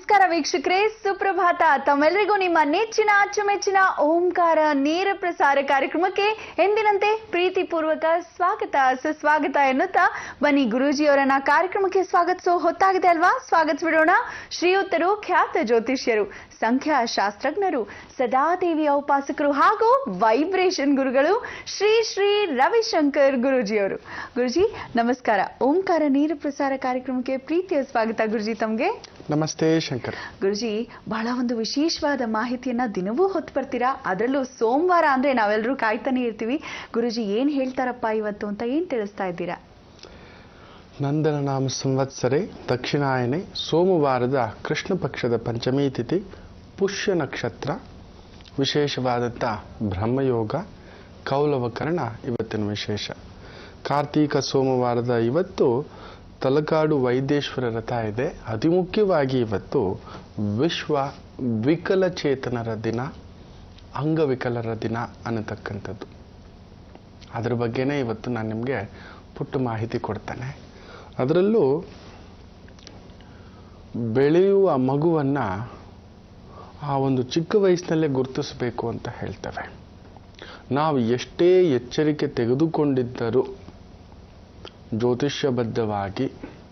ನಮಸ್ಕಾರ ವೀಕ್ಷಕರೇ, ಸುಪ್ರಭಾತ. ತಮ್ಮೆಲ್ಲರಿಗೂ ನಿಮ್ಮ ನೆಚ್ಚಿನ ಅಚ್ಚುಮೆಚ್ಚಿನ ಓಂಕಾರ ನೇರ ಪ್ರಸಾರ ಕಾರ್ಯಕ್ರಮಕ್ಕೆ ಎಂದಿನಂತೆ ಪ್ರೀತಿಪೂರ್ವಕ ಸ್ವಾಗತ ಸುಸ್ವಾಗತ ಎನ್ನುತ್ತಾ ಬನ್ನಿ ಗುರೂಜಿಯವರನ್ನ ಕಾರ್ಯಕ್ರಮಕ್ಕೆ ಸ್ವಾಗತಿಸೋ ಹೊತ್ತಾಗಿದೆ ಅಲ್ವಾ? ಸ್ವಾಗತಿಸ್ಬಿಡೋಣ. ಶ್ರೀಯುತರು, ಖ್ಯಾತ ಜ್ಯೋತಿಷ್ಯರು, ಸಂಖ್ಯಾಶಾಸ್ತ್ರಜ್ಞರು, ಸದಾದೇವಿಯ ಉಪಾಸಕರು ಹಾಗೂ ವೈಬ್ರೇಷನ್ ಗುರುಗಳು ಶ್ರೀ ಶ್ರೀ ರವಿಶಂಕರ್ ಗುರೂಜಿಯವರು. ಗುರುಜಿ ನಮಸ್ಕಾರ. ಓಂಕಾರ ನೇರ ಪ್ರಸಾರ ಕಾರ್ಯಕ್ರಮಕ್ಕೆ ಪ್ರೀತಿಯ ಸ್ವಾಗತ ಗುರುಜಿ ತಮ್ಗೆ. ನಮಸ್ತೆ ಶಂಕರ್. ಗುರುಜಿ, ಬಹಳ ಒಂದು ವಿಶೇಷವಾದ ಮಾಹಿತಿಯನ್ನ ದಿನವೂ ಹೊತ್ತು ಬರ್ತೀರಾ. ಅದರಲ್ಲೂ ಸೋಮವಾರ ಅಂದ್ರೆ ನಾವೆಲ್ಲರೂ ಕಾಯ್ತಾನೆ ಇರ್ತೀವಿ. ಗುರುಜಿ ಏನ್ ಹೇಳ್ತಾರಪ್ಪ ಇವತ್ತು ಅಂತ ಏನ್ ತಿಳಿಸ್ತಾ ಇದ್ದೀರಾ? ನಂದನ ನಾಮ ಸಂವತ್ಸರೆ ದಕ್ಷಿಣಾಯನೆ ಸೋಮವಾರದ ಕೃಷ್ಣ ಪಕ್ಷದ ಪಂಚಮಿ ತಿಥಿ, ಪುಷ್ಯ ನಕ್ಷತ್ರ, ವಿಶೇಷವಾದಂಥ ಬ್ರಹ್ಮಯೋಗ, ಕೌಲವಕರಣ ಇವತ್ತಿನ ವಿಶೇಷ. ಕಾರ್ತೀಕ ಸೋಮವಾರದ ಇವತ್ತು ತಲಕಾಡು ವೈದ್ಯೇಶ್ವರ ರಥ ಇದೆ. ಅತಿ ಮುಖ್ಯವಾಗಿ ಇವತ್ತು ವಿಶ್ವ ವಿಕಲಚೇತನರ ದಿನ, ಅಂಗವಿಕಲರ ದಿನ ಅನ್ನತಕ್ಕಂಥದ್ದು. ಅದ್ರ ಬಗ್ಗೆನೇ ಇವತ್ತು ನಾನು ನಿಮಗೆ ಪುಟ್ಟ ಮಾಹಿತಿ ಕೊಡ್ತೇನೆ. ಅದರಲ್ಲೂ ಬೆಳೆಯುವ ಮಗುವನ್ನು ಆ ಒಂದು ಚಿಕ್ಕ ವಯಸ್ಸಿನಲ್ಲೇ ಗುರುತಿಸಬೇಕು ಅಂತ ಹೇಳ್ತೇವೆ. ನಾವು ಎಷ್ಟೇ ಎಚ್ಚರಿಕೆ ತೆಗೆದುಕೊಂಡಿದ್ದರೂ ಜ್ಯೋತಿಷ್ಯಬದ್ಧವಾಗಿ,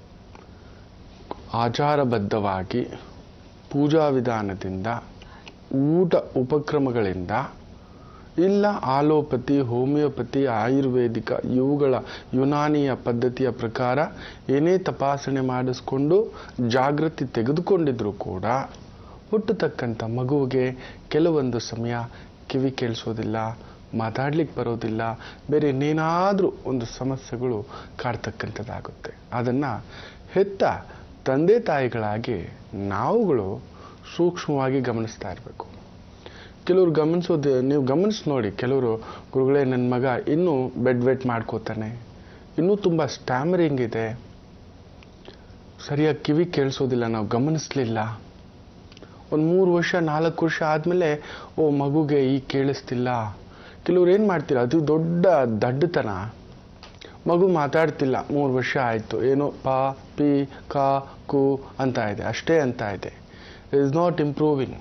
ಆಚಾರಬದ್ಧವಾಗಿ, ಪೂಜಾ ವಿಧಾನದಿಂದ, ಊಟ ಉಪಕ್ರಮಗಳಿಂದ, ಇಲ್ಲ ಆಲೋಪತಿ, ಹೋಮಿಯೋಪತಿ, ಆಯುರ್ವೇದಿಕ ಇವುಗಳ ಯುನಾನಿಯ ಪದ್ಧತಿಯ ಪ್ರಕಾರ ಏನೇ ತಪಾಸಣೆ ಮಾಡಿಸ್ಕೊಂಡು ಜಾಗೃತಿ ತೆಗೆದುಕೊಂಡಿದ್ರೂ ಕೂಡ ಹುಟ್ಟತಕ್ಕಂಥ ಮಗುವಿಗೆ ಕೆಲವೊಂದು ಸಮಯ ಕಿವಿ ಕೇಳಿಸೋದಿಲ್ಲ, ಮಾತಾಡ್ಲಿಕ್ಕೆ ಬರೋದಿಲ್ಲ, ಬೇರೆ ಇನ್ನೇನಾದರೂ ಒಂದು ಸಮಸ್ಯೆಗಳು ಕಾಡ್ತಕ್ಕಂಥದ್ದಾಗುತ್ತೆ. ಅದನ್ನು ಹೆತ್ತ ತಂದೆ ತಾಯಿಗಳಾಗಿ ನಾವುಗಳು ಸೂಕ್ಷ್ಮವಾಗಿ ಗಮನಿಸ್ತಾ ಇರಬೇಕು. ಕೆಲವರು ಗಮನಿಸೋದು, ನೀವು ಗಮನಿಸಿ ನೋಡಿ, ಕೆಲವರು ಗುರುಗಳೇ ನನ್ನ ಮಗ ಇನ್ನೂ ಬೆಡ್ ವೆಟ್ ಮಾಡ್ಕೋತಾನೆ, ಇನ್ನೂ ತುಂಬ ಸ್ಟ್ಯಾಮರಿಂಗ್ ಇದೆ, ಸರಿಯಾಗಿ ಕಿವಿ ಕೇಳಿಸೋದಿಲ್ಲ, ನಾವು ಗಮನಿಸಲಿಲ್ಲ. ಒಂದು 3 ವರ್ಷ 4 ವರ್ಷ ಆದಮೇಲೆ ಓ ಮಗುಗೆ ಈಗ ಕೇಳಿಸ್ತಿಲ್ಲ. ಕೆಲವ್ರು ಏನು ಮಾಡ್ತೀರಾ, ಅದು ದೊಡ್ಡ ದಡ್ಡತನ. ಮಗು ಮಾತಾಡ್ತಿಲ್ಲ, 3 ವರ್ಷ ಆಯಿತು, ಏನೋ ಪ ಪಿ ಕ ಕು ಅಂತ ಇದೆ, ಅಷ್ಟೇ ಅಂತ ಇದೆ. It is not improving.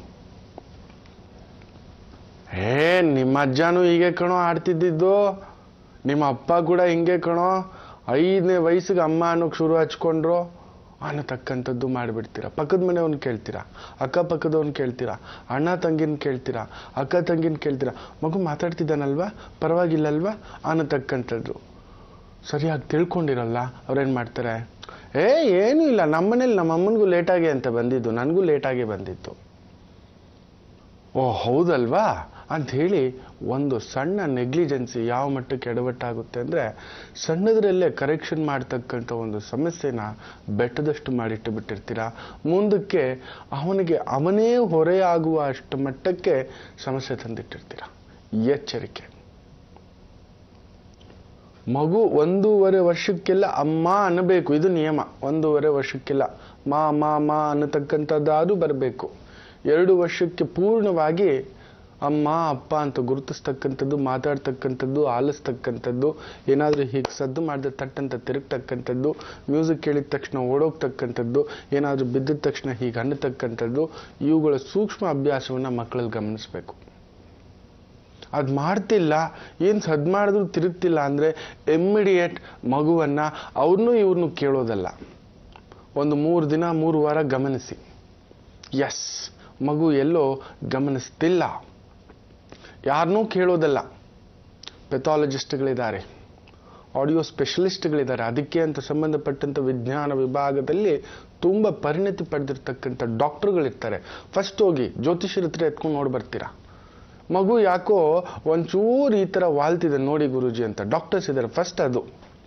ನಿಮ್ಮ ಅಜ್ಜನೂ ಹೀಗೆ ಕಣೋ ಆಡ್ತಿದ್ದಿದ್ದು, ನಿಮ್ಮ ಅಪ್ಪ ಕೂಡ ಹಿಂಗೆ ಕಣೋ, 5ನೇ ವಯಸ್ಸಿಗೆ ಅಮ್ಮ ಅನ್ನೋಕ್ಕೆ ಶುರು ಹಚ್ಕೊಂಡ್ರು ಅನ್ನತಕ್ಕಂಥದ್ದು ಮಾಡಿಬಿಡ್ತೀರಾ. ಪಕ್ಕದ ಮನೆಯವ್ನು ಕೇಳ್ತೀರಾ, ಅಕ್ಕಪಕ್ಕದವ್ನು ಕೇಳ್ತೀರಾ, ಅಣ್ಣ ತಂಗಿನ ಕೇಳ್ತೀರಾ, ಅಕ್ಕ ತಂಗಿನ ಕೇಳ್ತೀರಾ, ಮಗು ಮಾತಾಡ್ತಿದ್ದಾನಲ್ವಾ, ಪರವಾಗಿಲ್ಲಲ್ವಾ ಅನ್ನತಕ್ಕಂಥದ್ದು. ಸರಿಯಾಗಿ ತಿಳ್ಕೊಂಡಿರಲ್ಲ. ಅವ್ರೇನು ಮಾಡ್ತಾರೆ, ಏನೂ ಇಲ್ಲ, ನಮ್ಮನೇಲಿ ನಮ್ಮ ಅಮ್ಮನಿಗೂ ಲೇಟಾಗಿ ಅಂತ ಬಂದಿದ್ದು, ನನಗೂ ಲೇಟಾಗಿ ಬಂದಿತ್ತು. ಓ ಹೌದಲ್ವಾ ಅಂಥೇಳಿ ಒಂದು ಸಣ್ಣ ನೆಗ್ಲಿಜೆನ್ಸಿ ಯಾವ ಮಟ್ಟಕ್ಕೆ ಎಡವಟ್ಟಾಗುತ್ತೆ ಅಂದರೆ, ಸಣ್ಣದರಲ್ಲೇ ಕರೆಕ್ಷನ್ ಮಾಡ್ತಕ್ಕಂಥ ಒಂದು ಸಮಸ್ಯೆನ ಬೆಟ್ಟದಷ್ಟು ಮಾಡಿಟ್ಟು ಬಿಟ್ಟಿರ್ತೀರ. ಮುಂದಕ್ಕೆ ಅವನೇ ಹೊರೆಯಾಗುವ ಅಷ್ಟು ಮಟ್ಟಕ್ಕೆ ಸಮಸ್ಯೆ ತಂದಿಟ್ಟಿರ್ತೀರ. ಎಚ್ಚರಿಕೆ. ಮಗು 1.5 ವರ್ಷಕ್ಕೆಲ್ಲ ಅಮ್ಮ ಅನ್ನಬೇಕು, ಇದು ನಿಯಮ. 1.5 ವರ್ಷಕ್ಕೆಲ್ಲ ಮಾ ಮಾ ಮಾ ಅನ್ನತಕ್ಕಂಥದ್ದಾದ್ರೂ ಬರಬೇಕು. 2 ವರ್ಷಕ್ಕೆ ಪೂರ್ಣವಾಗಿ ಅಮ್ಮ ಅಪ್ಪ ಅಂತ ಗುರುತಿಸ್ತಕ್ಕಂಥದ್ದು, ಮಾತಾಡ್ತಕ್ಕಂಥದ್ದು, ಆಲಿಸ್ತಕ್ಕಂಥದ್ದು, ಏನಾದರೂ ಹೀಗೆ ಸದ್ದು ಮಾಡಿದ್ರೆ ತಟ್ಟಂತ ತಿರುಗ್ತಕ್ಕಂಥದ್ದು, ಮ್ಯೂಸಿಕ್ ಕೇಳಿದ ತಕ್ಷಣ ಓಡೋಗ್ತಕ್ಕಂಥದ್ದು, ಏನಾದರೂ ಬಿದ್ದ ತಕ್ಷಣ ಹೀಗೆ ಅನ್ನತಕ್ಕಂಥದ್ದು, ಇವುಗಳ ಸೂಕ್ಷ್ಮ ಅಭ್ಯಾಸವನ್ನು ಮಕ್ಕಳಲ್ಲಿ ಗಮನಿಸಬೇಕು. ಅದು ಮಾಡ್ತಿಲ್ಲ, ಏನು ಸದ್ದು ಮಾಡಿದ್ರು ತಿರುಗ್ತಿಲ್ಲ ಅಂದರೆ ಇಮ್ಮಿಡಿಯೇಟ್ ಮಗುವನ್ನು ಅವ್ರನ್ನೂ ಇವ್ರನ್ನೂ ಕೇಳೋದಲ್ಲ. ಒಂದು 3 ದಿನ 3 ವಾರ ಗಮನಿಸಿ. ಎಸ್, ಮಗು ಎಲ್ಲೋ ಗಮನಿಸ್ತಿಲ್ಲ, ಯಾರನ್ನೂ ಕೇಳೋದಲ್ಲ. ಪೆಥಾಲಜಿಸ್ಟ್ಗಳಿದ್ದಾರೆ, ಆಡಿಯೋ ಸ್ಪೆಷಲಿಸ್ಟ್ಗಳಿದ್ದಾರೆ, ಅದಕ್ಕೆ ಅಂತ ಸಂಬಂಧಪಟ್ಟಂಥ ವಿಜ್ಞಾನ ವಿಭಾಗದಲ್ಲಿ ತುಂಬ ಪರಿಣತಿ ಪಡೆದಿರ್ತಕ್ಕಂಥ ಡಾಕ್ಟರ್ಗಳಿರ್ತಾರೆ. ಫಸ್ಟ್ ಹೋಗಿ ಜ್ಯೋತಿಷ್ಯರ ಹತ್ರ ಎತ್ಕೊಂಡು ನೋಡಿ ಬರ್ತೀರಾ. ಮಗು ಯಾಕೋ ಒಂಚೂರು ಈ ಥರ ವಾಲ್ತಿದೆ ನೋಡಿ ಗುರೂಜಿ ಅಂತ ಡಾಕ್ಟರ್ಸ್ ಇದ್ದಾರೆ. ಫಸ್ಟ್ ಅದು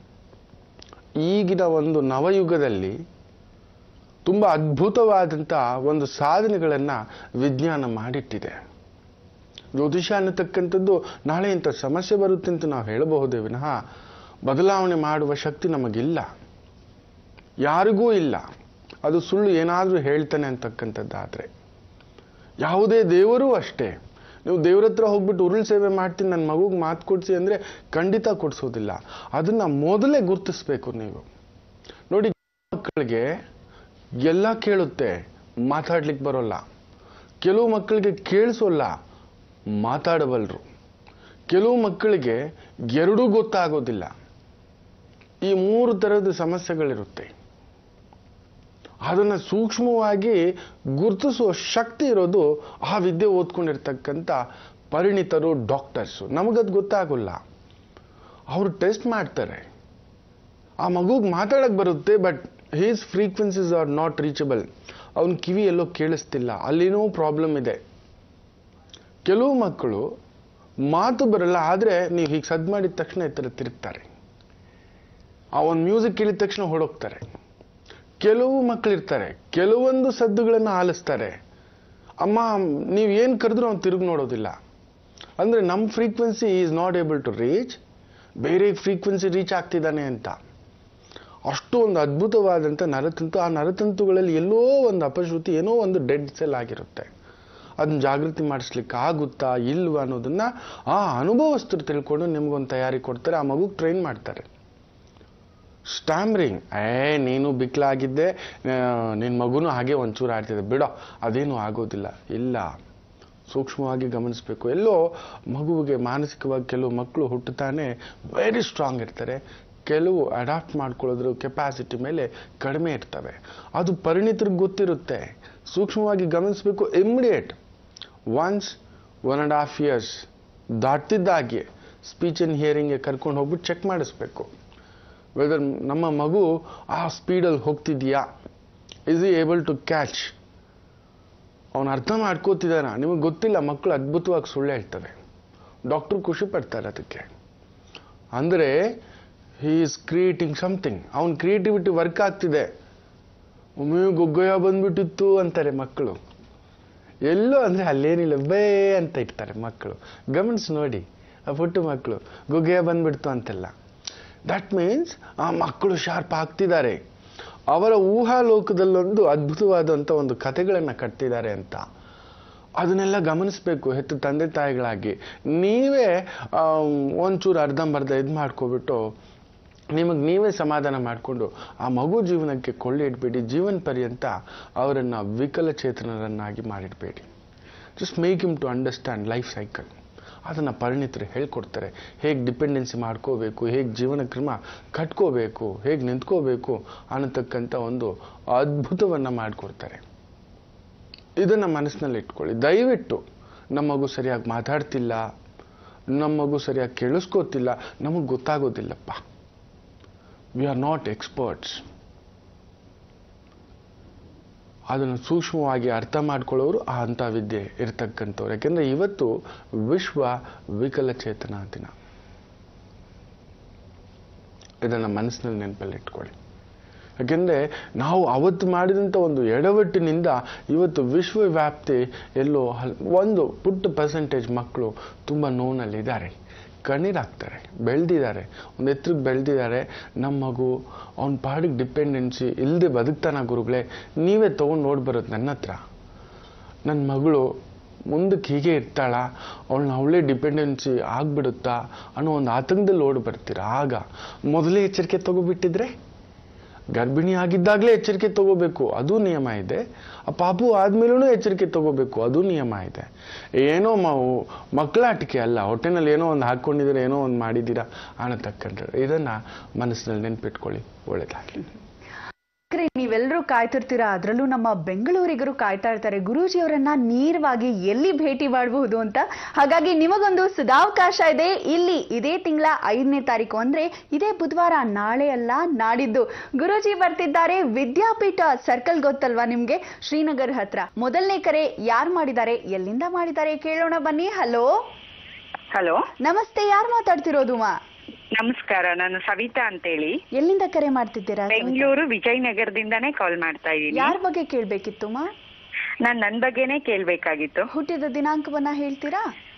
ಈಗಿನ ಒಂದು ನವಯುಗದಲ್ಲಿ ತುಂಬ ಅದ್ಭುತವಾದಂಥ ಒಂದು ಸಾಧನೆಗಳನ್ನು ವಿಜ್ಞಾನ ಮಾಡಿಟ್ಟಿದೆ. ಜ್ಯೋತಿಷ್ಯ ಅನ್ನತಕ್ಕಂಥದ್ದು ನಾಳೆ ಇಂಥ ಸಮಸ್ಯೆ ಬರುತ್ತೆ ಅಂತ ನಾವು ಹೇಳಬಹುದೇ ವಿನಃ ಬದಲಾವಣೆ ಮಾಡುವ ಶಕ್ತಿ ನಮಗಿಲ್ಲ, ಯಾರಿಗೂ ಇಲ್ಲ. ಅದು ಸುಳ್ಳು ಏನಾದರೂ ಹೇಳ್ತಾನೆ ಅಂತಕ್ಕಂಥದ್ದಾದರೆ. ಯಾವುದೇ ದೇವರೂ ಅಷ್ಟೇ. ನೀವು ದೇವ್ರ ಹತ್ರ ಹೋಗ್ಬಿಟ್ಟು ಉರುಳು ಸೇವೆ ಮಾಡ್ತೀನಿ, ನನ್ನ ಮಗುಗೆ ಮಾತು ಕೊಡಿಸಿ ಅಂದರೆ ಖಂಡಿತ ಕೊಡಿಸೋದಿಲ್ಲ. ಅದನ್ನು ಮೊದಲೇ ಗುರುತಿಸ್ಬೇಕು ನೀವು. ನೋಡಿ, ಮಕ್ಕಳಿಗೆ ಎಲ್ಲ ಕೇಳುತ್ತೆ, ಮಾತಾಡ್ಲಿಕ್ಕೆ ಬರೋಲ್ಲ, ಕೆಲವು ಮಕ್ಕಳಿಗೆ ಕೇಳಿಸೋಲ್ಲ, ಮಾತಾಡಬಲ್ಲರು, ಕೆಲವು ಮಕ್ಕಳಿಗೆ ಎರಡೂ ಗೊತ್ತಾಗೋದಿಲ್ಲ. ಈ 3 ಥರದ ಸಮಸ್ಯೆಗಳಿರುತ್ತೆ. ಅದನ್ನು ಸೂಕ್ಷ್ಮವಾಗಿ ಗುರುತಿಸುವ ಶಕ್ತಿ ಇರೋದು ಆ ವಿದ್ಯೆ ಓದ್ಕೊಂಡಿರ್ತಕ್ಕಂಥ ಪರಿಣಿತರು, ಡಾಕ್ಟರ್ಸು. ನಮಗದು ಗೊತ್ತಾಗೋಲ್ಲ. ಅವರು ಟೆಸ್ಟ್ ಮಾಡ್ತಾರೆ, ಆ ಮಗುಗೆ ಮಾತಾಡಕ್ಕೆ ಬರುತ್ತೆ, but he's frequencies are not reachable. ಅವನ ಕಿವಿ ಎಲ್ಲೋ ಕೇಳಿಸ್ತಿಲ್ಲ, ಅಲ್ಲೇನೋ ಪ್ರಾಬ್ಲಮ್ ಇದೆ. ಕೆಲವು ಮಕ್ಕಳು ಮಾತು ಬರಲ್ಲ, ಆದರೆ ನೀವು ಹೀಗೆ ಸದ್ದು ಮಾಡಿದ ತಕ್ಷಣ ಈ ಥರ ತಿರುಗ್ತಾರೆ. ಆ ಒಂದು ಮ್ಯೂಸಿಕ್ ಕೇಳಿದ ತಕ್ಷಣ ಹೊಡೋಗ್ತಾರೆ. ಕೆಲವು ಮಕ್ಕಳಿರ್ತಾರೆ, ಕೆಲವೊಂದು ಸದ್ದುಗಳನ್ನು ಆಲಿಸ್ತಾರೆ. ಅಮ್ಮ ನೀವು ಏನು ಕರೆದ್ರೂ ಅವ್ನು ತಿರುಗಿ ನೋಡೋದಿಲ್ಲ. ಅಂದರೆ ನಮ್ಮ frequency is not able to reach, ಬೇರೆ ಫ್ರೀಕ್ವೆನ್ಸಿ ರೀಚ್ ಆಗ್ತಿದ್ದಾನೆ ಅಂತ. ಅಷ್ಟು ಒಂದು ಅದ್ಭುತವಾದಂಥ ನರತಂತು. ಆ ನರತಂತುಗಳಲ್ಲಿ ಎಲ್ಲೋ ಒಂದು ಅಪಶ್ರುತಿ, ಏನೋ ಒಂದು ಡೆಡ್ ಸೆಲ್ ಆಗಿರುತ್ತೆ. ಅದನ್ನ ಜಾಗೃತಿ ಮಾಡಿಸ್ಲಿಕ್ಕೆ ಆಗುತ್ತಾ ಇಲ್ವಾ ಅನ್ನೋದನ್ನ ಆ ಅನುಭವಸ್ಥರು ತಿಳ್ಕೊಂಡು ನಿಮ್ಗೊಂದು ತಯಾರಿ ಕೊಡ್ತಾರೆ, ಆ ಮಗುಗೆ ಟ್ರೈನ್ ಮಾಡ್ತಾರೆ. ಸ್ಟ್ಯಾಮ್ರಿಂಗ್, ನೀನು ಬಿಕ್ಲಾಗಿದ್ದೆ, ನಿನ್ನ ಮಗುನೂ ಹಾಗೆ ಒಂಚೂರು ಆಡ್ತಿದ್ದೆ, ಬಿಡೋ ಅದೇನೂ ಆಗೋದಿಲ್ಲ. ಇಲ್ಲ, ಸೂಕ್ಷ್ಮವಾಗಿ ಗಮನಿಸಬೇಕು. ಎಲ್ಲೋ ಮಗುವಿಗೆ ಮಾನಸಿಕವಾಗಿ ಕೆಲವು ಮಕ್ಕಳು ಹುಟ್ಟುತ್ತಾನೆ ವೆರಿ ಸ್ಟ್ರಾಂಗ್ ಇರ್ತಾರೆ, ಕೆಲವು ಅಡಾಪ್ಟ್ ಮಾಡ್ಕೊಳ್ಳೋದ್ರ ಕೆಪಾಸಿಟಿ ಮೇಲೆ ಕಡಿಮೆ ಇರ್ತವೆ. ಅದು ಪರಿಣಿತರಿಗೆ ಗೊತ್ತಿರುತ್ತೆ. ಸೂಕ್ಷ್ಮವಾಗಿ ಗಮನಿಸಬೇಕು. ಇಮ್ಮಿಡಿಯೇಟ್ ಒನ್ಸ್ 1.5 years ದಾಟ್ತಿದ್ದಾಗೆ ಸ್ಪೀಚ್ ಆ್ಯಂಡ್ ಹಿಯರಿಂಗ್ಗೆ ಕರ್ಕೊಂಡು ಹೋಗ್ಬಿಟ್ಟು ಚೆಕ್ ಮಾಡಿಸ್ಬೇಕು. ವೆದರ್ ನಮ್ಮ ಮಗು ಆ ಸ್ಪೀಡಲ್ಲಿ ಹೋಗ್ತಿದೆಯಾ, ಈಸ್ ಈ ಏಬಲ್ ಟು ಕ್ಯಾಚ್, ಅವನು ಅರ್ಥ ಮಾಡ್ಕೋತಿದ್ದಾನ. ನಿಮಗೆ ಗೊತ್ತಿಲ್ಲ, ಮಕ್ಕಳು ಅದ್ಭುತವಾಗಿ ಸುಳ್ಳು ಹೇಳ್ತವೆ. ಡಾಕ್ಟ್ರು ಖುಷಿ ಪಡ್ತಾರೆ ಅದಕ್ಕೆ. ಅಂದರೆ ಹಿ ಈಸ್ ಕ್ರಿಯೇಟಿಂಗ್ ಸಮಥಿಂಗ್, ಅವನ ಕ್ರಿಯೇಟಿವಿಟಿ ವರ್ಕ್ ಆಗ್ತಿದೆ. ಒಮ್ಮೆ ಗೊಗ್ಗೊಯ್ಯ ಬಂದ್ಬಿಟ್ಟಿತ್ತು ಅಂತಾರೆ ಮಕ್ಕಳು. ಎಲ್ಲೋ ಅಂದರೆ ಅಲ್ಲೇನಿಲ್ಲ, ಬೇ ಅಂತ ಇರ್ತಾರೆ ಮಕ್ಕಳು. ಗಮನಿಸಿ ನೋಡಿ, ಆ ಪುಟ್ಟ ಮಕ್ಕಳು ಗೊಗ್ಗೊಯ್ಯ ಬಂದ್ಬಿಡ್ತು ಅಂತೆಲ್ಲ. ದಟ್ ಮೀನ್ಸ್ ಆ ಮಕ್ಕಳು ಶಾರ್ಪ್ ಆಗ್ತಿದ್ದಾರೆ. ಅವರ ಊಹಾಲೋಕದಲ್ಲೊಂದು ಅದ್ಭುತವಾದಂಥ ಒಂದು ಕಥೆಗಳನ್ನು ಕಟ್ತಿದ್ದಾರೆ ಅಂತ. ಅದನ್ನೆಲ್ಲ ಗಮನಿಸಬೇಕು. ಹೆತ್ತು ತಂದೆ ತಾಯಿಗಳಾಗಿ ನೀವೇ ಒಂಚೂರು ಅರ್ಧಂಬರ್ಧ ಇದು ಮಾಡ್ಕೊಬಿಟ್ಟು ನಿಮಗೆ ನೀವೇ ಸಮಾಧಾನ ಮಾಡಿಕೊಂಡು ಆ ಮಗು ಜೀವನಕ್ಕೆ ಕೊಳ್ಳೆ ಇಡಬೇಡಿ. ಜೀವನ ಪರ್ಯಂತ ಅವರನ್ನು ವಿಕಲಚೇತನರನ್ನಾಗಿ ಮಾಡಿಡಬೇಡಿ. Just make him to understand life cycle. ಅದನ್ನು ಪರಿಣಿತರು ಹೇಳ್ಕೊಡ್ತಾರೆ. ಹೇಗೆ ಡಿಪೆಂಡೆನ್ಸಿ ಮಾಡ್ಕೋಬೇಕು, ಹೇಗೆ ಜೀವನ ಕ್ರಮ ಕಟ್ಕೋಬೇಕು, ಹೇಗೆ ನಿಂತ್ಕೋಬೇಕು ಅನ್ನತಕ್ಕಂಥ ಒಂದು ಅದ್ಭುತವನ್ನು ಮಾಡಿಕೊಡ್ತಾರೆ. ಇದನ್ನು ಮನಸ್ಸಿನಲ್ಲಿ ಇಟ್ಕೊಳ್ಳಿ. ದಯವಿಟ್ಟು ನಮ್ಮ ಮಗು ಸರಿಯಾಗಿ ಮಾತಾಡ್ತಿಲ್ಲ, ನಮ್ಮ ಮಗು ಸರಿಯಾಗಿ ಕೇಳಿಸ್ಕೋತಿಲ್ಲ, ನಮಗೆ ಗೊತ್ತಾಗೋದಿಲ್ಲಪ್ಪ. We are not experts. ಅದನ್ನು ಸೂಕ್ಷ್ಮವಾಗಿ ಅರ್ಥ ಮಾಡ್ಕೊಳ್ಳೋರು ಆ ಅಂಥ ವಿದ್ಯೆ ಇರ್ತಕ್ಕಂಥವ್ರು. ಯಾಕೆಂದರೆ ಇವತ್ತು ವಿಶ್ವ ವಿಕಲಚೇತನ ದಿನ. ಇದನ್ನು ಮನಸ್ಸಿನಲ್ಲಿ ನೆನಪಲ್ಲಿ ಇಟ್ಕೊಳ್ಳಿ. ಯಾಕೆಂದರೆ ನಾವು ಅವತ್ತು ಮಾಡಿದಂಥ ಒಂದು ಎಡವಟ್ಟಿನಿಂದ ಇವತ್ತು ವಿಶ್ವವ್ಯಾಪ್ತಿ ಎಲ್ಲೋ ಒಂದು ಪುಟ್ಟ ಪರ್ಸೆಂಟೇಜ್ ಮಕ್ಕಳು ತುಂಬ ನೋವಿನಲ್ಲಿದ್ದಾರೆ, ಕಣ್ಣೀರಾಗ್ತಾರೆ, ಬೆಳೆದಿದ್ದಾರೆ, ಒಂದು ಎತ್ತರಕ್ಕೆ ಬೆಳೆದಿದ್ದಾರೆ. ನಮ್ಮ ಮಗು ಅವನ ಪಾಡಿಗೆ ಡಿಪೆಂಡೆನ್ಸಿ ಇಲ್ಲದೆ ಬದುಕ್ತಾನ ಗುರುಗಳೇ, ನೀವೇ ತೊಗೊಂಡು ನೋಡಿ ಬರೋದು ನನ್ನ ಹತ್ರ. ನನ್ನ ಮಗಳು ಮುಂದಕ್ಕೆ ಹೀಗೆ ಇರ್ತಾಳ, ಅವಳೇ ಡಿಪೆಂಡೆನ್ಸಿ ಆಗಿಬಿಡುತ್ತಾ ಅನ್ನೋ ಒಂದು ಆತಂಕದಲ್ಲಿ ಓಡಿ ಬರ್ತೀರಾ. ಆಗ ಮೊದಲೇ ಎಚ್ಚರಿಕೆ ತಗೋಬಿಟ್ಟಿದ್ರೆ, ಗರ್ಭಿಣಿ ಆಗಿದ್ದಾಗಲೇ ಎಚ್ಚರಿಕೆ ತಗೋಬೇಕು, ಅದು ನಿಯಮ ಇದೆ. ಆ ಪಾಪು ಆದ್ಮೇಲೂ ಎಚ್ಚರಿಕೆ ತಗೋಬೇಕು, ಅದು ನಿಯಮ ಇದೆ. ಏನೋ ಮಕ್ಕಳಾಟಿಕೆ ಅಲ್ಲ, ಹೊಟ್ಟೆನಲ್ಲಿ ಏನೋ ಒಂದು ಹಾಕ್ಕೊಂಡಿದ್ದೀರಾ, ಏನೋ ಒಂದು ಮಾಡಿದ್ದೀರಾ ಅನ್ನತಕ್ಕಂಥ ಇದನ್ನು ಮನಸ್ಸಿನಲ್ಲಿ ನೆನ್ಪಿಟ್ಕೊಳ್ಳಿ. ಒಳ್ಳೇದಾಗಲಿ. ನೀವೆಲ್ಲರೂ ಕಾಯ್ತಿರ್ತೀರಾ, ಅದರಲ್ಲೂ ನಮ್ಮ ಬೆಂಗಳೂರಿಗರು ಕಾಯ್ತಾ ಇರ್ತಾರೆ ಗುರೂಜಿ ಅವರನ್ನ ನೇರವಾಗಿ ಎಲ್ಲಿ ಭೇಟಿ ಮಾಡಬಹುದು ಅಂತ. ಹಾಗಾಗಿ ನಿಮಗೊಂದು ಸದಾವಕಾಶ ಇದೆ. ಇಲ್ಲಿ ಇದೇ ತಿಂಗಳ 5ನೇ ತಾರೀಕು ಅಂದ್ರೆ ಇದೇ ಬುಧವಾರ, ನಾಳೆ ಅಲ್ಲ ನಾಡಿದ್ದು ಗುರೂಜಿ ಬರ್ತಿದ್ದಾರೆ. ವಿದ್ಯಾಪೀಠ ಸರ್ಕಲ್ ಗೊತ್ತಲ್ವಾ ನಿಮ್ಗೆ, ಶ್ರೀನಗರ್ ಹತ್ರ. ಮೊದಲನೇ ಕರೆ ಯಾರು ಮಾಡಿದ್ದಾರೆ, ಎಲ್ಲಿಂದ ಮಾಡಿದ್ದಾರೆ ಕೇಳೋಣ ಬನ್ನಿ. ಹಲೋ ಹಲೋ, ನಮಸ್ತೆ. ಯಾರು ಮಾತಾಡ್ತಿರೋದು ಮಾ? ನಮಸ್ಕಾರ, ನಾನು ಸವಿತಾ ಅಂತೇಳಿ. ಎಲ್ಲಿಂದ ಕರೆ ಮಾಡ್ತಿದ್ದೀರಾ? ಬೆಂಗಳೂರು ವಿಜಯನಗರದಿಂದಾನೇ ಕಾಲ್ ಮಾಡ್ತಾ ಇದ್ದೀನಿ. ಯಾರ ಬಗ್ಗೆ ಕೇಳ್ಬೇಕಿತ್ತು ಮಾ? ನನ್ ಬಗ್ಗೆನೇ ಕೇಳ್ಬೇಕಾಗಿತ್ತು. ಹುಟ್ಟಿದ ದಿನಾಂಕವನ್ನ ಹೇಳ್ತೀರಾ?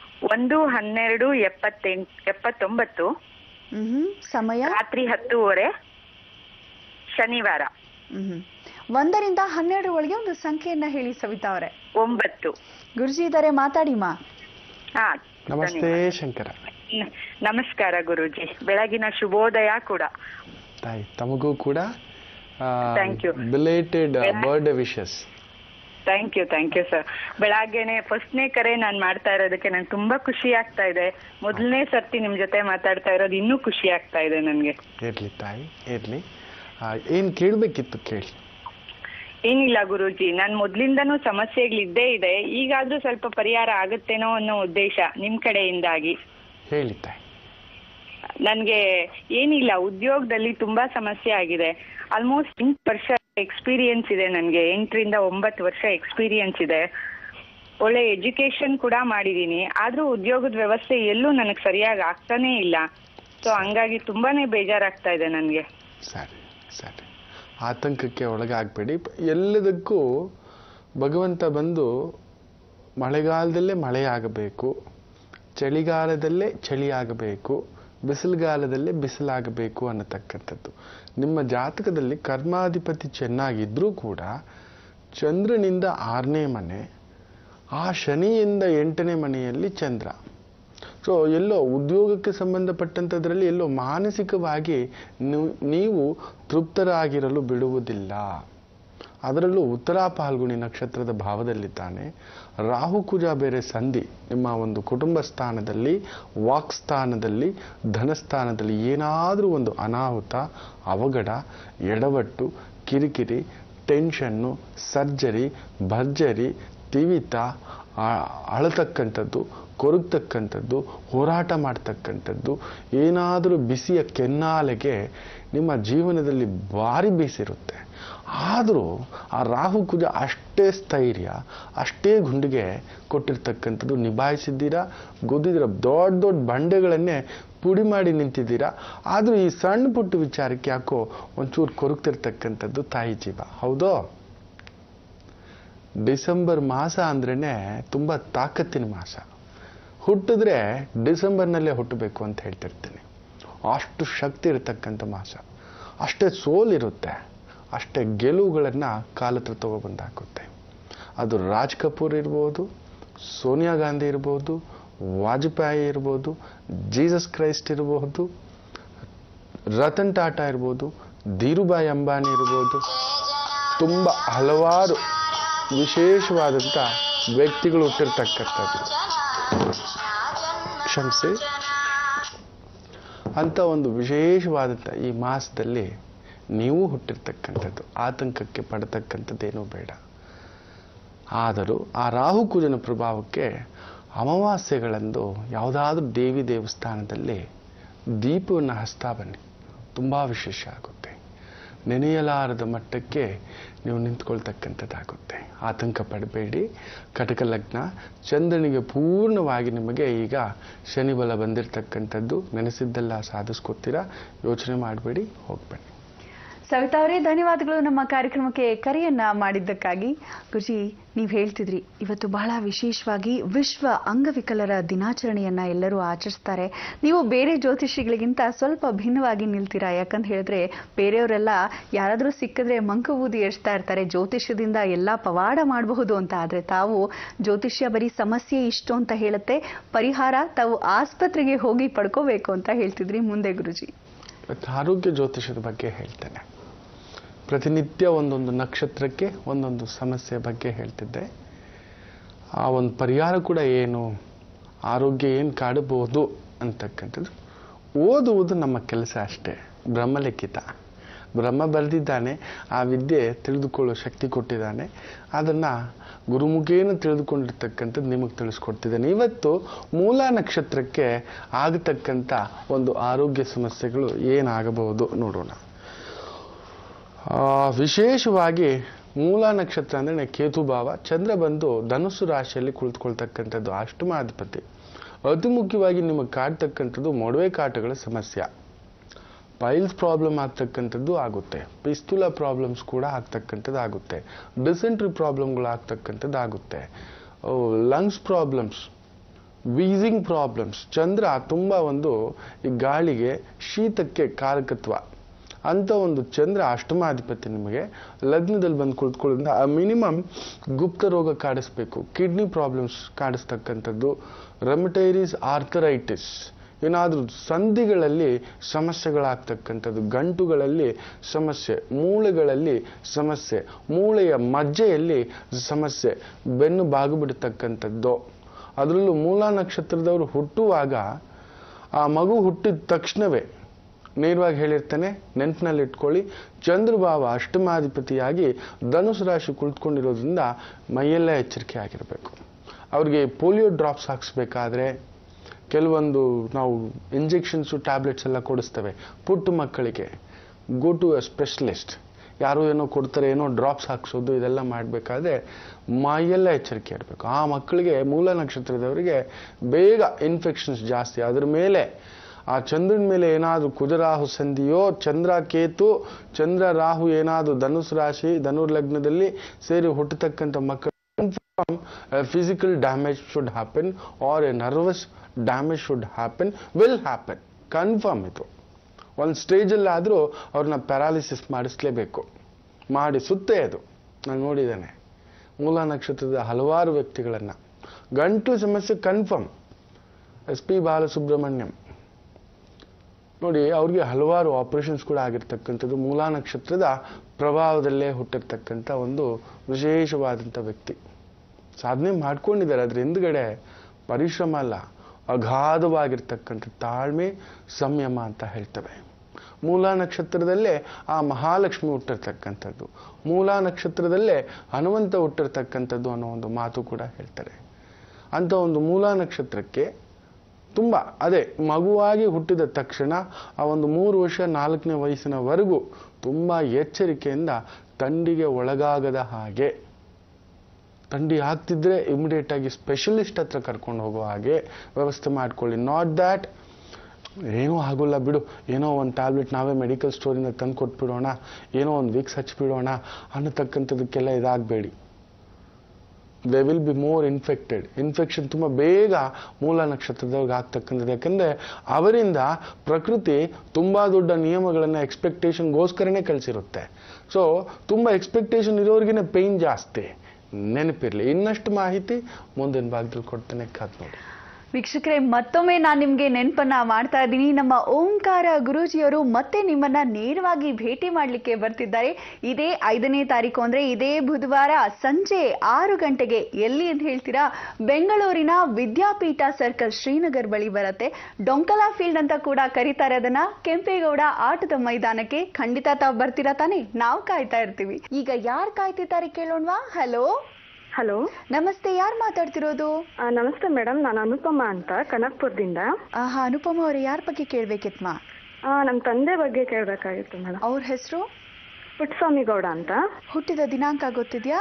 1/12/79. ಸಮಯ ರಾತ್ರಿ 10:30, ಶನಿವಾರ. 1ರಿಂದ 12 ಒಳಗೆ ಒಂದು ಸಂಖ್ಯೆಯನ್ನ ಹೇಳಿ ಸವಿತಾ ಅವರೇ. 9. ಗುರುಜಿ ಇದ್ದಾರೆ, ಮಾತಾಡಿ ಮಾ. ಹಾ, ನಮಸ್ತೆ ಶಂಕರ. ನಮಸ್ಕಾರ ಗುರೂಜಿ, ಬೆಳಗಿನ ಶುಭೋದಯ ಕೂಡ. ತಾಯಿ ತಮಗೂ ಕೂಡ thank you. Belated birthday wishes. Thank you sir. ಬೆಳಗ್ಗೆನೆ ಫಸ್ಟ್ನೇ ಕರೆ ನಾನು ಮಾಡ್ತಾ ಇರೋದಕ್ಕೆ ನಂಗೆ ತುಂಬಾ ಖುಷಿ ಆಗ್ತಾ ಇದೆ. ಮೊದಲನೇ ಸರ್ತಿ ನಿಮ್ ಜೊತೆ ಮಾತಾಡ್ತಾ ಇರೋದು ಇನ್ನೂ ಖುಷಿ ಆಗ್ತಾ ಇದೆ ನನಗೆ. ಇರ್ಲಿ ತಾಯಿ ಇರ್ಲಿ. ಏನ್ ಕೇಳ್ಬೇಕಿತ್ತು ಕೇಳಿ. ಏನಿಲ್ಲ ಗುರೂಜಿ, ನಾನ್ ಮೊದ್ಲಿಂದನೂ ಸಮಸ್ಯೆಗಳಿದ್ದೇ ಇದೆ. ಈಗಾದ್ರೂ ಸ್ವಲ್ಪ ಪರಿಹಾರ ಆಗುತ್ತೇನೋ ಅನ್ನೋ ಉದ್ದೇಶ ನಿಮ್ ಕಡೆಯಿಂದಾಗಿ. ಹೇಳಿ ತಾಯಿ. ನನ್ಗೆ ಏನಿಲ್ಲ, ಉದ್ಯೋಗದಲ್ಲಿ ತುಂಬಾ ಸಮಸ್ಯೆ ಆಗಿದೆ. ಆಲ್ಮೋಸ್ಟ್ 8 ವರ್ಷ ಎಕ್ಸ್ಪೀರಿಯನ್ಸ್ ಇದೆ ನನ್ಗೆ. 8 ರಿಂದ 9 ವರ್ಷ ಎಕ್ಸ್ಪೀರಿಯನ್ಸ್ ಇದೆ. ಒಳ್ಳೆ ಎಜುಕೇಶನ್ ಕೂಡ ಮಾಡಿದೀನಿ. ಆದ್ರೂ ಉದ್ಯೋಗದ ವ್ಯವಸ್ಥೆ ಎಲ್ಲೂ ನನಗೆ ಸರಿಯಾಗಿ ಆಗ್ತಾನೇ ಇಲ್ಲ. ಸೊ ಹಂಗಾಗಿ ತುಂಬಾನೇ ಬೇಜಾರಾಗ್ತಾ ಇದೆ ನನ್ಗೆ. ಸರಿ ಸರಿ, ಆತಂಕಕ್ಕೆ ಒಳಗಾಗಬೇಡಿ. ಎಲ್ಲದಕ್ಕೂ ಭಗವಂತ ಬಂದು ಮಳೆಗಾಲದಲ್ಲೇ ಮಳೆಯಾಗಬೇಕು, ಚಳಿಗಾಲದಲ್ಲೇ ಚಳಿಯಾಗಬೇಕು, ಬಿಸಿಲುಗಾಲದಲ್ಲೇ ಬಿಸಿಲಾಗಬೇಕು ಅನ್ನತಕ್ಕಂಥದ್ದು. ನಿಮ್ಮ ಜಾತಕದಲ್ಲಿ ಕರ್ಮಾಧಿಪತಿ ಚೆನ್ನಾಗಿದ್ರೂ ಕೂಡ ಚಂದ್ರನಿಂದ 6ನೇ ಮನೆ, ಆ ಶನಿಯಿಂದ 8ನೇ ಮನೆಯಲ್ಲಿ ಚಂದ್ರ. ಸೊ ಎಲ್ಲೋ ಉದ್ಯೋಗಕ್ಕೆ ಸಂಬಂಧಪಟ್ಟಂಥದ್ರಲ್ಲಿ ಎಲ್ಲೋ ಮಾನಸಿಕವಾಗಿ ನೀವು ತೃಪ್ತರಾಗಿರಲು ಬಿಡುವುದಿಲ್ಲ. ಅದರಲ್ಲೂ ಉತ್ತರ ಫಾಲ್ಗುಣಿ ನಕ್ಷತ್ರದ ಭಾವದಲ್ಲಿದ್ದಾನೆ. ರಾಹು ಕುಜ ಬೇರೆ ಸಂಧಿ. ನಿಮ್ಮ ಒಂದು ಕುಟುಂಬ ಸ್ಥಾನದಲ್ಲಿ, ವಾಕ್ಸ್ಥಾನದಲ್ಲಿ, ಧನಸ್ಥಾನದಲ್ಲಿ ಏನಾದರೂ ಒಂದು ಅನಾಹುತ, ಅವಘಡ, ಎಡವಟ್ಟು, ಕಿರಿಕಿರಿ, ಟೆನ್ಷನ್ನು, ಸರ್ಜರಿ, ಭರ್ಜರಿ, ತಿವಿತ, ಅಳತಕ್ಕಂಥದ್ದು, ಕೊರಗ್ತಕ್ಕಂಥದ್ದು, ಹೋರಾಟ ಮಾಡ್ತಕ್ಕಂಥದ್ದು, ಏನಾದರೂ ಬಿಸಿಯ ಕೆನ್ನಾಲೆಗೆ ನಿಮ್ಮ ಜೀವನದಲ್ಲಿ ಭಾರಿ ಬೇಸಿರುತ್ತೆ. ಆದರೂ ಆ ರಾಹು ಕುಜ ಅಷ್ಟೇ ಸ್ಥೈರ್ಯ, ಅಷ್ಟೇ ಗುಂಡಿಗೆ ಕೊಟ್ಟಿರ್ತಕ್ಕಂಥದ್ದು. ನಿಭಾಯಿಸಿದ್ದೀರಾ, ಗೆದ್ದಿದ್ದೀರಾ, ದೊಡ್ಡ ದೊಡ್ಡ ಬಂಡೆಗಳನ್ನೇ ಪುಡಿ ಮಾಡಿ ನಿಂತಿದ್ದೀರಾ. ಆದರೂ ಈ ಸಣ್ಣ ಪುಟ್ಟ ವಿಚಾರಕ್ಕೆ ಯಾಕೋ ಒಂಚೂರು ಕೊರಗ್ತಿರ್ತಕ್ಕಂಥದ್ದು ತಾಯಿ ಜೀವ. ಹೌದೋ? ಡಿಸೆಂಬರ್ ಮಾಸ ಅಂದ್ರೇ ತುಂಬ ತಾಕತ್ತಿನ ಮಾಸ. ಹುಟ್ಟಿದ್ರೆ ಡಿಸೆಂಬರ್ನಲ್ಲೇ ಹುಟ್ಟಬೇಕು ಅಂತ ಹೇಳ್ತಿರ್ತೀನಿ. ಅಷ್ಟು ಶಕ್ತಿ ಇರತಕ್ಕಂಥ ಮಾಸ, ಅಷ್ಟೇ ಸೋಲಿರುತ್ತೆ, ಅಷ್ಟೇ ಗೆಲುವುಗಳನ್ನು ಕಾಲತ್ರ ತಗೊಬಂದು ಹಾಕುತ್ತೆ. ಅದು ರಾಜ್ ಕಪೂರ್ ಇರ್ಬೋದು, ಸೋನಿಯಾ ಗಾಂಧಿ ಇರ್ಬೋದು, ವಾಜಪೇಯಿ ಇರ್ಬೋದು, ಜೀಸಸ್ ಕ್ರೈಸ್ಟ್ ಇರ್ಬೋದು, ರತನ್ ಟಾಟಾ ಇರ್ಬೋದು, ಧೀರುಭಾಯಿ ಅಂಬಾನಿ ಇರ್ಬೋದು. ತುಂಬ ಹಲವಾರು ವಿಶೇಷವಾದಂಥ ವ್ಯಕ್ತಿಗಳು ಹುಟ್ಟಿರ್ತಕ್ಕಂಥದ್ದು. ಕ್ಷಮಿಸಿ. ಅಂತ ಒಂದು ವಿಶೇಷವಾದಂಥ ಈ ಮಾಸದಲ್ಲಿ ನೀವು ಹುಟ್ಟಿರ್ತಕ್ಕಂಥದ್ದು. ಆತಂಕಕ್ಕೆ ಪಡತಕ್ಕಂಥದ್ದೇನೂ ಬೇಡ. ಆದರೂ ಆ ರಾಹು ಕುಜನ ಪ್ರಭಾವಕ್ಕೆ ಅಮಾವಾಸ್ಯೆಗಳಂದು ಯಾವುದಾದ್ರೂ ದೇವಿ ದೇವಸ್ಥಾನದಲ್ಲಿ ದೀಪವನ್ನು ಹಚ್ತಾ ಬನ್ನಿ. ತುಂಬ ವಿಶೇಷ ಆಗುತ್ತೆ. ನೆನೆಯಲಾರದ ಮಟ್ಟಕ್ಕೆ ನೀವು ನಿಂತ್ಕೊಳ್ತಕ್ಕಂಥದ್ದಾಗುತ್ತೆ. ಆತಂಕ ಪಡಬೇಡಿ. ಕಟಕ ಲಗ್ನ, ಚಂದ್ರನಿಗೆ ಪೂರ್ಣವಾಗಿ ನಿಮಗೆ ಈಗ ಶನಿ ಬಲ ಬಂದಿರತಕ್ಕಂಥದ್ದು. ನೆನೆಸಿದ್ದೆಲ್ಲ ಸಾಧಿಸ್ಕೊತೀರಾ. ಯೋಚನೆ ಮಾಡಬೇಡಿ, ಹೋಗ್ಬೇಡಿ. ಸವಿತಾ ಅವರೇ, ಧನ್ಯವಾದಗಳು ನಮ್ಮ ಕಾರ್ಯಕ್ರಮಕ್ಕೆ ಕರೆಯನ್ನ ಮಾಡಿದ್ದಕ್ಕಾಗಿ. ಗುರುಜಿ, ನೀವು ಹೇಳ್ತಿದ್ರಿ ಇವತ್ತು ಬಹಳ ವಿಶೇಷವಾಗಿ ವಿಶ್ವ ಅಂಗವಿಕಲರ ದಿನಾಚರಣೆಯನ್ನ ಎಲ್ಲರೂ ಆಚರಿಸ್ತಾರೆ. ನೀವು ಬೇರೆ ಜ್ಯೋತಿಷಿಗಳಿಗಿಂತ ಸ್ವಲ್ಪ ಭಿನ್ನವಾಗಿ ನಿಲ್ತೀರಾ. ಯಾಕಂತ ಹೇಳಿದ್ರೆ ಬೇರೆಯವರೆಲ್ಲ ಯಾರಾದರೂ ಸಿಕ್ಕಿದ್ರೆ ಮಂಕ ಊದಿ ಎಡ್ಸ್ತಾ ಇರ್ತಾರೆ, ಜ್ಯೋತಿಷ್ಯದಿಂದ ಎಲ್ಲ ಪವಾಡ ಮಾಡಬಹುದು ಅಂತ. ಆದ್ರೆ ತಾವು ಜ್ಯೋತಿಷ್ಯ ಬರೀ ಸಮಸ್ಯೆ ಇಷ್ಟು ಅಂತ ಹೇಳುತ್ತೆ, ಪರಿಹಾರ ತಾವು ಆಸ್ಪತ್ರೆಗೆ ಹೋಗಿ ಪಡ್ಕೋಬೇಕು ಅಂತ ಹೇಳ್ತಿದ್ರಿ. ಮುಂದೆ ಗುರುಜಿ. ಆರೋಗ್ಯ ಜ್ಯೋತಿಷದ ಬಗ್ಗೆ ಹೇಳ್ತೇನೆ. ಪ್ರತಿನಿತ್ಯ ಒಂದೊಂದು ನಕ್ಷತ್ರಕ್ಕೆ ಒಂದೊಂದು ಸಮಸ್ಯೆ ಬಗ್ಗೆ ಹೇಳ್ತಿದ್ದೆ. ಆ ಒಂದು ಪರಿಹಾರ ಕೂಡ ಏನು, ಆರೋಗ್ಯ ಏನು ಕಾಡಬಹುದು ಅಂತಕ್ಕಂಥದ್ದು. ಓದುವುದು ನಮ್ಮ ಕೆಲಸ ಅಷ್ಟೇ, ಬ್ರಹ್ಮಲಿಖಿತ. ಬ್ರಹ್ಮ ಬರೆದಿದ್ದಾನೆ, ಆ ವಿದ್ಯೆ ತಿಳಿದುಕೊಳ್ಳೋ ಶಕ್ತಿ ಕೊಟ್ಟಿದ್ದಾನೆ. ಅದನ್ನು ಗುರುಮುಖೇನ ತಿಳಿದುಕೊಂಡಿರ್ತಕ್ಕಂಥದ್ದು ನಿಮಗೆ ತಿಳಿಸ್ಕೊಡ್ತಿದ್ದಾನೆ. ಇವತ್ತು ಮೂಲ ನಕ್ಷತ್ರಕ್ಕೆ ಆಗತಕ್ಕಂಥ ಒಂದು ಆರೋಗ್ಯ ಸಮಸ್ಯೆಗಳು ಏನಾಗಬಹುದು ನೋಡೋಣ. ವಿಶೇಷವಾಗಿ ಮೂಲ ನಕ್ಷತ್ರ ಅಂದರೆ ಕೇತುಭಾವ. ಚಂದ್ರ ಬಂದು ಧನುಸ್ಸು ರಾಶಿಯಲ್ಲಿ ಕುಳಿತುಕೊಳ್ತಕ್ಕಂಥದ್ದು, ಅಷ್ಟಮಾಧಿಪತಿ. ಅತಿ ಮುಖ್ಯವಾಗಿ ನಿಮಗೆ ಕಾಡ್ತಕ್ಕಂಥದ್ದು ಮೊಡವೆ ಕಾಟಗಳ ಸಮಸ್ಯೆ. ಪೈಲ್ಸ್ ಪ್ರಾಬ್ಲಮ್ ಆಗ್ತಕ್ಕಂಥದ್ದು ಆಗುತ್ತೆ, ಪಿಸ್ತುಲ ಪ್ರಾಬ್ಲಮ್ಸ್ ಕೂಡ ಆಗ್ತಕ್ಕಂಥದ್ದು ಆಗುತ್ತೆ, ಡಿಸೆಂಟ್ರಿ ಪ್ರಾಬ್ಲಮ್ಗಳು ಆಗ್ತಕ್ಕಂಥದ್ದು ಆಗುತ್ತೆ, ಲಂಗ್ಸ್ ಪ್ರಾಬ್ಲಮ್ಸ್, ವೀಸಿಂಗ್ ಪ್ರಾಬ್ಲಮ್ಸ್. ಚಂದ್ರ ತುಂಬ ಒಂದು ಈ ಗಾಳಿಗೆ ಶೀತಕ್ಕೆ ಕಾರಕತ್ವ ಅಂತ ಒಂದು ಚಂದ್ರ ಅಷ್ಟಮಾಧಿಪತಿ ನಿಮಗೆ ಲಗ್ನದಲ್ಲಿ ಬಂದು ಕುಳಿತುಕೊಳ್ಳೋದ್ರಿಂದ ಮಿನಿಮಮ್ ಗುಪ್ತ ರೋಗ ಕಾಡಿಸ್ಬೇಕು, ಕಿಡ್ನಿ ಪ್ರಾಬ್ಲಮ್ಸ್ ಕಾಡಿಸ್ತಕ್ಕಂಥದ್ದು, ರೆಮಟೈರಿಸ್, ಆರ್ಥರೈಟಿಸ್ ಏನಾದರೂ ಸಂಧಿಗಳಲ್ಲಿ ಸಮಸ್ಯೆಗಳಾಗ್ತಕ್ಕಂಥದ್ದು, ಗಂಟುಗಳಲ್ಲಿ ಸಮಸ್ಯೆ, ಮೂಳೆಗಳಲ್ಲಿ ಸಮಸ್ಯೆ, ಮೂಳೆಯ ಮಜ್ಜೆಯಲ್ಲಿ ಸಮಸ್ಯೆ, ಬೆನ್ನು ಬಾಗಿಬಿಡ್ತಕ್ಕಂಥದ್ದು. ಅದರಲ್ಲೂ ಮೂಲಾ ನಕ್ಷತ್ರದವರು ಹುಟ್ಟುವಾಗ ಆ ಮಗು ಹುಟ್ಟಿದ ತಕ್ಷಣವೇ ನೇರವಾಗಿ ಹೇಳಿರ್ತಾನೆ, ನೆನಪಿನಲ್ಲಿ ಇಟ್ಕೊಳ್ಳಿ, ಚಂದ್ರಭಾವ ಅಷ್ಟಮಾಧಿಪತಿಯಾಗಿ ಧನುಸು ರಾಶಿ ಕುಳಿತುಕೊಂಡಿರೋದ್ರಿಂದ ಮೈಯೆಲ್ಲ ಎಚ್ಚರಿಕೆ ಆಗಿರಬೇಕು. ಅವ್ರಿಗೆ ಪೋಲಿಯೋ ಡ್ರಾಪ್ಸ್ ಹಾಕ್ಸ್ಬೇಕಾದ್ರೆ ಕೆಲವೊಂದು ನಾವು ಇಂಜೆಕ್ಷನ್ಸು ಟ್ಯಾಬ್ಲೆಟ್ಸ್ ಎಲ್ಲ ಕೊಡಿಸ್ತೇವೆ ಪುಟ್ಟ ಮಕ್ಕಳಿಗೆ. Go to a specialist. ಯಾರೋ ಏನೋ ಕೊಡ್ತಾರೆ, ಏನೋ ಡ್ರಾಪ್ಸ್ ಹಾಕ್ಸೋದು, ಇದೆಲ್ಲ ಮಾಡಬೇಕಾದ್ರೆ ಮೈಯೆಲ್ಲ ಎಚ್ಚರಿಕೆ ಇರಬೇಕು. ಆ ಮಕ್ಕಳಿಗೆ ಮೂಲ ನಕ್ಷತ್ರದವರಿಗೆ ಬೇಗ ಇನ್ಫೆಕ್ಷನ್ಸ್ ಜಾಸ್ತಿ. ಅದ್ರ ಮೇಲೆ ಆ ಚಂದ್ರನ ಮೇಲೆ ಏನಾದರೂ ಕುಜರಾಹು ಸಂಧಿಯೋ, ಚಂದ್ರ ಕೇತು ಚಂದ್ರ ರಾಹು ಏನಾದರೂ ಧನುಸ್ ರಾಶಿ ಧನುರ್ ಲಗ್ನದಲ್ಲಿ ಸೇರಿ ಹುಟ್ಟತಕ್ಕಂಥ ಮಕ್ಕಳು confirm physical damage should happen or a nervous damage should happen, will happen, confirm. ಇದು ಒಂದು ಸ್ಟೇಜಲ್ಲಾದರೂ ಅವ್ರನ್ನ ಪ್ಯಾರಾಲಿಸಿಸ್ ಮಾಡಿಸ್ಲೇಬೇಕು, ಮಾಡಿಸುತ್ತೆ. ಅದು ನಾನು ನೋಡಿದ್ದೇನೆ ಮೂಲ ನಕ್ಷತ್ರದ ಹಲವಾರು ವ್ಯಕ್ತಿಗಳನ್ನು. ಗಂಟು ಸಮಸ್ಯೆ ಕನ್ಫರ್ಮ್. SP ಬಾಲಸುಬ್ರಹ್ಮಣ್ಯಂ ನೋಡಿ, ಅವ್ರಿಗೆ ಹಲವಾರು ಆಪರೇಷನ್ಸ್ ಕೂಡ ಆಗಿರ್ತಕ್ಕಂಥದ್ದು. ಮೂಲಾ ನಕ್ಷತ್ರದ ಪ್ರಭಾವದಲ್ಲೇ ಹುಟ್ಟಿರ್ತಕ್ಕಂಥ ಒಂದು ವಿಶೇಷವಾದಂಥ ವ್ಯಕ್ತಿ. ಸಾಧನೆ ಮಾಡ್ಕೊಂಡಿದ್ದಾರೆ. ಅದ್ರ ಹಿಂದ್ಗಡೆ ಪರಿಶ್ರಮ ಅಲ್ಲ, ಅಗಾಧವಾಗಿರ್ತಕ್ಕಂಥ ತಾಳ್ಮೆ, ಸಂಯಮ ಅಂತ ಹೇಳ್ತೇವೆ. ಮೂಲಾ ನಕ್ಷತ್ರದಲ್ಲೇ ಆ ಮಹಾಲಕ್ಷ್ಮಿ ಹುಟ್ಟಿರ್ತಕ್ಕಂಥದ್ದು, ಮೂಲಾ ನಕ್ಷತ್ರದಲ್ಲೇ ಹನುಮಂತ ಹುಟ್ಟಿರ್ತಕ್ಕಂಥದ್ದು ಅನ್ನೋ ಒಂದು ಮಾತು ಕೂಡ ಹೇಳ್ತಾರೆ. ಅಂತ ಒಂದು ಮೂಲಾ ನಕ್ಷತ್ರಕ್ಕೆ ತುಂಬ ಅದೇ ಮಗುವಾಗಿ ಹುಟ್ಟಿದ ತಕ್ಷಣ ಆ ಒಂದು 3 ವರ್ಷ 4ನೇ ವಯಸ್ಸಿನವರೆಗೂ ತುಂಬ ಎಚ್ಚರಿಕೆಯಿಂದ ಥಂಡಿಗೆ ಒಳಗಾಗದ ಹಾಗೆ, ಥಂಡಿ ಆಗ್ತಿದ್ರೆ ಇಮಿಡಿಯೇಟ್ ಆಗಿ ಸ್ಪೆಷಲಿಸ್ಟ್ ಹತ್ರ ಕರ್ಕೊಂಡು ಹೋಗೋ ಹಾಗೆ ವ್ಯವಸ್ಥೆ ಮಾಡ್ಕೊಳ್ಳಿ. ನಾಟ್ ದ್ಯಾಟ್ ಏನೂ ಆಗೋಲ್ಲ ಬಿಡು, ಏನೋ ಒಂದು ಟ್ಯಾಬ್ಲೆಟ್ ನಾವೇ ಮೆಡಿಕಲ್ ಸ್ಟೋರಿಂದ ತಂದು ಕೊಟ್ಬಿಡೋಣ, ಏನೋ ಒಂದು ವಿಕ್ಸ್ ಹಚ್ಬಿಡೋಣ ಅನ್ನತಕ್ಕಂಥದಕ್ಕೆಲ್ಲ ಇದಾಗಬೇಡಿ. They will be more infected. Infection ತುಂಬ ಬೇಗ ಮೂಲ ನಕ್ಷತ್ರದವ್ರಿಗೆ ಆಗ್ತಕ್ಕಂಥದ್ದು. ಯಾಕಂದರೆ ಅವರಿಂದ ಪ್ರಕೃತಿ ತುಂಬ ದೊಡ್ಡ ನಿಯಮಗಳನ್ನು ಎಕ್ಸ್ಪೆಕ್ಟೇಷನ್ಗೋಸ್ಕರನೇ ಕಳಿಸಿರುತ್ತೆ. ಸೊ ತುಂಬ ಎಕ್ಸ್ಪೆಕ್ಟೇಷನ್ ಇರೋರಿಗೇ ಪೇಯ್ನ್ ಜಾಸ್ತಿ. ನೆನಪಿರಲಿ. ಇನ್ನಷ್ಟು ಮಾಹಿತಿ ಮುಂದಿನ ಭಾಗದಲ್ಲಿ ಕೊಡ್ತೇನೆ, ಕಾದ್ ನೋಡಿ. ವೀಕ್ಷಕರೇ, ಮತ್ತೊಮ್ಮೆ ನಾನು ನಿಮಗೆ ನೆನಪನ್ನ ಮಾಡ್ತಾ ಇದ್ದೀನಿ. ನಮ್ಮ ಓಂಕಾರ ಗುರೂಜಿಯವರು ಮತ್ತೆ ನಿಮ್ಮನ್ನ ನೇರವಾಗಿ ಭೇಟಿ ಮಾಡಲಿಕ್ಕೆ ಬರ್ತಿದ್ದಾರೆ. ಇದೇ 5ನೇ ತಾರೀಕು ಅಂದ್ರೆ ಇದೇ ಬುಧವಾರ ಸಂಜೆ 6 ಗಂಟೆಗೆ. ಎಲ್ಲಿ ಅಂತ ಹೇಳ್ತೀರಾ? ಬೆಂಗಳೂರಿನ ವಿದ್ಯಾಪೀಠ ಸರ್ಕಲ್ ಶ್ರೀನಗರ್ ಬಳಿ ಬರುತ್ತೆ. ಡೊಂಕಲಾ ಫೀಲ್ಡ್ ಅಂತ ಕೂಡ ಕರೀತಾರೆ ಅದನ್ನ. ಕೆಂಪೇಗೌಡ ಆಟದ ಮೈದಾನಕ್ಕೆ ಖಂಡಿತ ತಾವು ಬರ್ತೀರಾ ತಾನೆ? ನಾವು ಕಾಯ್ತಾ ಇರ್ತೀವಿ. ಈಗ ಯಾರು ಕಾಯ್ತಿದ್ದಾರೆ ಕೇಳೋಣವಾ? ಹಲೋ ಹಲೋ, ನಮಸ್ತೆ. ಯಾರು ಮಾತಾಡ್ತಿರೋದು? ನಮಸ್ತೆ ಮೇಡಮ್, ನಾನು ಅನುಪಮ ಅಂತ ಕನಕ್ಪುರದಿಂದ. ಅನುಪಮ ಅವ್ರೆ, ಯಾರ ಬಗ್ಗೆ ಕೇಳ್ಬೇಕಿತ್ಮಾ? ನಮ್ಮ ತಂದೆ ಬಗ್ಗೆ ಕೇಳಬೇಕಾಗಿತ್ತು ಮೇಡಮ್. ಅವ್ರ ಹೆಸರು? ಪುಟ್ಟಸ್ವಾಮಿ ಗೌಡ ಅಂತ. ಹುಟ್ಟಿದ ದಿನಾಂಕ ಗೊತ್ತಿದ್ಯಾ?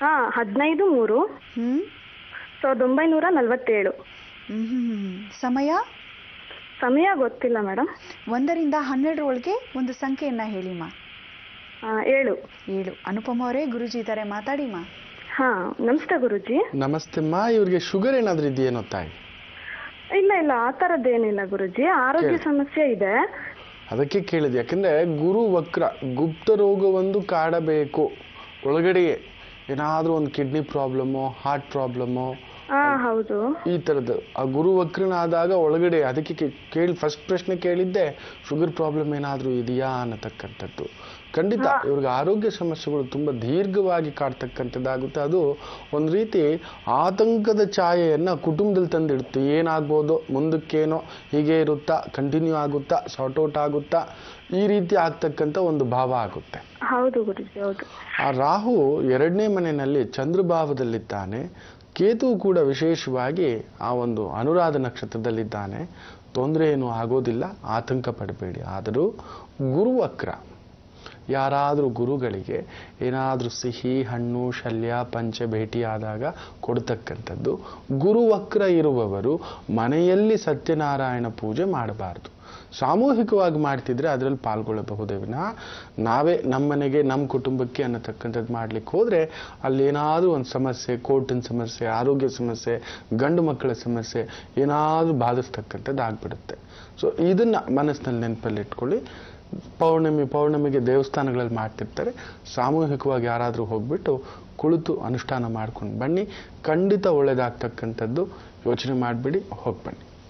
15/3/1947. ಸಮಯ? ಸಮಯ ಗೊತ್ತಿಲ್ಲ ಮೇಡಮ್. 1ರಿಂದ 12 ಒಳಗೆ ಒಂದು ಸಂಖ್ಯೆಯನ್ನ ಹೇಳಿಮಾ. 7. ಅನುಪಮ ಅವರೇ, ಗುರುಜಿ ಇದ್ದಾರೆ, ಮಾತಾಡಿಮಾ. ನಮಸ್ತೆ ಗುರುಜಿ. ನಮಸ್ತೆ ಮಾ. ಇವ್ರಿಗೆ ಶುಗರ್ ಏನಾದ್ರೂ ಇದೆಯೇನೋ ತಾಯಿ? ಇಲ್ಲ ಆ ಥರದ್ದೇನಿಲ್ಲ ಗುರುಜಿ, ಆರೋಗ್ಯ ಸಮಸ್ಯೆ ಇದೆ. ಅದಕ್ಕೆ ಕೇಳಿದೆ. ಯಾಕಂದ್ರೆ ಗುರು ವಕ್ರ ಗುಪ್ತ ರೋಗ ಒಂದು ಕಾಡಬೇಕು. ಒಳಗಡೆಗೆ ಏನಾದ್ರೂ ಒಂದು ಕಿಡ್ನಿ ಪ್ರಾಬ್ಲಮ್ಮು, ಹಾರ್ಟ್ ಪ್ರಾಬ್ಲಮ್ಮು, ಹೌದು, ಈ ತರದ್ದು ಆ ಗುರು ವಕ್ರನಾದಾಗ ಒಳಗಡೆ. ಅದಕ್ಕೆ ಫಸ್ಟ್ ಪ್ರಶ್ನೆ ಕೇಳಿದ್ದೆ, ಶುಗರ್ ಪ್ರಾಬ್ಲಮ್ ಏನಾದ್ರೂ ಇದೆಯಾ ಅನ್ನತಕ್ಕಂಥದ್ದು. ಖಂಡಿತ ಇವ್ರಿಗೆ ಆರೋಗ್ಯ ಸಮಸ್ಯೆಗಳು ತುಂಬಾ ದೀರ್ಘವಾಗಿ ಕಾಡ್ತಕ್ಕಂಥದ್ದಾಗುತ್ತೆ. ಅದು ಒಂದು ರೀತಿ ಆತಂಕದ ಛಾಯೆಯನ್ನ ಕುಟುಂಬದಲ್ಲಿ ತಂದಿಡುತ್ತೆ. ಏನಾಗ್ಬೋದು, ಮುಂದಕ್ಕೇನೋ ಹೀಗೆ ಇರುತ್ತಾ, ಕಂಟಿನ್ಯೂ ಆಗುತ್ತಾ, ಸಾರ್ಟ್ ಔಟ್ ಆಗುತ್ತಾ, ಈ ರೀತಿ ಆಗ್ತಕ್ಕಂಥ ಒಂದು ಭಾವ ಆಗುತ್ತೆ. ಹೌದು ಗುರುಜಿ, ಹೌದು. ಆ ರಾಹು 2ನೇ ಮನೆಯಲ್ಲಿ ಚಂದ್ರಭಾವದಲ್ಲಿದ್ದಾನೆ. ಕೇತು ಕೂಡ ವಿಶೇಷವಾಗಿ ಆ ಒಂದು ಅನುರಾಧ ನಕ್ಷತ್ರದಲ್ಲಿದ್ದಾನೆ. ತೊಂದರೆ ಏನೂ ಆಗೋದಿಲ್ಲ, ಆತಂಕ ಪಡಬೇಡಿ. ಆದರೂ ಗುರುವಕ್ರ ಯಾರಾದರೂ ಗುರುಗಳಿಗೆ ಏನಾದರೂ ಸಿಹಿ, ಹಣ್ಣು, ಶಲ್ಯ, ಪಂಚೆ ಭೇಟಿಯಾದಾಗ ಕೊಡ್ತಕ್ಕಂಥದ್ದು. ಗುರುವಕ್ರ ಇರುವವರು ಮನೆಯಲ್ಲಿ ಸತ್ಯನಾರಾಯಣ ಪೂಜೆ ಮಾಡಬಾರ್ದು. ಸಾಮೂಹಿಕವಾಗಿ ಮಾಡ್ತಿದ್ರೆ ಅದರಲ್ಲಿ ಪಾಲ್ಗೊಳ್ಳಬಹುದೇ ವಿನಃ ನಾವೇ ನಮ್ಮ ಮನೆಗೆ, ನಮ್ಮ ಕುಟುಂಬಕ್ಕೆ ಅನ್ನತಕ್ಕಂಥದ್ದು ಮಾಡ್ಲಿಕ್ಕೆ ಹೋದರೆ ಅಲ್ಲೇನಾದರೂ ಒಂದು ಸಮಸ್ಯೆ, ಕೋರ್ಟಿನ ಸಮಸ್ಯೆ, ಆರೋಗ್ಯ ಸಮಸ್ಯೆ, ಗಂಡು ಮಕ್ಕಳ ಸಮಸ್ಯೆ ಏನಾದರೂ ಬಾಧಿಸ್ತಕ್ಕಂಥದ್ದು ಆಗ್ಬಿಡುತ್ತೆ. ಸೊ ಇದನ್ನ ಮನಸ್ಸಿನಲ್ಲಿ ನೆನಪಲ್ಲಿ ಇಟ್ಕೊಳ್ಳಿ. ಪೌರ್ಣಮಿಗೆ ದೇವಸ್ಥಾನಗಳಲ್ಲಿ ಮಾಡ್ತಿರ್ತಾರೆ. ಸಾಮೂಹಿಕವಾಗಿ ಯಾರಾದರೂ ಹೋಗ್ಬಿಟ್ಟು ಕುಳಿತು ಅನುಷ್ಠಾನ ಮಾಡ್ಕೊಂಡು ಬನ್ನಿ. ಖಂಡಿತ ಒಳ್ಳೇದಾಗ್ತಕ್ಕಂಥದ್ದು. ಯೋಚನೆ ಮಾಡಿಬಿಡಿ, ಹೋಗ್ಬನ್ನಿ.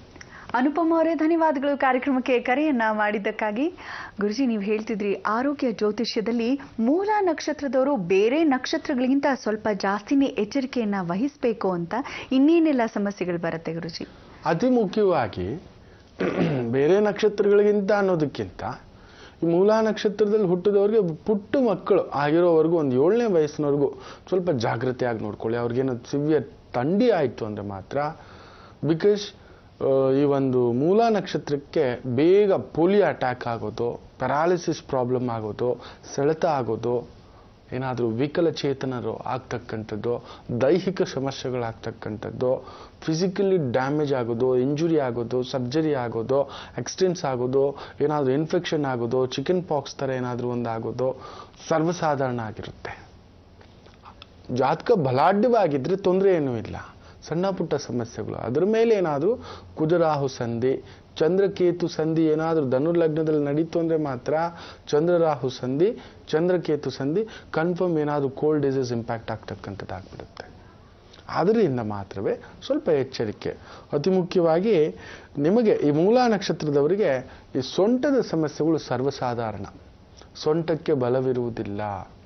ಅನುಪಮ ಅವರೇ, ಧನ್ಯವಾದಗಳು ಕಾರ್ಯಕ್ರಮಕ್ಕೆ ಕರೆಯನ್ನ ಮಾಡಿದ್ದಕ್ಕಾಗಿ. ಗುರುಜಿ, ನೀವು ಹೇಳ್ತಿದ್ರಿ ಆರೋಗ್ಯ ಜ್ಯೋತಿಷ್ಯದಲ್ಲಿ ಮೂಲ ನಕ್ಷತ್ರದವರು ಬೇರೆ ನಕ್ಷತ್ರಗಳಿಗಿಂತ ಸ್ವಲ್ಪ ಜಾಸ್ತಿನೇ ಎಚ್ಚರಿಕೆಯನ್ನ ವಹಿಸಬೇಕು ಅಂತ. ಇನ್ನೇನೆಲ್ಲ ಸಮಸ್ಯೆಗಳು ಬರುತ್ತೆ ಗುರುಜಿ? ಅತಿ ಮುಖ್ಯವಾಗಿ ಬೇರೆ ನಕ್ಷತ್ರಗಳಿಗಿಂತ ಅನ್ನೋದಕ್ಕಿಂತ ಈ ಮೂಲಾ ನಕ್ಷತ್ರದಲ್ಲಿ ಹುಟ್ಟಿದವ್ರಿಗೆ ಪುಟ್ಟ ಮಕ್ಕಳು ಆಗಿರೋವರೆಗೂ ಒಂದು 7ನೇ ವಯಸ್ಸಿನವರೆಗೂ ಸ್ವಲ್ಪ ಜಾಗೃತಿಯಾಗಿ ನೋಡ್ಕೊಳ್ಳಿ. ಅವ್ರಿಗೇನೋ ಸಿವಿಯರ್ ಥಂಡಿ ಆಯಿತು ಅಂದರೆ ಮಾತ್ರ, ಬಿಕಾಸ್ ಈ ಒಂದು ಮೂಲಾ ನಕ್ಷತ್ರಕ್ಕೆ ಬೇಗ ಪೋಲಿಯೋ ಅಟ್ಯಾಕ್ ಆಗೋದು, ಪ್ಯಾರಾಲಿಸಿಸ್ ಪ್ರಾಬ್ಲಮ್ ಆಗೋದು, ಸೆಳೆತ ಆಗೋದು, ಏನಾದರೂ ವಿಕಲಚೇತನರು ಆಗ್ತಕ್ಕಂಥದ್ದು, ದೈಹಿಕ ಸಮಸ್ಯೆಗಳಾಗ್ತಕ್ಕಂಥದ್ದು, ಫಿಸಿಕಲಿ ಡ್ಯಾಮೇಜ್ ಆಗೋದು, ಇಂಜುರಿ ಆಗೋದು, ಸರ್ಜರಿ ಆಗೋದು, ಆಕ್ಸಿಡೆಂಟ್ಸ್ ಆಗೋದು, ಏನಾದರೂ ಇನ್ಫೆಕ್ಷನ್ ಆಗೋದು, ಚಿಕನ್ ಪಾಕ್ಸ್ ಥರ ಏನಾದರೂ ಒಂದು ಆಗೋದು ಸರ್ವಸಾಧಾರಣ ಆಗಿರುತ್ತೆ. ಜಾತಕ ಬಲಾಢ್ಯವಾಗಿದ್ದರೆ ತೊಂದರೆ ಏನೂ ಇಲ್ಲ, ಸಣ್ಣ ಪುಟ್ಟ ಸಮಸ್ಯೆಗಳು. ಅದರ ಮೇಲೆ ಏನಾದರೂ ಕುಜರಾಹು ಸಂಧಿ, ಚಂದ್ರಕೇತು ಸಂಧಿ ಏನಾದರೂ ಧನುರ್ಲಗ್ನದಲ್ಲಿ ನಡೀತು ಅಂದರೆ ಮಾತ್ರ ಚಂದ್ರರಾಹು ಸಂಧಿ, ಚಂದ್ರಕೇತು ಸಂಧಿ ಕನ್ಫರ್ಮ್ ಏನಾದರೂ ಕೋಲ್ಡ್ ಡಿಸೀಸ್ ಇಂಪ್ಯಾಕ್ಟ್ ಆಗ್ತಕ್ಕಂಥದ್ದಾಗ್ಬಿಡುತ್ತೆ. ಅದರಿಂದ ಮಾತ್ರವೇ ಸ್ವಲ್ಪ ಎಚ್ಚರಿಕೆ. ಅತಿ ಮುಖ್ಯವಾಗಿ ನಿಮಗೆ ಈ ಮೂಲಾ ನಕ್ಷತ್ರದವರಿಗೆ ಈ ಸೊಂಟದ ಸಮಸ್ಯೆಗಳು ಸರ್ವಸಾಧಾರಣ. ಸೊಂಟಕ್ಕೆ ಬಲವಿರುವುದಿಲ್ಲ,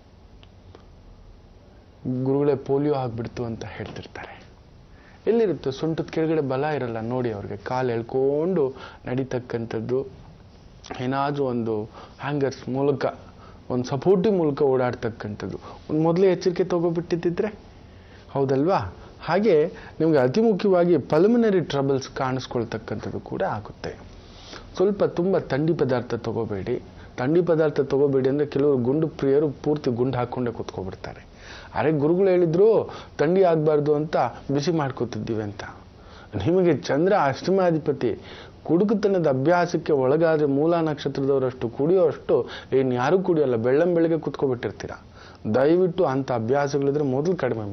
ಗುರುಗಳೇ ಪೋಲಿಯೋ ಆಗ್ಬಿಡ್ತು ಅಂತ ಹೇಳ್ತಿರ್ತಾರೆ. ಎಲ್ಲಿರುತ್ತೆ? ಸೊಂಟದ ಕೆಳಗಡೆ ಬಲ ಇರಲ್ಲ ನೋಡಿ. ಅವ್ರಿಗೆ ಕಾಲು ಎಳ್ಕೊಂಡು ನಡೀತಕ್ಕಂಥದ್ದು, ಏನಾದರೂ ಒಂದು ಹ್ಯಾಂಗರ್ಸ್ ಮೂಲಕ, ಒಂದು ಸಪೋರ್ಟಿ ಮೂಲಕ ಓಡಾಡ್ತಕ್ಕಂಥದ್ದು ಒಂದು ಮೊದಲೇ ಎಚ್ಚರಿಕೆ ತಗೋಬಿಟ್ಟಿದ್ದಿದ್ರೆ, ಹೌದಲ್ವಾ? ಹಾಗೆ ನಿಮಗೆ ಅತಿ ಮುಖ್ಯವಾಗಿ ಪಲ್ಮನರಿ ಟ್ರಬಲ್ಸ್ ಕಾಣಿಸ್ಕೊಳ್ತಕ್ಕಂಥದ್ದು ಕೂಡ ಆಗುತ್ತೆ. ಸ್ವಲ್ಪ ತುಂಬ ಥಂಡಿ ಪದಾರ್ಥ ತಗೋಬೇಡಿ. ಥಂಡಿ ಪದಾರ್ಥ ತಗೋಬೇಡಿ ಅಂದರೆ ಕೆಲವರು ಗುಂಡು ಪ್ರಿಯರು ಪೂರ್ತಿ ಗುಂಡು ಹಾಕ್ಕೊಂಡೇ ಕೂತ್ಕೊಬಿಡ್ತಾರೆ. ಅರೆ, ಗುರುಗಳು ಹೇಳಿದ್ರು ಥಂಡಿ ಆಗಬಾರ್ದು ಅಂತ ಬಿಸಿ ಮಾಡ್ಕೋತಿದ್ದೀವಿ ಅಂತ. ನಿಮಗೆ ಚಂದ್ರ ಅಷ್ಟಮಾಧಿಪತಿ, ಕುಡುಕುತನದ ಅಭ್ಯಾಸಕ್ಕೆ ಒಳಗಾದರೆ ಮೂಲಾ ನಕ್ಷತ್ರದವರಷ್ಟು ಕುಡಿಯೋಷ್ಟು ಯಾರೂ ಕುಡಿಯೋಲ್ಲ. ಬೆಳ್ಳಂಬೆಳಗ್ಗೆ ಕೂತ್ಕೊಬಿಟ್ಟಿರ್ತೀರ. ದಯವಿಟ್ಟು ಅಂಥ ಅಭ್ಯಾಸಗಳಿದ್ರೆ ಮೊದಲು ಕಡಿಮೆ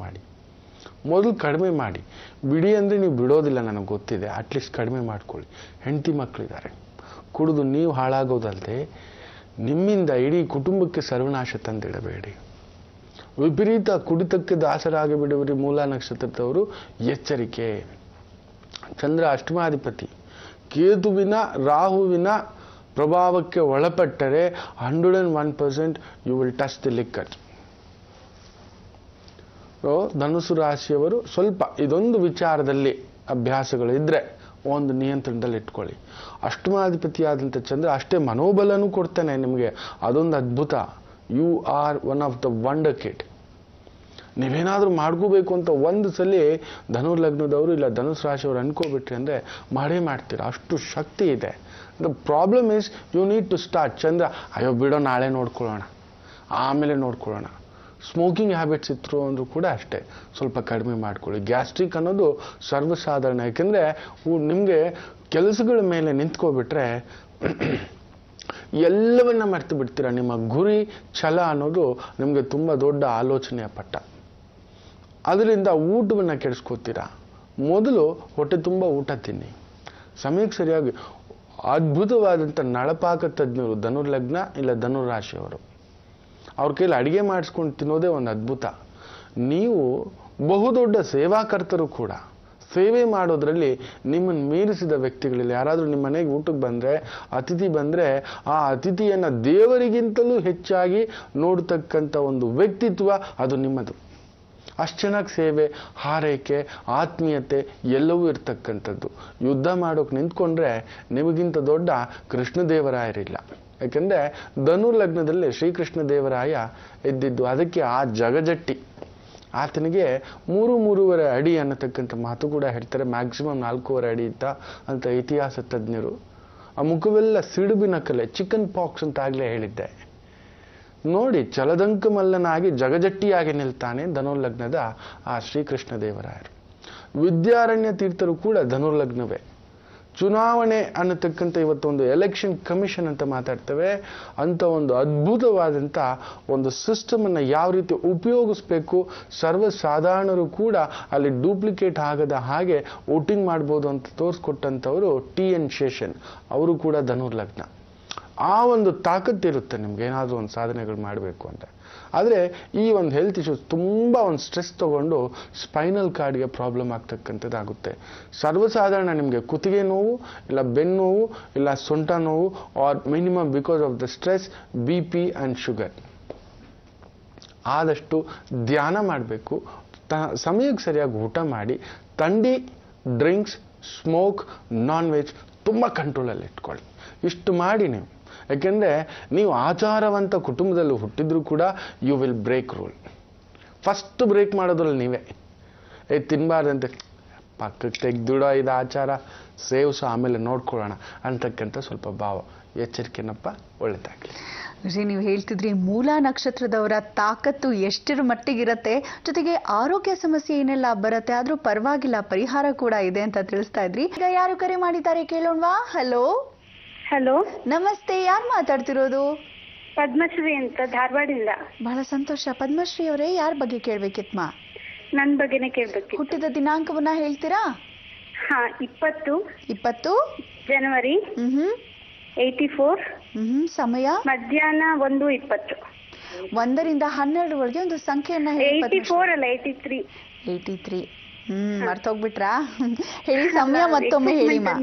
ಮಾಡಿ. ಬಿಡಿ ಅಂದರೆ ನೀವು ಬಿಡೋದಿಲ್ಲ, ನನಗೆ ಗೊತ್ತಿದೆ. ಅಟ್ಲೀಸ್ಟ್ ಕಡಿಮೆ ಮಾಡ್ಕೊಳ್ಳಿ. ಹೆಂಡತಿ ಮಕ್ಕಳಿದ್ದಾರೆ, ಕುಡಿದು ನೀವು ಹಾಳಾಗೋದಲ್ಲದೆ ನಿಮ್ಮಿಂದ ಇಡೀ ಕುಟುಂಬಕ್ಕೆ ಸರ್ವನಾಶ ತಂದಿಡಬೇಡಿ. ವಿಪರೀತ ಕುಡಿತಕ್ಕೆ ದಾಸರಾಗಿ ಬಿಡುವರಿ ಮೂಲಾ ನಕ್ಷತ್ರದವರು ಎಚ್ಚರಿಕೆ. ಚಂದ್ರ ಅಷ್ಟಮಾಧಿಪತಿ, ಕೇತುವಿನ ರಾಹುವಿನ ಪ್ರಭಾವಕ್ಕೆ ಒಳಪಟ್ಟರೆ 101% you will touch the liquor. ಧನುಸು ರಾಶಿಯವರು ಸ್ವಲ್ಪ ಇದೊಂದು ವಿಚಾರದಲ್ಲಿ ಅಭ್ಯಾಸಗಳಿದ್ರೆ ಒಂದು ನಿಯಂತ್ರಣದಲ್ಲಿ ಇಟ್ಕೊಳ್ಳಿ. ಅಷ್ಟಮಾಧಿಪತಿಯಾದಂಥ ಚಂದ್ರ ಅಷ್ಟೇ ಮನೋಬಲನೂ ಕೊಡ್ತಾನೆ ನಿಮಗೆ. ಅದೊಂದು ಅದ್ಭುತ. You are one of the wonder kid. ನೀವೇನಾದರೂ ಮಾಡ್ಕೋಬೇಕು ಅಂತ ಒಂದು ಸಲ ಧನುರ್ಲಗ್ನದವರು ಇಲ್ಲ ಧನುಸ್ ರಾಶಿಯವರು ಅನ್ಕೋಬಿಟ್ರಿ ಅಂದರೆ ಮಾಡೇ ಮಾಡ್ತೀರಾ. ಅಷ್ಟು ಶಕ್ತಿ ಇದೆ. The problem is you need to start. ಚಂದ್ರ ಅಯ್ಯೋ ಬಿಡೋ, ನಾಳೆ ನೋಡ್ಕೊಳ್ಳೋಣ, ಆಮೇಲೆ ನೋಡ್ಕೊಳ್ಳೋಣ. ಸ್ಮೋಕಿಂಗ್ ಹ್ಯಾಬಿಟ್ಸ್ ಇತ್ತು ಅಂದರೂ ಕೂಡ ಅಷ್ಟೇ, ಸ್ವಲ್ಪ ಕಡಿಮೆ ಮಾಡ್ಕೊಳ್ಳಿ. ಗ್ಯಾಸ್ಟ್ರಿಕ್ ಅನ್ನೋದು ಸರ್ವಸಾಧಾರಣ. ಯಾಕೆಂದರೆ ನಿಮಗೆ ಕೆಲಸಗಳ ಮೇಲೆ ನಿಂತ್ಕೊಬಿಟ್ರೆ ಎಲ್ಲವನ್ನ ಮರ್ತು ಬಿಡ್ತೀರ. ನಿಮ್ಮ ಗುರಿ ಛಲ ಅನ್ನೋದು ನಿಮಗೆ ತುಂಬ ದೊಡ್ಡ ಆಲೋಚನೆಯ ಪಟ್ಟ. ಅದರಿಂದ ಊಟವನ್ನು ಕೆಡಿಸ್ಕೋತೀರಾ. ಮೊದಲು ಹೊಟ್ಟೆ ತುಂಬ ಊಟ ತಿನ್ನಿ, ಸಮಯಕ್ಕೆ ಸರಿಯಾಗಿ. ಅದ್ಭುತವಾದಂಥ ನಳಪಾಕ ತಜ್ಞರು ಧನುರ್ಲಗ್ನ ಇಲ್ಲ ಧನುರಾಶಿಯವರು, ಅವ್ರ ಕೈಲಿ ಅಡುಗೆ ಮಾಡಿಸ್ಕೊಂಡು ತಿನ್ನೋದೇ ಒಂದು ಅದ್ಭುತ. ನೀವು ಬಹುದೊಡ್ಡ ಸೇವಾಕರ್ತರು ಕೂಡ. ಸೇವೆ ಮಾಡೋದ್ರಲ್ಲಿ ನಿಮ್ಮನ್ನು ಮೀರಿಸಿದ ವ್ಯಕ್ತಿಗಳಿಲ್ಲ. ಯಾರಾದರೂ ನಿಮ್ಮ ಮನೆಗೆ ಊಟಕ್ಕೆ ಬಂದರೆ, ಅತಿಥಿ ಬಂದರೆ, ಆ ಅತಿಥಿಯನ್ನು ದೇವರಿಗಿಂತಲೂ ಹೆಚ್ಚಾಗಿ ನೋಡ್ತಕ್ಕಂಥ ಒಂದು ವ್ಯಕ್ತಿತ್ವ ಅದು ನಿಮ್ಮದು. ಅಷ್ಟು ಚೆನ್ನಾಗಿ ಸೇವೆ, ಹಾರೈಕೆ, ಆತ್ಮೀಯತೆ ಎಲ್ಲವೂ ಇರ್ತಕ್ಕಂಥದ್ದು. ಯುದ್ಧ ಮಾಡೋಕೆ ನಿಂತ್ಕೊಂಡ್ರೆ ನಿಮಗಿಂತ ದೊಡ್ಡ ಕೃಷ್ಣದೇವರಾಯರಿಲ್ಲ. ಯಾಕೆಂದರೆ ಧನುರ್ಲಗ್ನದಲ್ಲಿ ಶ್ರೀಕೃಷ್ಣ ದೇವರಾಯ ಇದ್ದಿದ್ದು. ಅದಕ್ಕೆ ಆ ಜಗಜಟ್ಟಿ ಆತನಿಗೆ 3-3.5 ಅಡಿ ಅನ್ನತಕ್ಕಂಥ ಮಾತು ಕೂಡ ಹೇಳ್ತಾರೆ. ಮ್ಯಾಕ್ಸಿಮಮ್ 4.5 ಅಡಿ ಇದ್ದ ಅಂತ ಇತಿಹಾಸ ತಜ್ಞರು. ಆ ಮುಖವೆಲ್ಲ ಸಿಡುಬಿನ ಕಲೆ, ಚಿಕನ್ ಪಾಕ್ಸ್ ಅಂತ ಆಗಲೇ ಹೇಳಿದ್ದೆ ನೋಡಿ. ಚಲದಂಕ ಮಲ್ಲನಾಗಿ ಜಗಜಟ್ಟಿಯಾಗಿ ನಿಲ್ತಾನೆ ಧನುರ್ಲಗ್ನದ ಆ ಶ್ರೀಕೃಷ್ಣ ದೇವರಾಯರು. ವಿದ್ಯಾರಣ್ಯ ತೀರ್ಥರು ಕೂಡ ಧನುರ್ಲಗ್ನವೇ. ಚುನಾವಣೆ ಅನ್ನತಕ್ಕಂಥ ಇವತ್ತೊಂದು ಎಲೆಕ್ಷನ್ ಕಮಿಷನ್ ಅಂತ ಮಾತಾಡ್ತೇವೆ. ಅಂತ ಒಂದು ಅದ್ಭುತವಾದಂಥ ಒಂದು ಸಿಸ್ಟಮನ್ನು ಯಾವ ರೀತಿ ಉಪಯೋಗಿಸ್ಬೇಕು, ಸರ್ವಸಾಧಾರಣರು ಕೂಡ ಅಲ್ಲಿ ಡೂಪ್ಲಿಕೇಟ್ ಆಗದ ಹಾಗೆ ವೋಟಿಂಗ್ ಮಾಡ್ಬೋದು ಅಂತ ತೋರಿಸ್ಕೊಟ್ಟಂಥವರು TN ಶೇಷನ್. ಅವರು ಕೂಡ ಧನುರ್ಲಗ್ನ. ಆ ಒಂದು ತಾಕತ್ತಿರುತ್ತೆ ನಿಮ್ಗೆ ಏನಾದರೂ ಒಂದು ಸಾಧನೆಗಳು ಮಾಡಬೇಕು ಅಂತ. ಆದರೆ ಈ ಒಂದು ಹೆಲ್ತ್ ಇಶ್ಯೂಸ್ ತುಂಬ ಒಂದು ಸ್ಟ್ರೆಸ್ ತಗೊಂಡು ಸ್ಪೈನಲ್ ಕಾರ್ಡ್ಗೆ ಪ್ರಾಬ್ಲಮ್ ಆಗ್ತಕ್ಕಂಥದ್ದಾಗುತ್ತೆ. ಸರ್ವಸಾಧಾರಣ ನಿಮಗೆ ಕುತ್ತಿಗೆ ನೋವು, ಇಲ್ಲ ಬೆನ್ನು ನೋವು, ಇಲ್ಲ ಸೊಂಟ ನೋವು, or minimum because of the stress, BP and sugar. ಆದಷ್ಟು ಧ್ಯಾನ ಮಾಡಬೇಕು, ಸಮಯಕ್ಕೆ ಸರಿಯಾಗಿ ಊಟ ಮಾಡಿ, ಥಂಡಿ, ಡ್ರಿಂಕ್ಸ್, ಸ್ಮೋಕ್, ನಾನ್ ವೆಜ್ ತುಂಬ ಕಂಟ್ರೋಲಲ್ಲಿ ಇಟ್ಕೊಳ್ಳಿ. ಇಷ್ಟು ಮಾಡಿ ನೀವು, ಯಾಕೆಂದರೆ ನೀವು ಆಚಾರವಂತ ಕುಟುಂಬದಲ್ಲಿ ಹುಟ್ಟಿದ್ರೂ ಕೂಡ you will break rule. First break ಮಾಡೋದ್ರಲ್ಲಿ ನೀವೇ. ತಿನ್ನಬಾರ್ದಂತೆ ಪಕ್ಕಕ್ಕೆ ತೆಗೆದಿಡೋ ಇದು ಆಚಾರ, ಸೇವ್ಸು ಆಮೇಲೆ ನೋಡ್ಕೊಳ್ಳೋಣ ಅಂತಕ್ಕಂಥ ಸ್ವಲ್ಪ ಭಾವ. ಎಚ್ಚರಿಕೆನಪ್ಪ, ಒಳ್ಳೆದಾಗಲಿ. ಗುರುಜಿ, ನೀವು ಹೇಳ್ತಿದ್ರಿ ಮೂಲ ನಕ್ಷತ್ರದವರ ತಾಕತ್ತು ಎಷ್ಟರ ಮಟ್ಟಿಗಿರತ್ತೆ, ಜೊತೆಗೆ ಆರೋಗ್ಯ ಸಮಸ್ಯೆ ಏನೆಲ್ಲ ಬರುತ್ತೆ, ಆದ್ರೂ ಪರವಾಗಿಲ್ಲ, ಪರಿಹಾರ ಕೂಡ ಇದೆ ಅಂತ ತಿಳಿಸ್ತಾ ಇದ್ರಿ. ಈಗ ಯಾರು ಕರೆ ಮಾಡಿದ್ದಾರೆ ಕೇಳೋಣವಾ? ಹಲೋ ಹಲೋ, ನಮಸ್ತೆ, ಯಾರು ಮಾತಾಡ್ತಿರೋದು? ಪದ್ಮಶ್ರೀ ಅಂತ, ಧಾರವಾಡಿಂದ. ಬಹಳ ಸಂತೋಷ. ಪದ್ಮಶ್ರೀ ಅವರೇ, ಯಾರ ಬಗ್ಗೆ ಕೇಳ್ಬೇಕಿತ್ಮ? ನನ್ ಬಗ್ಗೆನೇ ಕೇಳ್ಬೇಕು. ಹುಟ್ಟಿದ ದಿನಾಂಕವನ್ನ ಹೇಳ್ತೀರಾ? 20 ಜನವರಿ 84. ಸಮಯ ಮಧ್ಯಾಹ್ನ 1:20. 1ರಿಂದ 12 ಒಂದು ಸಂಖ್ಯೆಯನ್ನ ಹೇಳಿ. 84 ಅಲ್ಲ, 83. 83. ಮರ್ತೋಗ್ಬಿಟ್ರಾ? ಹೇಳಿ ಸಮಯ ಮತ್ತೊಮ್ಮೆ ಹೇಳಿಮ್ಮ.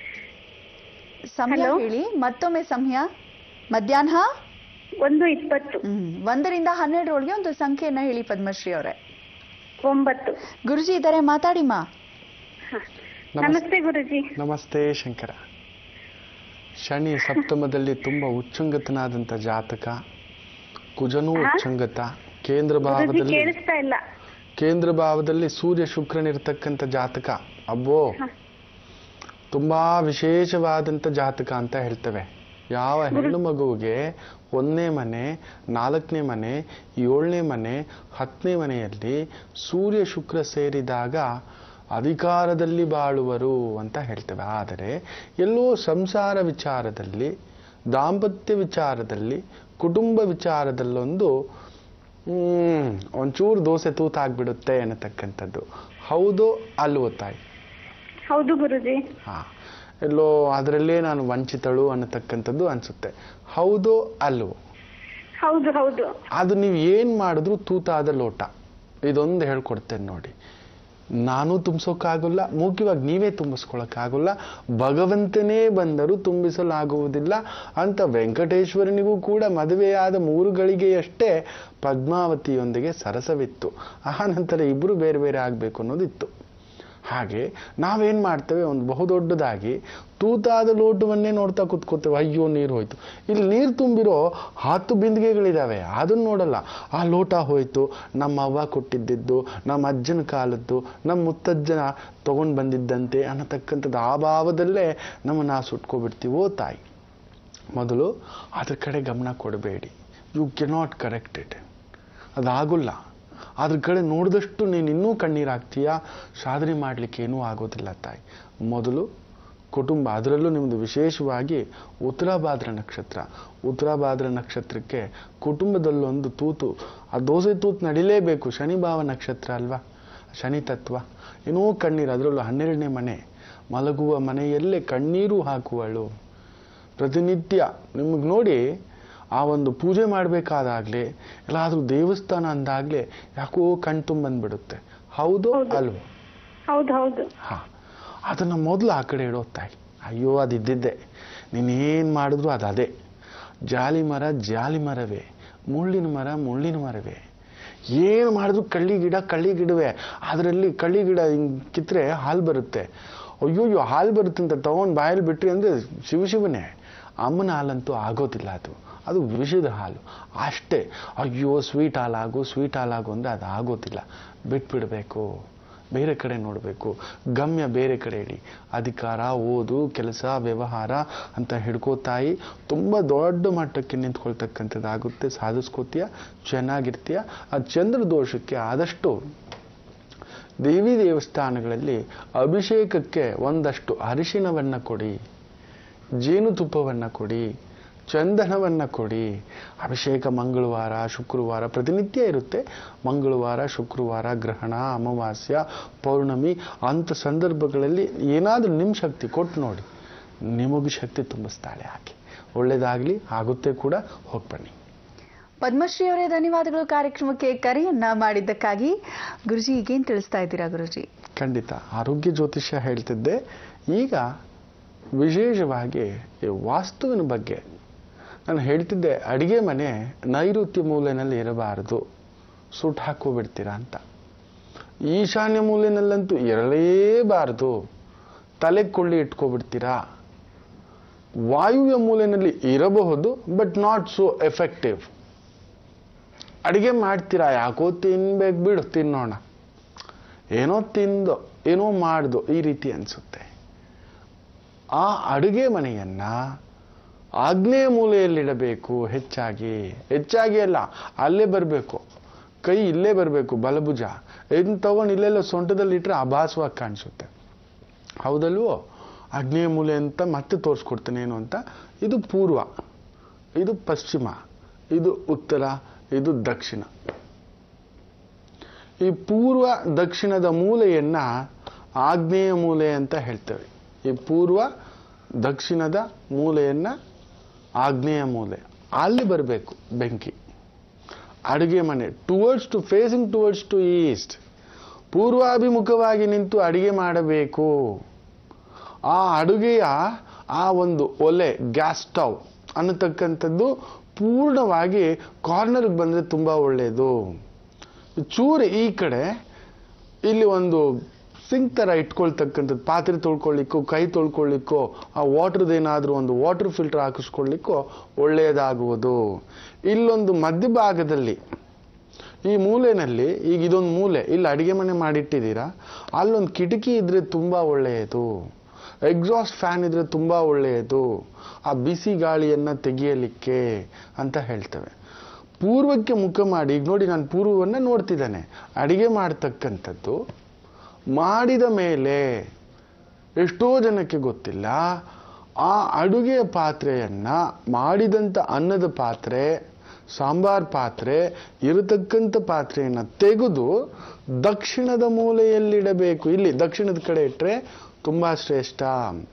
ಸಮಯ ಹೇಳಿ ಮತ್ತೊಮ್ಮೆ. ಸಮಯ ಮಧ್ಯಾಹ್ನ 1:20. 1ರಿಂದ 12 ಒಂದು ಸಂಖ್ಯೆಯನ್ನ ಹೇಳಿ ಪದ್ಮಶ್ರೀ ಅವರೇ. 9. ಗುರುಜಿ ಇದ್ದಾರೆ, ಮಾತಾಡಿಮ್ಮ. ನಮಸ್ತೆ ಗುರುಜಿ. ನಮಸ್ತೆ ಶಂಕರ. ಶನಿ ಸಪ್ತಮದಲ್ಲಿ ತುಂಬ ಉಚ್ಚಂಗತನಾದಂಥ ಜಾತಕ, ಕುಜನೂ ಉಚ್ಚಂಗತ, ಕೇಂದ್ರ ಭಾವದಲ್ಲಿ ಸೂರ್ಯ ಶುಕ್ರನಿರ್ತಕ್ಕಂಥ ಜಾತಕ. ಅಬ್ಬೋ, ತುಂಬಾ ವಿಶೇಷವಾದಂಥ ಜಾತಕ ಅಂತ ಹೇಳ್ತೇವೆ. ಯಾವ ಹೆಣ್ಣು ಮಗುವಿಗೆ 1ನೇ ಮನೆ, 4ನೇ ಮನೆ, 7ನೇ ಮನೆ, 10ನೇ ಮನೆಯಲ್ಲಿ ಸೂರ್ಯ ಶುಕ್ರ ಸೇರಿದಾಗ ಅಧಿಕಾರದಲ್ಲಿ ಬಾಳುವರು ಅಂತ ಹೇಳ್ತೇವೆ. ಆದರೆ ಎಲ್ಲೋ ಸಂಸಾರ ವಿಚಾರದಲ್ಲಿ, ದಾಂಪತ್ಯ ವಿಚಾರದಲ್ಲಿ, ಕುಟುಂಬ ವಿಚಾರದಲ್ಲೊಂದು ಒಂಚೂರು ದೋಸೆ ತೂತಾಗ್ಬಿಡುತ್ತೆ ಅನ್ನತಕ್ಕಂಥದ್ದು. ಹೌದು ಅಲ್ವೋ ತಾಯಿ? ಹೌದು ಗುರುಜಿ. ಎಲ್ಲೋ ಅದರಲ್ಲೇ ನಾನು ವಂಚಿತಳು ಅನ್ನತಕ್ಕಂಥದ್ದು ಅನ್ಸುತ್ತೆ. ಹೌದು ಅಲ್ವೋ? ಹೌದು ಹೌದು. ಅದು ನೀವು ಏನ್ ಮಾಡಿದ್ರು ತೂತಾದ ಲೋಟ. ಇದೊಂದು ಹೇಳ್ಕೊಡ್ತೇನೆ ನೋಡಿ. ನಾನು ತುಂಬಿಸೋಕ್ಕಾಗಲ್ಲ, ಮುಖ್ಯವಾಗಿ ನೀವೇ ತುಂಬಿಸ್ಕೊಳಕ್ಕಾಗಲ್ಲ, ಭಗವಂತನೇ ಬಂದರೂ ತುಂಬಿಸಲಾಗುವುದಿಲ್ಲ ಅಂತ ವೆಂಕಟೇಶ್ವರನಿಗೂ ಕೂಡ ಮದುವೆಯಾದ 3 ಗಳಿಗೆಯಷ್ಟೇ ಪದ್ಮಾವತಿಯೊಂದಿಗೆ ಸರಸವಿತ್ತು. ಆ ನಂತರ ಇಬ್ಬರು ಬೇರೆ ಬೇರೆ ಆಗಬೇಕು ಅನ್ನೋದಿತ್ತು. ಹಾಗೆ ನಾವೇನ್ ಮಾಡ್ತೇವೆ, ಒಂದು ಬಹುದೊಡ್ಡದಾಗಿ ತೂತಾದ ಲೋಟವನ್ನೇ ನೋಡ್ತಾ ಕೂತ್ಕೋತೇವೆ. ಅಯ್ಯೋ ನೀರು ಹೋಯ್ತು. ಇಲ್ಲಿ ನೀರು ತುಂಬಿರೋ 10 ಬಿಂದಿಗೆಗಳಿದಾವೆ, ಅದನ್ನ ನೋಡಲ್ಲ. ಆ ಲೋಟ ಹೋಯ್ತು, ನಮ್ಮ ಅವ್ವ ಕೊಟ್ಟಿದ್ದು, ನಮ್ಮ ಅಜ್ಜನ ಕಾಲದ್ದು, ನಮ್ಮ ಮುತ್ತಜ್ಜನ ತಗೊಂಡು ಬಂದಿದ್ದಂತೆ ಅನ್ನತಕ್ಕಂಥದ್ದು ಆ ಭಾವದಲ್ಲೇ ನಮ್ಮನ್ನು ಸುಟ್ಕೊಬಿಡ್ತೀವೋ ತಾಯಿ. ಮೊದಲು ಅದ್ರ ಕಡೆ ಗಮನ ಕೊಡಬೇಡಿ. You cannot correct it. ಅದಾಗಲ್ಲ. ಅದ್ರ ಕಡೆ ನೋಡಿದಷ್ಟು ನೀನು ಇನ್ನೂ ಕಣ್ಣೀರಾಗ್ತೀಯಾ, ಸಾಧನೆ ಮಾಡಲಿಕ್ಕೆ ಏನೂ ಆಗೋದಿಲ್ಲ ತಾಯಿ. ಮೊದಲು ಕುಟುಂಬ, ಅದರಲ್ಲೂ ನಿಮ್ಮದು ವಿಶೇಷವಾಗಿ ಉತ್ತರಾಭಾದ್ರ ನಕ್ಷತ್ರ. ಉತ್ತರಾಭಾದ್ರ ನಕ್ಷತ್ರಕ್ಕೆ ಕುಟುಂಬದಲ್ಲೊಂದು ತೂತು, ಆ ದೋಸೆ ತೂತು ನಡಿಲೇಬೇಕು. ಶನಿ ಭಾವ ನಕ್ಷತ್ರ ಅಲ್ವಾ, ಶನಿ ತತ್ವ. ಏನೋ ಕಣ್ಣೀರು, ಅದರಲ್ಲೂ 12ನೇ ಮನೆ, ಮಲಗುವ ಮನೆಯಲ್ಲೇ ಕಣ್ಣೀರು ಹಾಕುವಳು. ಪ್ರತಿನಿತ್ಯ ನಿಮಗೆ ನೋಡಿ, ಆ ಒಂದು ಪೂಜೆ ಮಾಡಬೇಕಾದಾಗ್ಲೇ, ಎಲ್ಲಾದ್ರೂ ದೇವಸ್ಥಾನ ಅಂದಾಗ್ಲೇ ಯಾಕೋ ಕಣ್ ತುಂಬಂದ್ಬಿಡುತ್ತೆ. ಹೌದು ಅಲ್ವೋ? ಹೌದು ಹೌದು. ಅದನ್ನ ಮೊದಲು ಆ ಕಡೆ ಇಡೋ ತಾಯಿ. ಅಯ್ಯೋ ಅದಿದ್ದಿದ್ದೆ, ನೀನೇನ್ ಮಾಡಿದ್ರು ಅದೇ. ಜಾಲಿ ಮರ ಜಾಲಿ ಮರವೇ, ಮುಳ್ಳಿನ ಮರ ಮುಳ್ಳಿನ ಮರವೇ. ಏನು ಮಾಡಿದ್ರು ಕಳ್ಳಿ ಗಿಡವೇ. ಅದರಲ್ಲಿ ಕಳ್ಳಿ ಗಿಡ ಹಿಂಗ್ ಕಿತ್ರೆ ಹಾಲು ಬರುತ್ತೆ. ಅಯ್ಯೋಯ್ಯೋ ಹಾಲು ಬರುತ್ತೆ ಅಂತ ತಗೊಂಡು ಬಾಯಲ್ಲಿ ಬಿಟ್ರಿ ಅಂದ್ರೆ ಶಿವನೇ. ಅಮ್ಮನ ಹಾಲಂತೂ ಆಗೋದಿಲ್ಲ, ಅದು ವಿಷದ ಹಾಲು ಅಷ್ಟೇ. ಅಯ್ಯೋ ಸ್ವೀಟ್ ಹಾಲಾಗು ಅಂದರೆ ಅದು ಆಗೋದಿಲ್ಲ. ಬಿಟ್ಬಿಡಬೇಕು, ಬೇರೆ ಕಡೆ ನೋಡಬೇಕು. ಗಮ್ಯ ಬೇರೆ ಕಡೆ ಇಡಿ. ಅಧಿಕಾರ, ಓದು, ಕೆಲಸ, ವ್ಯವಹಾರ ಅಂತ ಹಿಡ್ಕೋತಾಯಿ ತುಂಬ ದೊಡ್ಡ ಮಟ್ಟಕ್ಕೆ ನಿಂತ್ಕೊಳ್ತಕ್ಕಂಥದ್ದಾಗುತ್ತೆ. ಸಾಧಿಸ್ಕೋತೀಯ, ಚೆನ್ನಾಗಿರ್ತೀಯ. ಆ ಚಂದ್ರ ದೋಷಕ್ಕೆ ಆದಷ್ಟು ದೇವಿ ದೇವಸ್ಥಾನಗಳಲ್ಲಿ ಅಭಿಷೇಕಕ್ಕೆ ಒಂದಷ್ಟು ಅರಿಶಿನವನ್ನು ಕೊಡಿ, ಜೇನುತುಪ್ಪವನ್ನು ಕೊಡಿ, ಚಂದನವನ್ನು ಕೊಡಿ. ಅಭಿಷೇಕ ಮಂಗಳವಾರ, ಶುಕ್ರವಾರ ಪ್ರತಿನಿತ್ಯ ಇರುತ್ತೆ. ಮಂಗಳವಾರ, ಶುಕ್ರವಾರ, ಗ್ರಹಣ, ಅಮಾವಾಸ್ಯ, ಪೌರ್ಣಮಿ ಅಂಥ ಸಂದರ್ಭಗಳಲ್ಲಿ ಏನಾದರೂ ನಿಮ್ಮ ಶಕ್ತಿ ಕೊಟ್ಟು ನೋಡಿ, ನಿಮಗೂ ಶಕ್ತಿ ತುಂಬಿಸ್ತಾಳೆ ಆಕೆ. ಒಳ್ಳೇದಾಗ್ಲಿ, ಆಗುತ್ತೆ ಕೂಡ. ಹೋಗ್ಬನ್ನಿ. ಪದ್ಮಶ್ರೀ ಅವರೇ, ಧನ್ಯವಾದಗಳು ಕಾರ್ಯಕ್ರಮಕ್ಕೆ ಕರೆಯನ್ನ ಮಾಡಿದ್ದಕ್ಕಾಗಿ. ಗುರುಜಿ ಈಗೇನು ತಿಳಿಸ್ತಾ ಇದ್ದೀರಾ ಗುರುಜಿ? ಖಂಡಿತ ಆರೋಗ್ಯ ಜ್ಯೋತಿಷ್ಯ ಹೇಳ್ತಿದ್ದೆ. ಈಗ ವಿಶೇಷವಾಗಿ ಈ ವಾಸ್ತುವಿನ ಬಗ್ಗೆ ನಾನು ಹೇಳ್ತಿದ್ದೆ. ಅಡಿಗೆ ಮನೆ ನೈಋತ್ಯ ಮೂಲೆಯಲ್ಲಿ ಇರಬಾರದು, ಸುಟ್ಟು ಹಾಕೋಬಿಡ್ತೀರಾ ಅಂತ. ಈಶಾನ್ಯ ಮೂಲೆಯಲ್ಲಂತೂ ಇರಲೇಬಾರದು, ತಲೆ ಕೊಳ್ಳಿ ಇಟ್ಕೊಬಿಡ್ತೀರಾ. ವಾಯುವ್ಯ ಮೂಲೆಯಲ್ಲಿ ಇರಬಹುದು, ಬಟ್ ನಾಟ್ ಸೋ ಎಫೆಕ್ಟಿವ್. ಅಡಿಗೆ ಮಾಡ್ತೀರಾ, ಯಾಕೋ ತಿನ್ಬೇಕು ಬಿಡು, ತಿನ್ನೋಣ, ಏನೋ ತಿಂದು ಏನೋ ಮಾಡ್ದು ಈ ರೀತಿ ಅನಿಸುತ್ತೆ. ಆ ಅಡುಗೆ ಮನೆಯನ್ನ ಆಗ್ನೇಯ ಮೂಲೆಯಲ್ಲಿಡಬೇಕು. ಹೆಚ್ಚಾಗಿ ಅಲ್ಲ, ಅಲ್ಲೇ ಬರಬೇಕು, ಕೈ ಇಲ್ಲೇ ಬರಬೇಕು, ಬಲಭುಜ. ಇದನ್ನ ತಗೊಂಡು ಇಲ್ಲೆಲ್ಲ ಸೊಂಟದಲ್ಲಿ ಇಟ್ಟರೆ ಅಭಾಸವಾಗಿ ಕಾಣಿಸುತ್ತೆ. ಹೌದಲ್ವೋ? ಆಗ್ನೇಯ ಮೂಲೆ ಅಂತ ಮತ್ತೆ ತೋರಿಸ್ಕೊಡ್ತೇನೆ ಏನು ಅಂತ. ಇದು ಪೂರ್ವ, ಇದು ಪಶ್ಚಿಮ, ಇದು ಉತ್ತರ, ಇದು ದಕ್ಷಿಣ. ಈ ಪೂರ್ವ ದಕ್ಷಿಣದ ಮೂಲೆಯನ್ನ ಆಗ್ನೇಯ ಮೂಲೆ ಅಂತ ಹೇಳ್ತೇವೆ. ಈ ಪೂರ್ವ ದಕ್ಷಿಣದ ಮೂಲೆಯನ್ನ ಆಗ್ನೇಯ ಮೂಲೆ, ಅಲ್ಲಿ ಬರಬೇಕು ಬೆಂಕಿ. ಅಡುಗೆ ಮನೆ ಫೇಸಿಂಗ್ ಟುವರ್ಡ್ಸ್ ಟು ಈಸ್ಟ್, ಪೂರ್ವಾಭಿಮುಖವಾಗಿ ನಿಂತು ಅಡಿಗೆ ಮಾಡಬೇಕು. ಆ ಅಡುಗೆಯ ಆ ಒಂದು ಒಲೆ, ಗ್ಯಾಸ್ ಸ್ಟವ್ ಅನ್ನತಕ್ಕಂಥದ್ದು ಪೂರ್ಣವಾಗಿ ಕಾರ್ನರ್ಗೆ ಬಂದರೆ ತುಂಬ ಒಳ್ಳೆಯದು. ಚೂರು ಈ ಕಡೆ ಇಲ್ಲಿ ಒಂದು ಸಿಂಕ್ ಥರ ಇಟ್ಕೊಳ್ತಕ್ಕಂಥದ್ದು, ಪಾತ್ರೆ ತೊಳ್ಕೊಳ್ಳಿಕ್ಕೋ ಕೈ ತೊಳ್ಕೊಳ್ಳಿಕ್ಕೋ ಆ ವಾಟರ್ದೇನಾದರೂ ಒಂದು ವಾಟರ್ ಫಿಲ್ಟರ್ ಹಾಕಿಸ್ಕೊಳ್ಳಿಕ್ಕೋ ಒಳ್ಳೆಯದಾಗುವುದು. ಇಲ್ಲೊಂದು ಮಧ್ಯಭಾಗದಲ್ಲಿ ಈ ಮೂಲೆಯಲ್ಲಿ, ಈಗ ಇದೊಂದು ಮೂಲೆ, ಇಲ್ಲಿ ಅಡಿಗೆ ಮನೆ ಮಾಡಿಟ್ಟಿದ್ದೀರಾ, ಅಲ್ಲೊಂದು ಕಿಟಕಿ ಇದ್ರೆ ತುಂಬ ಒಳ್ಳೆಯದು. ಎಕ್ಸಾಸ್ಟ್ ಫ್ಯಾನ್ ಇದ್ರೆ ತುಂಬ ಒಳ್ಳೆಯದು, ಆ ಬಿಸಿ ಗಾಳಿಯನ್ನು ತೆಗೆಯಲಿಕ್ಕೆ ಅಂತ ಹೇಳ್ತೇವೆ. ಪೂರ್ವಕ್ಕೆ ಮುಖ ಮಾಡಿ, ಈಗ ನೋಡಿ ನಾನು ಪೂರ್ವವನ್ನು ನೋಡ್ತಿದ್ದಾನೆ. ಅಡಿಗೆ ಮಾಡ್ತಕ್ಕಂಥದ್ದು ಮಾಡಿದ ಮೇಲೆ ಎಷ್ಟೋ ಜನಕ್ಕೆ ಗೊತ್ತಿಲ್ಲ, ಆ ಅಡುಗೆಯ ಪಾತ್ರೆಯನ್ನ, ಮಾಡಿದಂಥ ಅನ್ನದ ಪಾತ್ರೆ, ಸಾಂಬಾರ್ ಪಾತ್ರೆ ಇರತಕ್ಕಂಥ ಪಾತ್ರೆಯನ್ನು ತೆಗೆದು ದಕ್ಷಿಣದ ಮೂಲೆಯಲ್ಲಿಡಬೇಕು. ಇಲ್ಲಿ ದಕ್ಷಿಣದ ಕಡೆ ಇಟ್ಟರೆ ತುಂಬ ಶ್ರೇಷ್ಠ.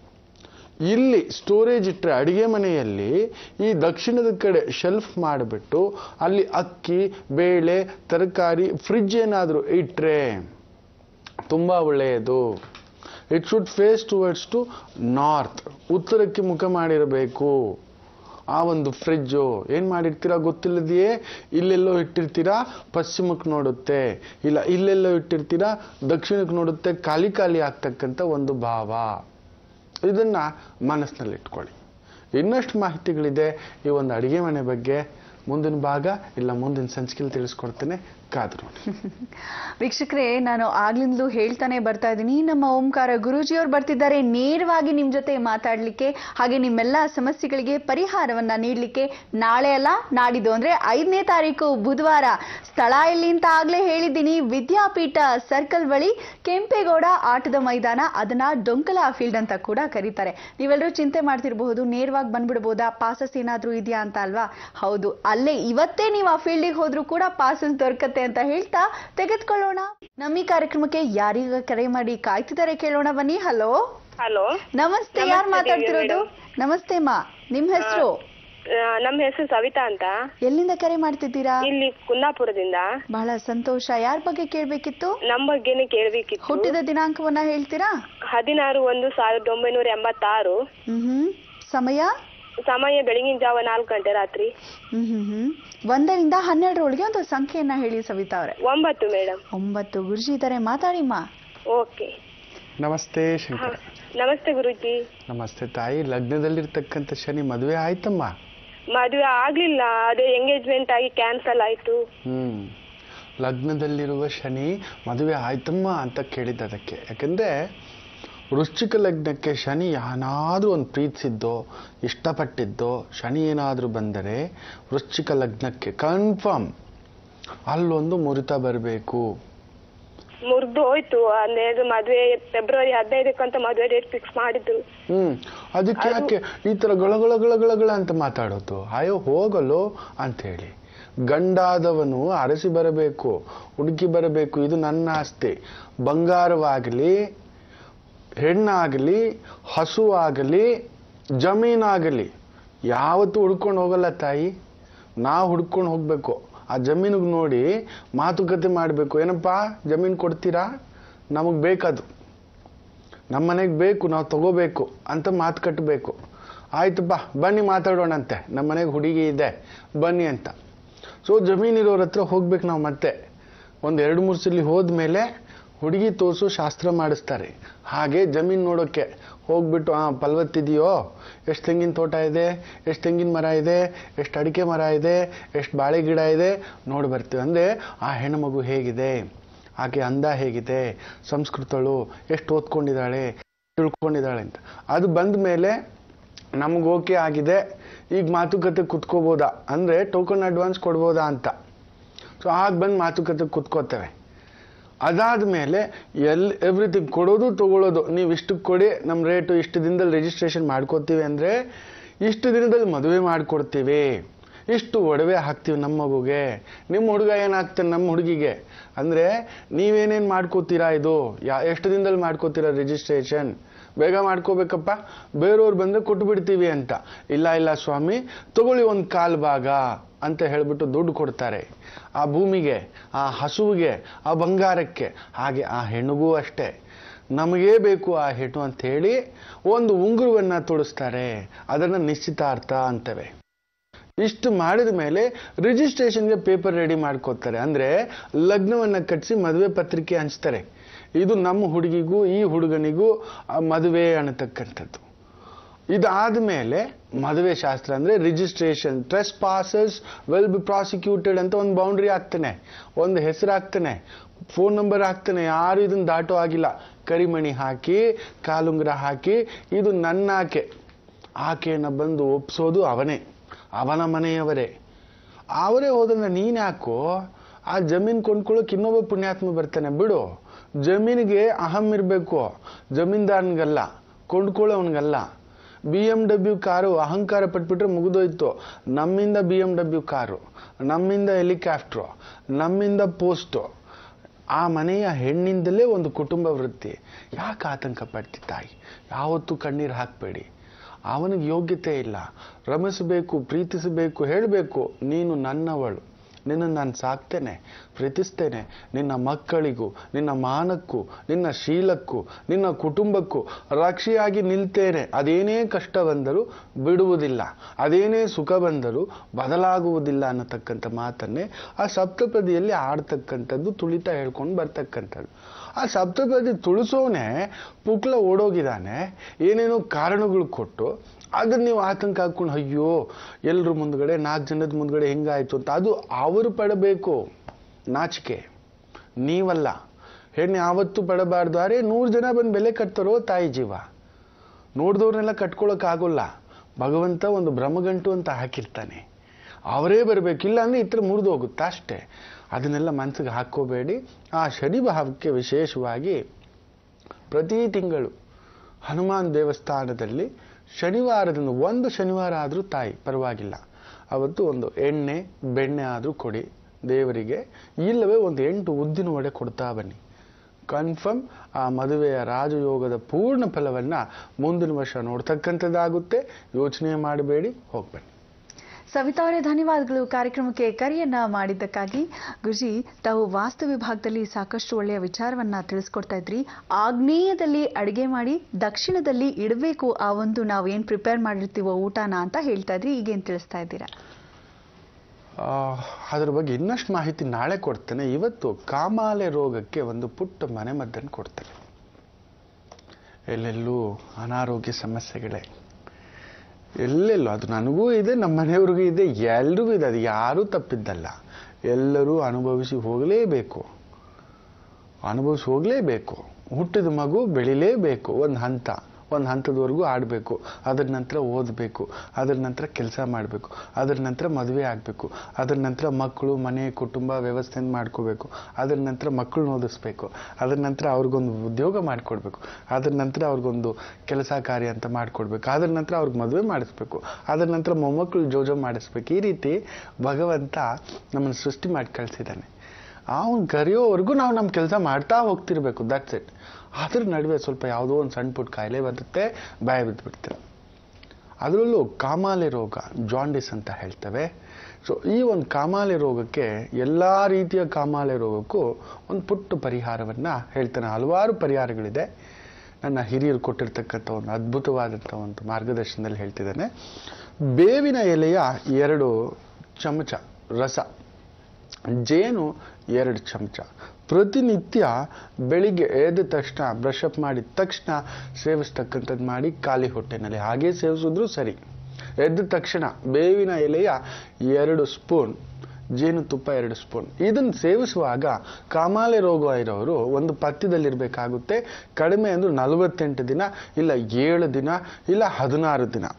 ಇಲ್ಲಿ ಸ್ಟೋರೇಜ್ ಇಟ್ಟರೆ, ಅಡಿಗೆ ಮನೆಯಲ್ಲಿ ಈ ದಕ್ಷಿಣದ ಕಡೆ ಶೆಲ್ಫ್ ಮಾಡಿಬಿಟ್ಟು ಅಲ್ಲಿ ಅಕ್ಕಿ, ಬೇಳೆ, ತರಕಾರಿ, ಫ್ರಿಡ್ಜ್ ಏನಾದರೂ ಇಟ್ಟರೆ ತುಂಬ ಒಳ್ಳೆಯದು. It should face towards to north, ಉತ್ತರಕ್ಕೆ ಮುಖ ಮಾಡಿರಬೇಕು. ಆ ಒಂದು ಫ್ರಿಡ್ಜು ಏನು ಮಾಡಿರ್ತೀರಾ ಗೊತ್ತಿಲ್ಲದೆಯೇ ಇಲ್ಲೆಲ್ಲೋ ಇಟ್ಟಿರ್ತೀರಾ, ಪಶ್ಚಿಮಕ್ಕೆ ನೋಡುತ್ತೆ, ಇಲ್ಲ ಇಲ್ಲೆಲ್ಲೋ ಇಟ್ಟಿರ್ತೀರಾ, ದಕ್ಷಿಣಕ್ಕೆ ನೋಡುತ್ತೆ. ಖಾಲಿ ಖಾಲಿ ಆಗ್ತಕ್ಕಂಥ ಒಂದು ಭಾವ. ಇದನ್ನು ಮನಸ್ಸಿನಲ್ಲಿ ಇಟ್ಕೊಳ್ಳಿ. ಇನ್ನಷ್ಟು ಮಾಹಿತಿಗಳಿದೆ ಈ ಒಂದು ಅಡುಗೆ ಮನೆ ಬಗ್ಗೆ. ಮುಂದಿನ ಭಾಗ ಇಲ್ಲ ಮುಂದಿನ ಸಂಚಿಕೆಯಲ್ಲಿ ತಿಳಿಸ್ಕೊಡ್ತೇನೆ, ಕಾದ್ರು. ವೀಕ್ಷಕರೇ, ನಾನು ಆಗ್ಲಿಂದಲೂ ಹೇಳ್ತಾನೆ ಬರ್ತಾ ಇದ್ದೀನಿ, ನಮ್ಮ ಓಂಕಾರ ಗುರೂಜಿಯವರು ಬರ್ತಿದ್ದಾರೆ ನೇರವಾಗಿ ನಿಮ್ಮ ಜೊತೆ ಮಾತಾಡ್ಲಿಕ್ಕೆ, ಹಾಗೆ ನಿಮ್ಮೆಲ್ಲ ಸಮಸ್ಯೆಗಳಿಗೆ ಪರಿಹಾರವನ್ನ ನೀಡಲಿಕ್ಕೆ. ನಾಳೆ ಅಲ್ಲ, ನಾಡಿದ್ದು ಅಂದ್ರೆ 5ನೇ ತಾರೀಕು ಬುಧವಾರ. ಸ್ಥಳ ಎಲ್ಲಿ ಅಂತ ಆಗ್ಲೇ ಹೇಳಿದ್ದೀನಿ, ವಿದ್ಯಾಪೀಠ ಸರ್ಕಲ್ ಬಳಿ ಕೆಂಪೇಗೌಡ ಆಟದ ಮೈದಾನ, ಅದನ್ನ ಡೊಂಕಲ ಫೀಲ್ಡ್ ಅಂತ ಕೂಡ ಕರೀತಾರೆ. ನೀವೆಲ್ಲರೂ ಚಿಂತೆ ಮಾಡ್ತಿರಬಹುದು, ನೇರವಾಗಿ ಬಂದ್ಬಿಡ್ಬೋದಾ, ಪಾಸಸ್ ಏನಾದ್ರೂ ಇದೆಯಾ ಅಂತ ಅಲ್ವಾ? ಹೌದು, ಅಲ್ಲೇ ಇವತ್ತೇ ನೀವು ಆ ಫೀಲ್ಡಿಗೆ ಹೋದ್ರೂ ಕೂಡ ಪಾಸಸ್ ದೊರಕತ್ತೆ ಅಂತ ಹೇಳ್ತಾ ತೆಗೆದುಕೊಳ್ಳೋಣ. ನಮ್ಮ ಈ ಕಾರ್ಯಕ್ರಮಕ್ಕೆ ಯಾರೀಗ ಕರೆ ಮಾಡಿ ಕಾಯ್ತಿದ್ದಾರೆ ಕೇಳೋಣ ಬನ್ನಿ. ಹಲೋ. ಹಲೋ, ನಮಸ್ತೆ, ಯಾರು ಮಾತಾಡ್ತಿರೋದು? ನಮಸ್ತೆ ಮಾ, ನಿಮ್ ಹೆಸರು? ನಮ್ಮ ಹೆಸರು ಸವಿತಾ ಅಂತ. ಎಲ್ಲಿಂದ ಕರೆ ಮಾಡ್ತಿದ್ದೀರಾ? ಇಲ್ಲಿ ಕುಂದಾಪುರದಿಂದ. ಬಹಳ ಸಂತೋಷ. ಯಾರ ಬಗ್ಗೆ ಕೇಳ್ಬೇಕಿತ್ತು? ನಮ್ ಬಗ್ಗೆನೇ ಕೇಳ್ಬೇಕಿತ್ತು. ಹುಟ್ಟಿದ ದಿನಾಂಕವನ್ನ ಹೇಳ್ತೀರಾ? 16/1/1986. ಸಮಯ? ಸಮಯ ಬೆಳಗಿನ ಜಾವ 4 ಗಂಟೆ ರಾತ್ರಿ. 1ರಿಂದ 12ರೊಳಗೆ ಒಂದು ಸಂಖ್ಯೆಯನ್ನ ಹೇಳಿ ಸವಿತಾ ಅವರೇ. 9 ಮೇಡಮ್. 9. ಗುರುಜಿ ಇದ್ದಾರೆ, ಮಾತಾಡಿಮ್ಮ. ಓಕೆ. ನಮಸ್ತೆ ಶಂಕರ. ನಮಸ್ತೆ ಗುರುಜಿ. ನಮಸ್ತೆ ತಾಯಿ. ಲಗ್ನದಲ್ಲಿರ್ತಕ್ಕಂಥ ಶನಿ ಮದುವೆ ಆಯ್ತಮ್ಮ? ಮದುವೆ ಆಗ್ಲಿಲ್ಲ, ಅದೇ ಎಂಗೇಜ್ಮೆಂಟ್ ಆಗಿ ಕ್ಯಾನ್ಸಲ್ ಆಯ್ತು. ಲಗ್ನದಲ್ಲಿರುವ ಶನಿ ಮದುವೆ ಆಯ್ತಮ್ಮ ಅಂತ ಕೇಳಿದ್ದದಕ್ಕೆ. ಯಾಕಂದ್ರೆ ವೃಶ್ಚಿಕ ಲಗ್ನಕ್ಕೆ ಶನಿ ಏನಾದರೂ ಒಂದು ಪ್ರೀತಿಸಿದ್ದೋ ಇಷ್ಟಪಟ್ಟಿದ್ದೋ ಶನಿ ಏನಾದರೂ ಬಂದರೆ ವೃಶ್ಚಿಕ ಲಗ್ನಕ್ಕೆ ಕನ್ಫರ್ಮ್ ಅಲ್ಲೊಂದು ಮುರಿತ ಬರಬೇಕು. ಮುರಿದು ಹೋಯ್ತು. ಅಂದ್ರೆ ಮದುವೆ ಫೆಬ್ರವರಿ 15ಕ್ಕೆ ಅಂತ ಮದುವೆ ಡೇಟ್ ಫಿಕ್ಸ್ ಮಾಡಿದ್ರು. ಅದಕ್ಕೆ ಯಾಕೆ ಈ ತರ ಗಳಗಳ ಅಂತ ಮಾತಾಡೋದು? ಅಯ್ಯೋ ಹೋಗಲು ಅಂತ ಹೇಳಿ. ಗಂಡಾದವನು ಅರಸಿ ಬರಬೇಕು, ಹುಡುಕಿ ಬರಬೇಕು. ಇದು ನನ್ನ ಆಸ್ತಿ. ಬಂಗಾರವಾಗಲಿ, ಹೆಣ್ಣಾಗಲಿ, ಹಸುವಾಗಲಿ, ಜಮೀನಾಗಲಿ ಯಾವತ್ತೂ ಹುಡ್ಕೊಂಡು ಹೋಗಲ್ಲ ತಾಯಿ, ನಾವು ಹುಡ್ಕೊಂಡು ಹೋಗ್ಬೇಕು. ಆ ಜಮೀನಿಗೆ ನೋಡಿ ಮಾತುಕತೆ ಮಾಡಬೇಕು. ಏನಪ್ಪ ಜಮೀನು ಕೊಡ್ತೀರಾ, ನಮಗೆ ಬೇಕದು, ನಮ್ಮ ಮನೆಗೆ ಬೇಕು, ನಾವು ತಗೋಬೇಕು ಅಂತ ಮಾತು ಕಟ್ಟಬೇಕು. ಆಯ್ತಪ್ಪ ಬನ್ನಿ ಮಾತಾಡೋಣಂತೆ, ನಮ್ಮ ಮನೆಗೆ ಹುಡುಗಿ ಇದೆ ಬನ್ನಿ ಅಂತ. ಸೊ ಜಮೀನಿರೋರ ಹತ್ರ ಹೋಗ್ಬೇಕು ನಾವು. ಮತ್ತೆ ಒಂದು 2-3 ಸಲ ಹೋದ್ಮೇಲೆ ಹುಡುಗಿ ತೋರಿಸು ಶಾಸ್ತ್ರ ಮಾಡಿಸ್ತಾರೆ. ಹಾಗೆ ಜಮೀನು ನೋಡೋಕ್ಕೆ ಹೋಗ್ಬಿಟ್ಟು ಫಲವತ್ತಿದೆಯೋ, ಎಷ್ಟು ತೆಂಗಿನ ತೋಟ ಇದೆ, ಎಷ್ಟು ತೆಂಗಿನ ಮರ ಇದೆ, ಎಷ್ಟು ಅಡಿಕೆ ಮರ ಇದೆ, ಎಷ್ಟು ಬಾಳೆ ಗಿಡ ಇದೆ ನೋಡಿ ಬರ್ತೀವಿ. ಅಂದರೆ ಆ ಹೆಣ್ಣುಮಗು ಹೇಗಿದೆ, ಆಕೆ ಅಂದ ಹೇಗಿದೆ, ಸಂಸ್ಕೃತಳು, ಎಷ್ಟು ಓದ್ಕೊಂಡಿದ್ದಾಳೆ, ತಿಳ್ಕೊಂಡಿದ್ದಾಳೆ ಅಂತ. ಅದು ಬಂದ ಮೇಲೆ ನಮ್ಗೆ ಓಕೆ ಆಗಿದೆ, ಈಗ ಮಾತುಕತೆ ಕುತ್ಕೋಬೋದಾ ಅಂದರೆ ಟೋಕನ್ ಅಡ್ವಾನ್ಸ್ ಕೊಡ್ಬೋದಾ ಅಂತ. ಸೊ ಆಗ ಬಂದು ಮಾತುಕತೆ ಕುತ್ಕೋತೇವೆ. ಅದಾದಮೇಲೆ ಎವ್ರಿಥಿಂಗ್ ಕೊಡೋದು ತಗೊಳ್ಳೋದು, ನೀವು ಇಷ್ಟಕ್ಕೆ ಕೊಡಿ, ನಮ್ಮ ರೇಟು ಇಷ್ಟು ದಿನದಲ್ಲಿ ರಿಜಿಸ್ಟ್ರೇಷನ್ ಮಾಡ್ಕೋತೀವಿ ಅಂದರೆ ಇಷ್ಟು ದಿನದಲ್ಲಿ ಮದುವೆ ಮಾಡಿಕೊಡ್ತೀವಿ, ಇಷ್ಟು ಒಡವೆ ಹಾಕ್ತೀವಿ ನಮ್ಮ ಮಗುಗೆ, ನಿಮ್ಮ ಹುಡುಗ ಏನಾಗ್ತಾನೆ ನಮ್ಮ ಹುಡುಗಿಗೆ ಅಂದರೆ ನೀವೇನೇನು ಮಾಡ್ಕೋತೀರಾ, ಇದು ಎಷ್ಟು ದಿನದಲ್ಲಿ ಮಾಡ್ಕೋತೀರಾ ರಿಜಿಸ್ಟ್ರೇಷನ್, ಬೇಗ ಮಾಡ್ಕೋಬೇಕಪ್ಪ, ಬೇರೆಯವ್ರು ಬಂದರೆ ಕೊಟ್ಟು ಬಿಡ್ತೀವಿ ಅಂತ. ಇಲ್ಲ ಸ್ವಾಮಿ ತಗೊಳ್ಳಿ ಒಂದು ಕಾಲು ಭಾಗ ಅಂತ ಹೇಳಿಬಿಟ್ಟು ದುಡ್ಡು ಕೊಡ್ತಾರೆ. ಆ ಭೂಮಿಗೆ, ಆ ಹಸುವಿಗೆ, ಆ ಬಂಗಾರಕ್ಕೆ. ಹಾಗೆ ಆ ಹೆಣ್ಣಿಗೂ ಅಷ್ಟೇ, ನಮಗೇ ಬೇಕು ಆ ಹೆಣ್ಣು ಅಂತ ಹೇಳಿ ಒಂದು ಉಂಗುರವನ್ನು ತೊಡಿಸ್ತಾರೆ. ಅದನ್ನು ನಿಶ್ಚಿತಾರ್ಥ ಅಂತವೆ. ಇಷ್ಟು ಮಾಡಿದ ಮೇಲೆ ರಿಜಿಸ್ಟ್ರೇಷನ್ಗೆ ಪೇಪರ್ ರೆಡಿ ಮಾಡ್ಕೋತಾರೆ. ಅಂದರೆ ಲಗ್ನವನ್ನು ಕಟ್ಟಿಸಿ ಮದುವೆ ಪತ್ರಿಕೆ ಹಂಚ್ತಾರೆ. ಇದು ನಮ್ಮ ಹುಡುಗಿಗೂ ಈ ಹುಡುಗನಿಗೂ ಮದುವೆ ಅನ್ನತಕ್ಕಂಥದ್ದು. ಇದಾದ ಮೇಲೆ ಮದುವೆ ಶಾಸ್ತ್ರ ಅಂದರೆ registration. Trespassers will be prosecuted ಅಂತ ಒಂದು ಬೌಂಡ್ರಿ ಆಗ್ತಾನೆ, ಒಂದು ಹೆಸರು ಆಗ್ತಾನೆ, ಫೋನ್ ನಂಬರ್ ಹಾಕ್ತಾನೆ. ಯಾರು ಇದನ್ನು ದಾಟೋ ಆಗಿಲ್ಲ. ಕರಿಮಣಿ ಹಾಕಿ, ಕಾಲುಂಗುರ ಹಾಕಿ, ಇದು ನನ್ನ ಆಕೆಯನ್ನು ಬಂದು ಒಪ್ಸೋದು ಅವನೇ, ಅವನ ಮನೆಯವರೇ. ಅವರೇ ಹೋದ್ರೆ ನೀನು ಯಾಕೋ ಆ ಜಮೀನು ಕೊಂಡ್ಕೊಳ್ಳೋಕೆ ಇನ್ನೊಬ್ಬ ಪುಣ್ಯಾತ್ಮ ಬರ್ತಾನೆ ಬಿಡು. ಜಮೀನಿಗೆ ಅಹಂ ಇರಬೇಕು, ಜಮೀನ್ದಾರನಿಗಲ್ಲ, ಕೊಂಡ್ಕೊಳ್ಳೋವನಿಗಲ್ಲ. BMW ಕಾರು ಅಹಂಕಾರ ಪಟ್ಬಿಟ್ರೆ ಮುಗಿದೋಯ್ತು. ನಮ್ಮಿಂದ BMW ಕಾರು, ನಮ್ಮಿಂದ ಹೆಲಿಕಾಪ್ಟ್ರು, ನಮ್ಮಿಂದ ಪೋಸ್ಟು. ಆ ಮನೆಯ ಹೆಣ್ಣಿಂದಲೇ ಒಂದು ಕುಟುಂಬ ವೃತ್ತಿ. ಯಾಕೆ ಆತಂಕ ಪಡ್ತಿ ತಾಯಿ? ಯಾವತ್ತೂ ಕಣ್ಣೀರು ಹಾಕಬೇಡಿ. ಅವನಿಗೆ ಯೋಗ್ಯತೆ ಇಲ್ಲ. ರಮಿಸಬೇಕು, ಪ್ರೀತಿಸಬೇಕು, ಹೇಳಬೇಕು ನೀನು ನನ್ನವಳು, ನಿನ್ನನ್ನು ನಾನು ಸಾಕ್ತೇನೆ, ಪ್ರೀತಿಸ್ತೇನೆ. ನಿನ್ನ ಮಕ್ಕಳಿಗೂ, ನಿನ್ನ ಮಾನಕ್ಕೂ, ನಿನ್ನ ಶೀಲಕ್ಕೂ, ನಿನ್ನ ಕುಟುಂಬಕ್ಕೂ ರಕ್ಷೆಯಾಗಿ ನಿಲ್ತೇನೆ. ಅದೇನೇ ಕಷ್ಟ ಬಂದರೂ ಬಿಡುವುದಿಲ್ಲ, ಅದೇನೇ ಸುಖ ಬಂದರೂ ಬದಲಾಗುವುದಿಲ್ಲ ಅನ್ನತಕ್ಕಂಥ ಮಾತನ್ನೇ ಆ ಸಪ್ತಪದಿಯಲ್ಲಿ ಆಡ್ತಕ್ಕಂಥದ್ದು, ತುಳಿತ ಹೇಳ್ಕೊಂಡು ಬರ್ತಕ್ಕಂಥದ್ದು. ಆ ಸಪ್ತಪದಿ ತುಳಿಸೋನೆ ಪುಕ್ಲ ಓಡೋಗಿದ್ದಾನೆ, ಏನೇನೋ ಕಾರಣಗಳು ಕೊಟ್ಟು ಅದನ್ನು ನೀವು ಆತಂಕ ಹಾಕ್ಕೊಂಡು ಅಯ್ಯೋ ಎಲ್ಲರ ಮುಂದ್ಗಡೆ 4 ಜನದ ಮುಂದ್ಗಡೆ ಹೆಂಗಾಯ್ತು ಅಂತ. ಅದು ಅವರು ಪಡಬೇಕು ನಾಚಿಕೆ, ನೀವಲ್ಲ. ಹೆಣ್ಣು ಯಾವತ್ತೂ ಪಡಬಾರ್ದು. ಅರೆ 100 ಜನ ಬಂದು ಬೆಲೆ ಕಟ್ತಾರೋ ತಾಯಿ ಜೀವ, ನೋಡಿದವ್ರನ್ನೆಲ್ಲ ಕಟ್ಕೊಳ್ಳೋಕ್ಕಾಗೋಲ್ಲ. ಭಗವಂತ ಒಂದು ಬ್ರಹ್ಮಗಂಟು ಅಂತ ಹಾಕಿರ್ತಾನೆ, ಅವರೇ ಬರಬೇಕು. ಇಲ್ಲ ಅಂದರೆ ಇತರ ಮುರಿದು ಹೋಗುತ್ತೆ ಅಷ್ಟೇ. ಅದನ್ನೆಲ್ಲ ಮನಸ್ಸಿಗೆ ಹಾಕ್ಕೋಬೇಡಿ. ಆ ಶನಿ ಭಾವಕ್ಕೆ ವಿಶೇಷವಾಗಿ ಪ್ರತಿ ತಿಂಗಳು ಹನುಮಾನ್ ದೇವಸ್ಥಾನದಲ್ಲಿ ಶನಿವಾರದಿಂದ, ಒಂದು ಶನಿವಾರ ಆದರೂ ತಾಯಿ ಪರವಾಗಿಲ್ಲ, ಅವತ್ತು ಒಂದು ಎಣ್ಣೆ ಬೆಣ್ಣೆ ಆದರೂ ಕೊಡಿ ದೇವರಿಗೆ. ಇಲ್ಲವೇ ಒಂದು 8 ಉದ್ದಿನ ವಡೆ ಕೊಡ್ತಾ ಬನ್ನಿ. ಕನ್ಫರ್ಮ್ ಆ ಮದುವೆಯ ರಾಜಯೋಗದ ಪೂರ್ಣ ಫಲವನ್ನು ಮುಂದಿನ ವರ್ಷ ನೋಡ್ತಕ್ಕಂಥದ್ದಾಗುತ್ತೆ. ಯೋಚನೆ ಮಾಡಬೇಡಿ, ಹೋಗ್ಬನ್ನಿ. ಸವಿತಾ ಅವರೇ ಧನ್ಯವಾದಗಳು ಕಾರ್ಯಕ್ರಮಕ್ಕೆ ಕರೆಯನ್ನ ಮಾಡಿದ್ದಕ್ಕಾಗಿ. ಗುರುಜಿ, ತಾವು ವಾಸ್ತು ವಿಭಾಗದಲ್ಲಿ ಸಾಕಷ್ಟು ಒಳ್ಳೆಯ ವಿಚಾರವನ್ನ ತಿಳಿಸ್ಕೊಡ್ತಾ ಇದ್ರಿ. ಆಗ್ನೇಯದಲ್ಲಿ ಅಡುಗೆ ಮಾಡಿ ದಕ್ಷಿಣದಲ್ಲಿ ಇಡಬೇಕು ಆ ಒಂದು ನಾವು ಏನು ಪ್ರಿಪೇರ್ ಮಾಡಿರ್ತೀವೋ ಊಟನ ಅಂತ ಹೇಳ್ತಾ ಇದ್ರಿ. ಈಗೇನು ತಿಳಿಸ್ತಾ ಇದ್ದೀರಾ? ಅದ್ರ ಬಗ್ಗೆ ಇನ್ನಷ್ಟು ಮಾಹಿತಿ ನಾಳೆ ಕೊಡ್ತೇನೆ. ಇವತ್ತು ಕಾಮಾಲೆ ರೋಗಕ್ಕೆ ಒಂದು ಪುಟ್ಟ ಮನೆಮದ್ದನ್ನು ಕೊಡ್ತೇನೆ. ಎಲ್ಲೆಲ್ಲೂ ಅನಾರೋಗ್ಯ ಸಮಸ್ಯೆಗಳೇ, ಎಲ್ಲೆಲ್ಲೂ. ಅದು ನನಗೂ ಇದೆ, ನಮ್ಮ ಮನೆಯವ್ರಿಗೂ ಇದೆ, ಎಲ್ರಿಗೂ ಇದೆ. ಅದು ಯಾರೂ ತಪ್ಪಿದ್ದಲ್ಲ. ಎಲ್ಲರೂ ಅನುಭವಿಸಿ ಹೋಗಲೇಬೇಕು. ಹುಟ್ಟಿದ ಮಗು ಬೆಳಿಲೇಬೇಕು. ಒಂದು ಹಂತದವರೆಗೂ ಆಡಬೇಕು, ಅದರ ನಂತರ ಓದಬೇಕು, ಅದರ ನಂತರ ಕೆಲಸ ಮಾಡಬೇಕು, ಅದರ ನಂತರ ಮದುವೆ ಆಗಬೇಕು, ಅದರ ನಂತರ ಮಕ್ಕಳು, ಮನೆ, ಕುಟುಂಬ ವ್ಯವಸ್ಥೆಯನ್ನು ಮಾಡ್ಕೋಬೇಕು, ಅದರ ನಂತರ ಮಕ್ಕಳನ್ನ ಓದಿಸ್ಬೇಕು, ಅದರ ನಂತರ ಅವ್ರಿಗೊಂದು ಉದ್ಯೋಗ ಮಾಡಿಕೊಡ್ಬೇಕು, ಅದರ ನಂತರ ಅವ್ರಿಗೊಂದು ಕೆಲಸ ಕಾರ್ಯ ಅಂತ ಮಾಡಿಕೊಡ್ಬೇಕು, ಅದರ ನಂತರ ಅವ್ರಿಗೆ ಮದುವೆ ಮಾಡಿಸ್ಬೇಕು, ಅದರ ನಂತರ ಮೊಮ್ಮಕ್ಕಳು ಜೋಜೋ ಮಾಡಿಸ್ಬೇಕು. ಈ ರೀತಿ ಭಗವಂತ ನಮ್ಮನ್ನು ಸೃಷ್ಟಿ ಮಾಡಿ ಕಳಿಸಿದ್ದಾನೆ. ಅವನು ಕರೆಯೋವರೆಗೂ ನಾವು ನಮ್ಮ ಕೆಲಸ ಮಾಡ್ತಾ ಹೋಗ್ತಿರ್ಬೇಕು. That's it. ಅದ್ರ ನಡುವೆ ಸ್ವಲ್ಪ ಯಾವುದೋ ಒಂದು ಸಣ್ಣ ಪುಟ್ಟ ಕಾಯಿಲೆ ಬರುತ್ತೆ, ಭಯ ಬಿದ್ದುಬಿಡ್ತೇವೆ. ಅದರಲ್ಲೂ ಕಾಮಾಲೆ ರೋಗ, ಜಾಂಡಿಸ್ ಅಂತ ಹೇಳ್ತೇವೆ. ಸೊ ಈ ಒಂದು ಕಾಮಾಲೆ ರೋಗಕ್ಕೆ, ಎಲ್ಲ ರೀತಿಯ ಕಾಮಾಲೆ ರೋಗಕ್ಕೂ ಒಂದು ಪುಟ್ಟ ಪರಿಹಾರವನ್ನು ಹೇಳ್ತಾನೆ. ಹಲವಾರು ಪರಿಹಾರಗಳಿದೆ. ನನ್ನ ಹಿರಿಯರು ಕೊಟ್ಟಿರ್ತಕ್ಕಂಥ ಒಂದು ಅದ್ಭುತವಾದಂಥ ಒಂದು ಮಾರ್ಗದರ್ಶನದಲ್ಲಿ ಹೇಳ್ತಿದ್ದಾನೆ. ಬೇವಿನ ಎಲೆಯ 2 ಚಮಚ ರಸ, ಜೇನು 2 ಚಮಚ, ಪ್ರತಿನಿತ್ಯ ಬೆಳಿಗ್ಗೆ ಎದ್ದ ತಕ್ಷಣ ಬ್ರಷ್ ಅಪ್ ಮಾಡಿದ ತಕ್ಷಣ ಸೇವಿಸ್ತಕ್ಕಂಥದ್ದು ಮಾಡಿ, ಖಾಲಿ ಹೊಟ್ಟೆನಲ್ಲಿ ಹಾಗೇ ಸೇವಿಸಿದ್ರು ಸರಿ. ಎದ್ದ ತಕ್ಷಣ ಬೇವಿನ ಎಲೆಯ 2 ಸ್ಪೂನ್, ಜೇನುತುಪ್ಪ 2 ಸ್ಪೂನ್. ಇದನ್ನು ಸೇವಿಸುವಾಗ ಕಾಮಾಲೆ ರೋಗ ಇರೋರು ಒಂದು ಪಥ್ಯದಲ್ಲಿರಬೇಕಾಗುತ್ತೆ. ಕಡಿಮೆ ಅಂದ್ರೆ 48 ದಿನ, ಇಲ್ಲ 7 ದಿನ, ಇಲ್ಲ 16 ದಿನ.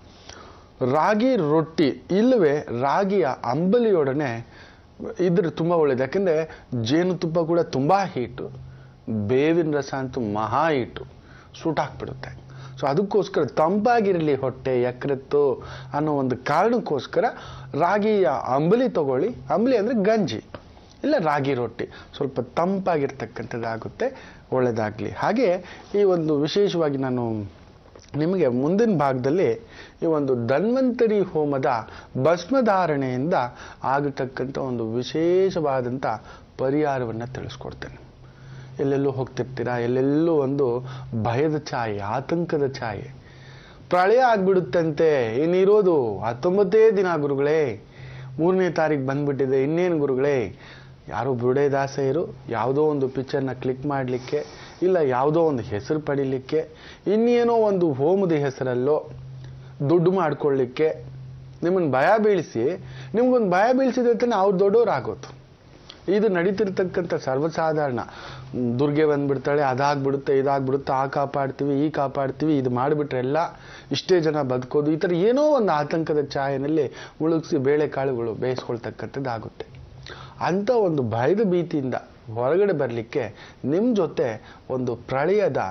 ರಾಗಿ ರೊಟ್ಟಿ ಇಲ್ಲವೇ ರಾಗಿಯ ಅಂಬಲಿಯೊಡನೆ ಇದ್ರೆ ತುಂಬ ಒಳ್ಳೇದು. ಯಾಕೆಂದರೆ ಜೇನುತುಪ್ಪ ಕೂಡ ತುಂಬ ಹೀಟು, ಬೇವಿನ ರಸ ಅಂತೂ ಮಹಾ ಹೀಟು, ಸೂಟ್ ಹಾಕ್ಬಿಡುತ್ತೆ. ಸೊ ಅದಕ್ಕೋಸ್ಕರ ತಂಪಾಗಿರಲಿ ಹೊಟ್ಟೆ, ಯಕೃತ್ತು ಅನ್ನೋ ಒಂದು ಕಾರಣಕ್ಕೋಸ್ಕರ ರಾಗಿಯ ಅಂಬಲಿ ತಗೊಳ್ಳಿ. ಅಂಬಲಿ ಅಂದರೆ ಗಂಜಿ, ಇಲ್ಲ ರಾಗಿ ರೊಟ್ಟಿ, ಸ್ವಲ್ಪ ತಂಪಾಗಿರ್ತಕ್ಕಂಥದ್ದಾಗುತ್ತೆ, ಒಳ್ಳೆಯದಾಗಲಿ. ಹಾಗೆ ಈ ಒಂದು ವಿಶೇಷವಾಗಿ ನಾನು ನಿಮಗೆ ಮುಂದಿನ ಭಾಗದಲ್ಲಿ ಈ ಒಂದು ಧನ್ವಂತರಿ ಹೋಮದ ಭಸ್ಮಧಾರಣೆಯಿಂದ ಆಗತಕ್ಕಂಥ ಒಂದು ವಿಶೇಷವಾದಂಥ ಪರಿಹಾರವನ್ನು ತಿಳಿಸ್ಕೊಡ್ತೇನೆ. ಎಲ್ಲೆಲ್ಲೂ ಹೋಗ್ತಿರ್ತೀರಾ, ಎಲ್ಲೆಲ್ಲೂ ಒಂದು ಭಯದ ಛಾಯೆ, ಆತಂಕದ ಛಾಯೆ. ಪ್ರಳಯ ಆಗ್ಬಿಡುತ್ತಂತೆ, ಇನ್ನಿರೋದು 19 ದಿನ ಗುರುಗಳೇ, 3ನೇ ತಾರೀಕು ಬಂದ್ಬಿಟ್ಟಿದೆ, ಇನ್ನೇನು ಗುರುಗಳೇ. ಯಾರೋ ಬುರುಡೆದಾಸೆಯರು ಯಾವುದೋ ಒಂದು ಪಿಕ್ಚರ್ನ ಕ್ಲಿಕ್ ಮಾಡಲಿಕ್ಕೆ, ಇಲ್ಲ ಯಾವುದೋ ಒಂದು ಹೆಸರು ಪಡಿಲಿಕ್ಕೆ, ಇನ್ನೇನೋ ಒಂದು ಹೋಮದ ಹೆಸರಲ್ಲೋ ದುಡ್ಡು ಮಾಡ್ಕೊಳ್ಳಿಕ್ಕೆ ನಿಮ್ಮನ್ನು ಭಯ ಬೀಳಿಸಿ, ನಿಮ್ಗೊಂದು ಭಯ ಬೀಳಿಸಿದ್ರೆ ತಾನೆ ಅವ್ರು ದೊಡ್ಡವರಾಗೋದು. ಇದು ನಡೀತಿರ್ತಕ್ಕಂಥ ಸರ್ವಸಾಧಾರಣ. ದುರ್ಗೆ ಬಂದ್ಬಿಡ್ತಾಳೆ, ಅದಾಗ್ಬಿಡುತ್ತೆ, ಇದಾಗ್ಬಿಡುತ್ತೆ, ಆ ಕಾಪಾಡ್ತೀವಿ, ಈ ಕಾಪಾಡ್ತೀವಿ, ಇದು ಮಾಡಿಬಿಟ್ರೆ ಎಲ್ಲ ಇಷ್ಟೇ ಜನ ಬದುಕೋದು, ಈ ಥರ ಏನೋ ಒಂದು ಆತಂಕದ ಛಾಯೆನಲ್ಲಿ ಮುಳುಗಿಸಿ ಬೇಳೆಕಾಳುಗಳು ಬೇಯಿಸ್ಕೊಳ್ತಕ್ಕಂಥದ್ದಾಗುತ್ತೆ. ಅಂಥ ಒಂದು ಭಯದ ಭೀತಿಯಿಂದ ಹೊರಗಡೆ ಬರಲಿಕ್ಕೆ ನಿಮ್ಮ ಜೊತೆ ಒಂದು ಪ್ರಳಯದ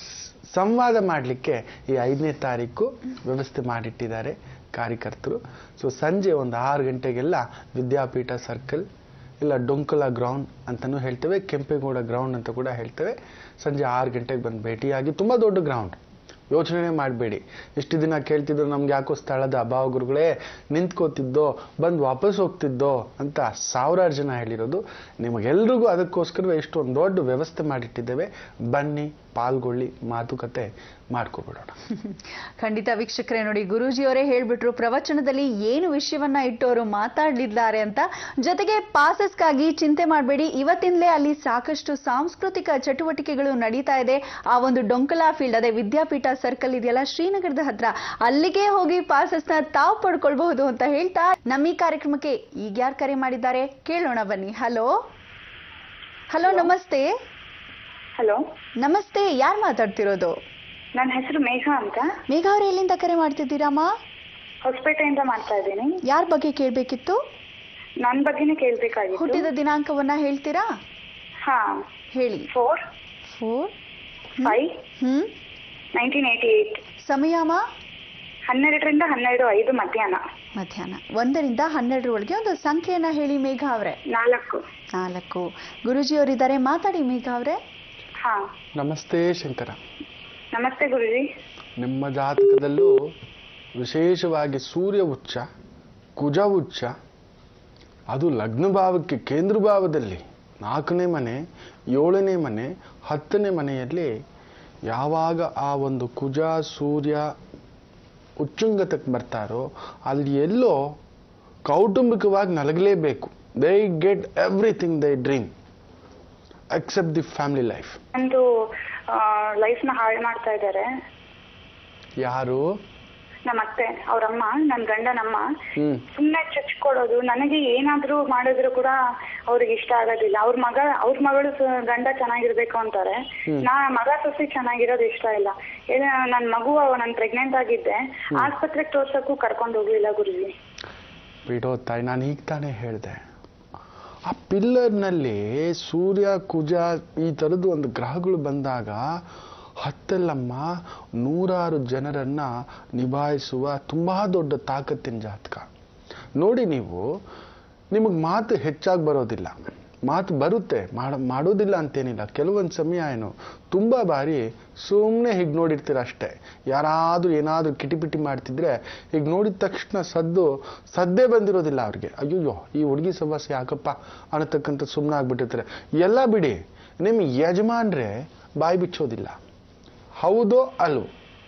ಸಂವಾದ ಮಾಡಲಿಕ್ಕೆ ಈ 5ನೇ ತಾರೀಕು ವ್ಯವಸ್ಥೆ ಮಾಡಿಟ್ಟಿದ್ದಾರೆ ಕಾರ್ಯಕರ್ತರು. ಸೊ ಸಂಜೆ ಒಂದು 6 ಗಂಟೆಗೆಲ್ಲ ವಿದ್ಯಾಪೀಠ ಸರ್ಕಲ್, ಇಲ್ಲ ಡೊಂಕಲ ಗ್ರೌಂಡ್ ಅಂತಲೂ ಹೇಳ್ತೇವೆ, ಕೆಂಪೇಗೌಡ ಗ್ರೌಂಡ್ ಅಂತ ಕೂಡ ಹೇಳ್ತೇವೆ. ಸಂಜೆ 6 ಗಂಟೆಗೆ ಬಂದು ಭೇಟಿಯಾಗಿ, ತುಂಬ ದೊಡ್ಡ ಗ್ರೌಂಡ್, ಯೋಚನೆ ಮಾಡಬೇಡಿ. ಇಷ್ಟು ದಿನ ಕೇಳ್ತಿದ್ರು ನಮ್ಗೆ ಯಾಕೋ ಸ್ಥಳದ ಅಭಾವ ಗುರುಗಳೇ, ನಿಂತ್ಕೋತಿದ್ದೋ, ಬಂದು ವಾಪಸ್ ಹೋಗ್ತಿದ್ದೋ ಅಂತ 1000 ಜನ ಹೇಳಿರೋದು. ನಿಮಗೆಲ್ರಿಗೂ ಅದಕ್ಕೋಸ್ಕರವೇ ಇಷ್ಟೊಂದು ದೊಡ್ಡ ವ್ಯವಸ್ಥೆ ಮಾಡಿಟ್ಟಿದ್ದೇವೆ. ಬನ್ನಿ, ಪಾಲ್ಗೊಳ್ಳಿ, ಮಾತುಕತೆ ಮಾಡ್ಕೊಬಿಡೋಣ. ಖಂಡಿತ ವೀಕ್ಷಕರೇ, ನೋಡಿ ಗುರೂಜಿಯವರೇ ಹೇಳ್ಬಿಟ್ರು ಪ್ರವಚನದಲ್ಲಿ ಏನು ವಿಷಯವನ್ನ ಇಟ್ಟವರು ಮಾತಾಡಲಿದ್ದಾರೆ ಅಂತ. ಜೊತೆಗೆ ಪಾಸಸ್ಗಾಗಿ ಚಿಂತೆ ಮಾಡಬೇಡಿ, ಇವತ್ತಿಂದಲೇ ಅಲ್ಲಿ ಸಾಕಷ್ಟು ಸಾಂಸ್ಕೃತಿಕ ಚಟುವಟಿಕೆಗಳು ನಡೀತಾ ಇದೆ. ಆ ಒಂದು ಡೊಂಕಲಾ ಫೀಲ್ಡ್, ಅದೇ ವಿದ್ಯಾಪೀಠ ಸರ್ಕಲ್ ಇದೆಯಲ್ಲ ಶ್ರೀನಗರದ ಹತ್ರ, ಅಲ್ಲಿಗೆ ಹೋಗಿ ಪಾಸಸ್ನ ತಾವು ಪಡ್ಕೊಳ್ಬಹುದು ಅಂತ ಹೇಳ್ತಾ ನಮ್ಮ ಈ ಕಾರ್ಯಕ್ರಮಕ್ಕೆ ಈಗ ಯಾರು ಕರೆ ಮಾಡಿದ್ದಾರೆ ಕೇಳೋಣ ಬನ್ನಿ. ಹಲೋ ಹಲೋ, ನಮಸ್ತೆ. ಹಲೋ ನಮಸ್ತೆ, ಯಾರು ಮಾತಾಡ್ತಿರೋದು? ನನ್ನ ಹೆಸರು ಮೇಘ ಅಂತ. ಮೇಘ ಅವ್ರು ಎಲ್ಲಿಂದ ಕರೆ ಮಾಡ್ತಿದ್ದೀರಮ್ಮ? ಹೊಸಪೇಟೆಯಿಂದ ಮಾಡ್ತಾ ಇದ್ದೀನಿ. ಯಾರ ಬಗ್ಗೆ ಕೇಳ್ಬೇಕಿತ್ತು? ನನ್ನ ಬಗ್ಗೆನೇ ಕೇಳ್ಬೇಕಾಗಿತ್ತು. ಹುಟ್ಟಿದ ದಿನಾಂಕವನ್ನ ಹೇಳ್ತೀರಾ? ಹಾ ಹೇಳಿ. 4/5/1988. ಸಮಯ ಅಮ್ಮ? 12ರಿಂದ 12:05 ಮಧ್ಯಾಹ್ನ. 1ರಿಂದ 12 ಒಂದು ಸಂಖ್ಯೆಯನ್ನ ಹೇಳಿ ಮೇಘ ಅವ್ರೆ. 4. ಗುರುಜಿ ಅವರಿದ್ದಾರೆ, ಮಾತಾಡಿ ಮೇಘ ಅವ್ರೆ. ಹಾ ನಮಸ್ತೆ ಶಂಕರ. ನಮಸ್ತೆ ಗುರುಜಿ. ನಿಮ್ಮ ಜಾತಕದಲ್ಲೂ ವಿಶೇಷವಾಗಿ ಸೂರ್ಯ ಉಚ್ಚ, ಕುಜ ಉಚ್ಚ, ಅದು ಲಗ್ನ ಭಾವಕ್ಕೆ ಕೇಂದ್ರ ಭಾವದಲ್ಲಿ 4ನೇ ಮನೆ, 7ನೇ ಮನೆ, 10ನೇ ಮನೆಯಲ್ಲಿ ಯಾವಾಗ ಆ ಒಂದು ಕುಜ ಸೂರ್ಯ ಉಚ್ಚುಂಗತಕ್ಕೆ ಬರ್ತಾರೋ ಅಲ್ಲಿ ಎಲ್ಲೋ ಕೌಟುಂಬಿಕವಾಗಿ ನಲಗಲೇಬೇಕು. They get everything they dream except the family life. ಒಂದು ಲೈಫ್ ನ ಹಾಳು ಮಾಡ್ತಾ ಇದ್ದಾರೆ. ಯಾರು? ನಮ್ಮ ಅತ್ತೆ, ಅವ್ರಮ್ಮ, ನನ್ನ ಗಂಡನಮ್ಮ. ಸುಮ್ನೆ ಚುಚ್ಕೊಡೋದು, ನನಗೆ ಏನಾದ್ರೂ ಮಾಡಿದ್ರು ಕೂಡ ಅವ್ರಿಗೆ ಇಷ್ಟ ಆಗೋದಿಲ್ಲ. ಅವ್ರ ಮಗಳು ಗಂಡ ಚೆನ್ನಾಗಿರ್ಬೇಕು ಅಂತಾರೆ. ಮಗ ಸೊಸಿ ಚೆನ್ನಾಗಿರೋದು ಇಷ್ಟ ಇಲ್ಲ. ನನ್ ಮಗು, ನಾನು ಪ್ರೆಗ್ನೆಂಟ್ ಆಗಿದ್ದೆ, ಆಸ್ಪತ್ರೆಗೆ ತೋರ್ಸಕ್ಕೂ ಕರ್ಕೊಂಡು ಹೋಗ್ಲಿಲ್ಲ ಗುರುಜಿ. ಬಿಡೋ ತಾಯಿ, ನಾನು ಈಗ ತಾನೇ ಹೇಳಿದೆ, ಆ ಪಿಲ್ಲರ್ನಲ್ಲಿ ಸೂರ್ಯ ಕುಜ ಈ ಥರದ್ದು ಒಂದು ಗ್ರಹಗಳು ಬಂದಾಗ ಹತ್ತಲ್ಲಮ್ಮ 100 ಜನರನ್ನ ನಿಭಾಯಿಸುವ ತುಂಬಾ ದೊಡ್ಡ ತಾಕತ್ತಿನ ಜಾತಕ. ನೋಡಿ, ನೀವು ನಿಮಗೆ ಮಾತು ಹೆಚ್ಚಾಗಿ ಬರೋದಿಲ್ಲ, ಮಾತು ಬರುತ್ತೆ, ಮಾಡೋದಿಲ್ಲ ಅಂತೇನಿಲ್ಲ. ಕೆಲವೊಂದು ಸಮಯ ಏನು ತುಂಬ ಬಾರಿ ಸುಮ್ಮನೆ ಹೀಗೆ ನೋಡಿರ್ತೀರ ಅಷ್ಟೇ. ಯಾರಾದರೂ ಏನಾದರೂ ಕಿಟಿಪಿಟಿ ಮಾಡ್ತಿದ್ರೆ ಈಗ ನೋಡಿದ ತಕ್ಷಣ ಸದ್ದೇ ಬಂದಿರೋದಿಲ್ಲ ಅವ್ರಿಗೆ. ಅಯ್ಯೋ ಈ ಹುಡುಗಿ ಸಮಸ್ಯೆ ಯಾಕಪ್ಪ ಅನ್ನತಕ್ಕಂಥ ಸುಮ್ಮನೆ ಆಗ್ಬಿಟ್ಟಿರ್ತಾರೆ. ಎಲ್ಲ ಬಿಡಿ, ನಿಮ್ಮ ಯಜಮಾನ್ರೆ ಬಾಯಿ ಬಿಚ್ಚೋದಿಲ್ಲ. ಹೌದೋ ಅಲ್ವೋ?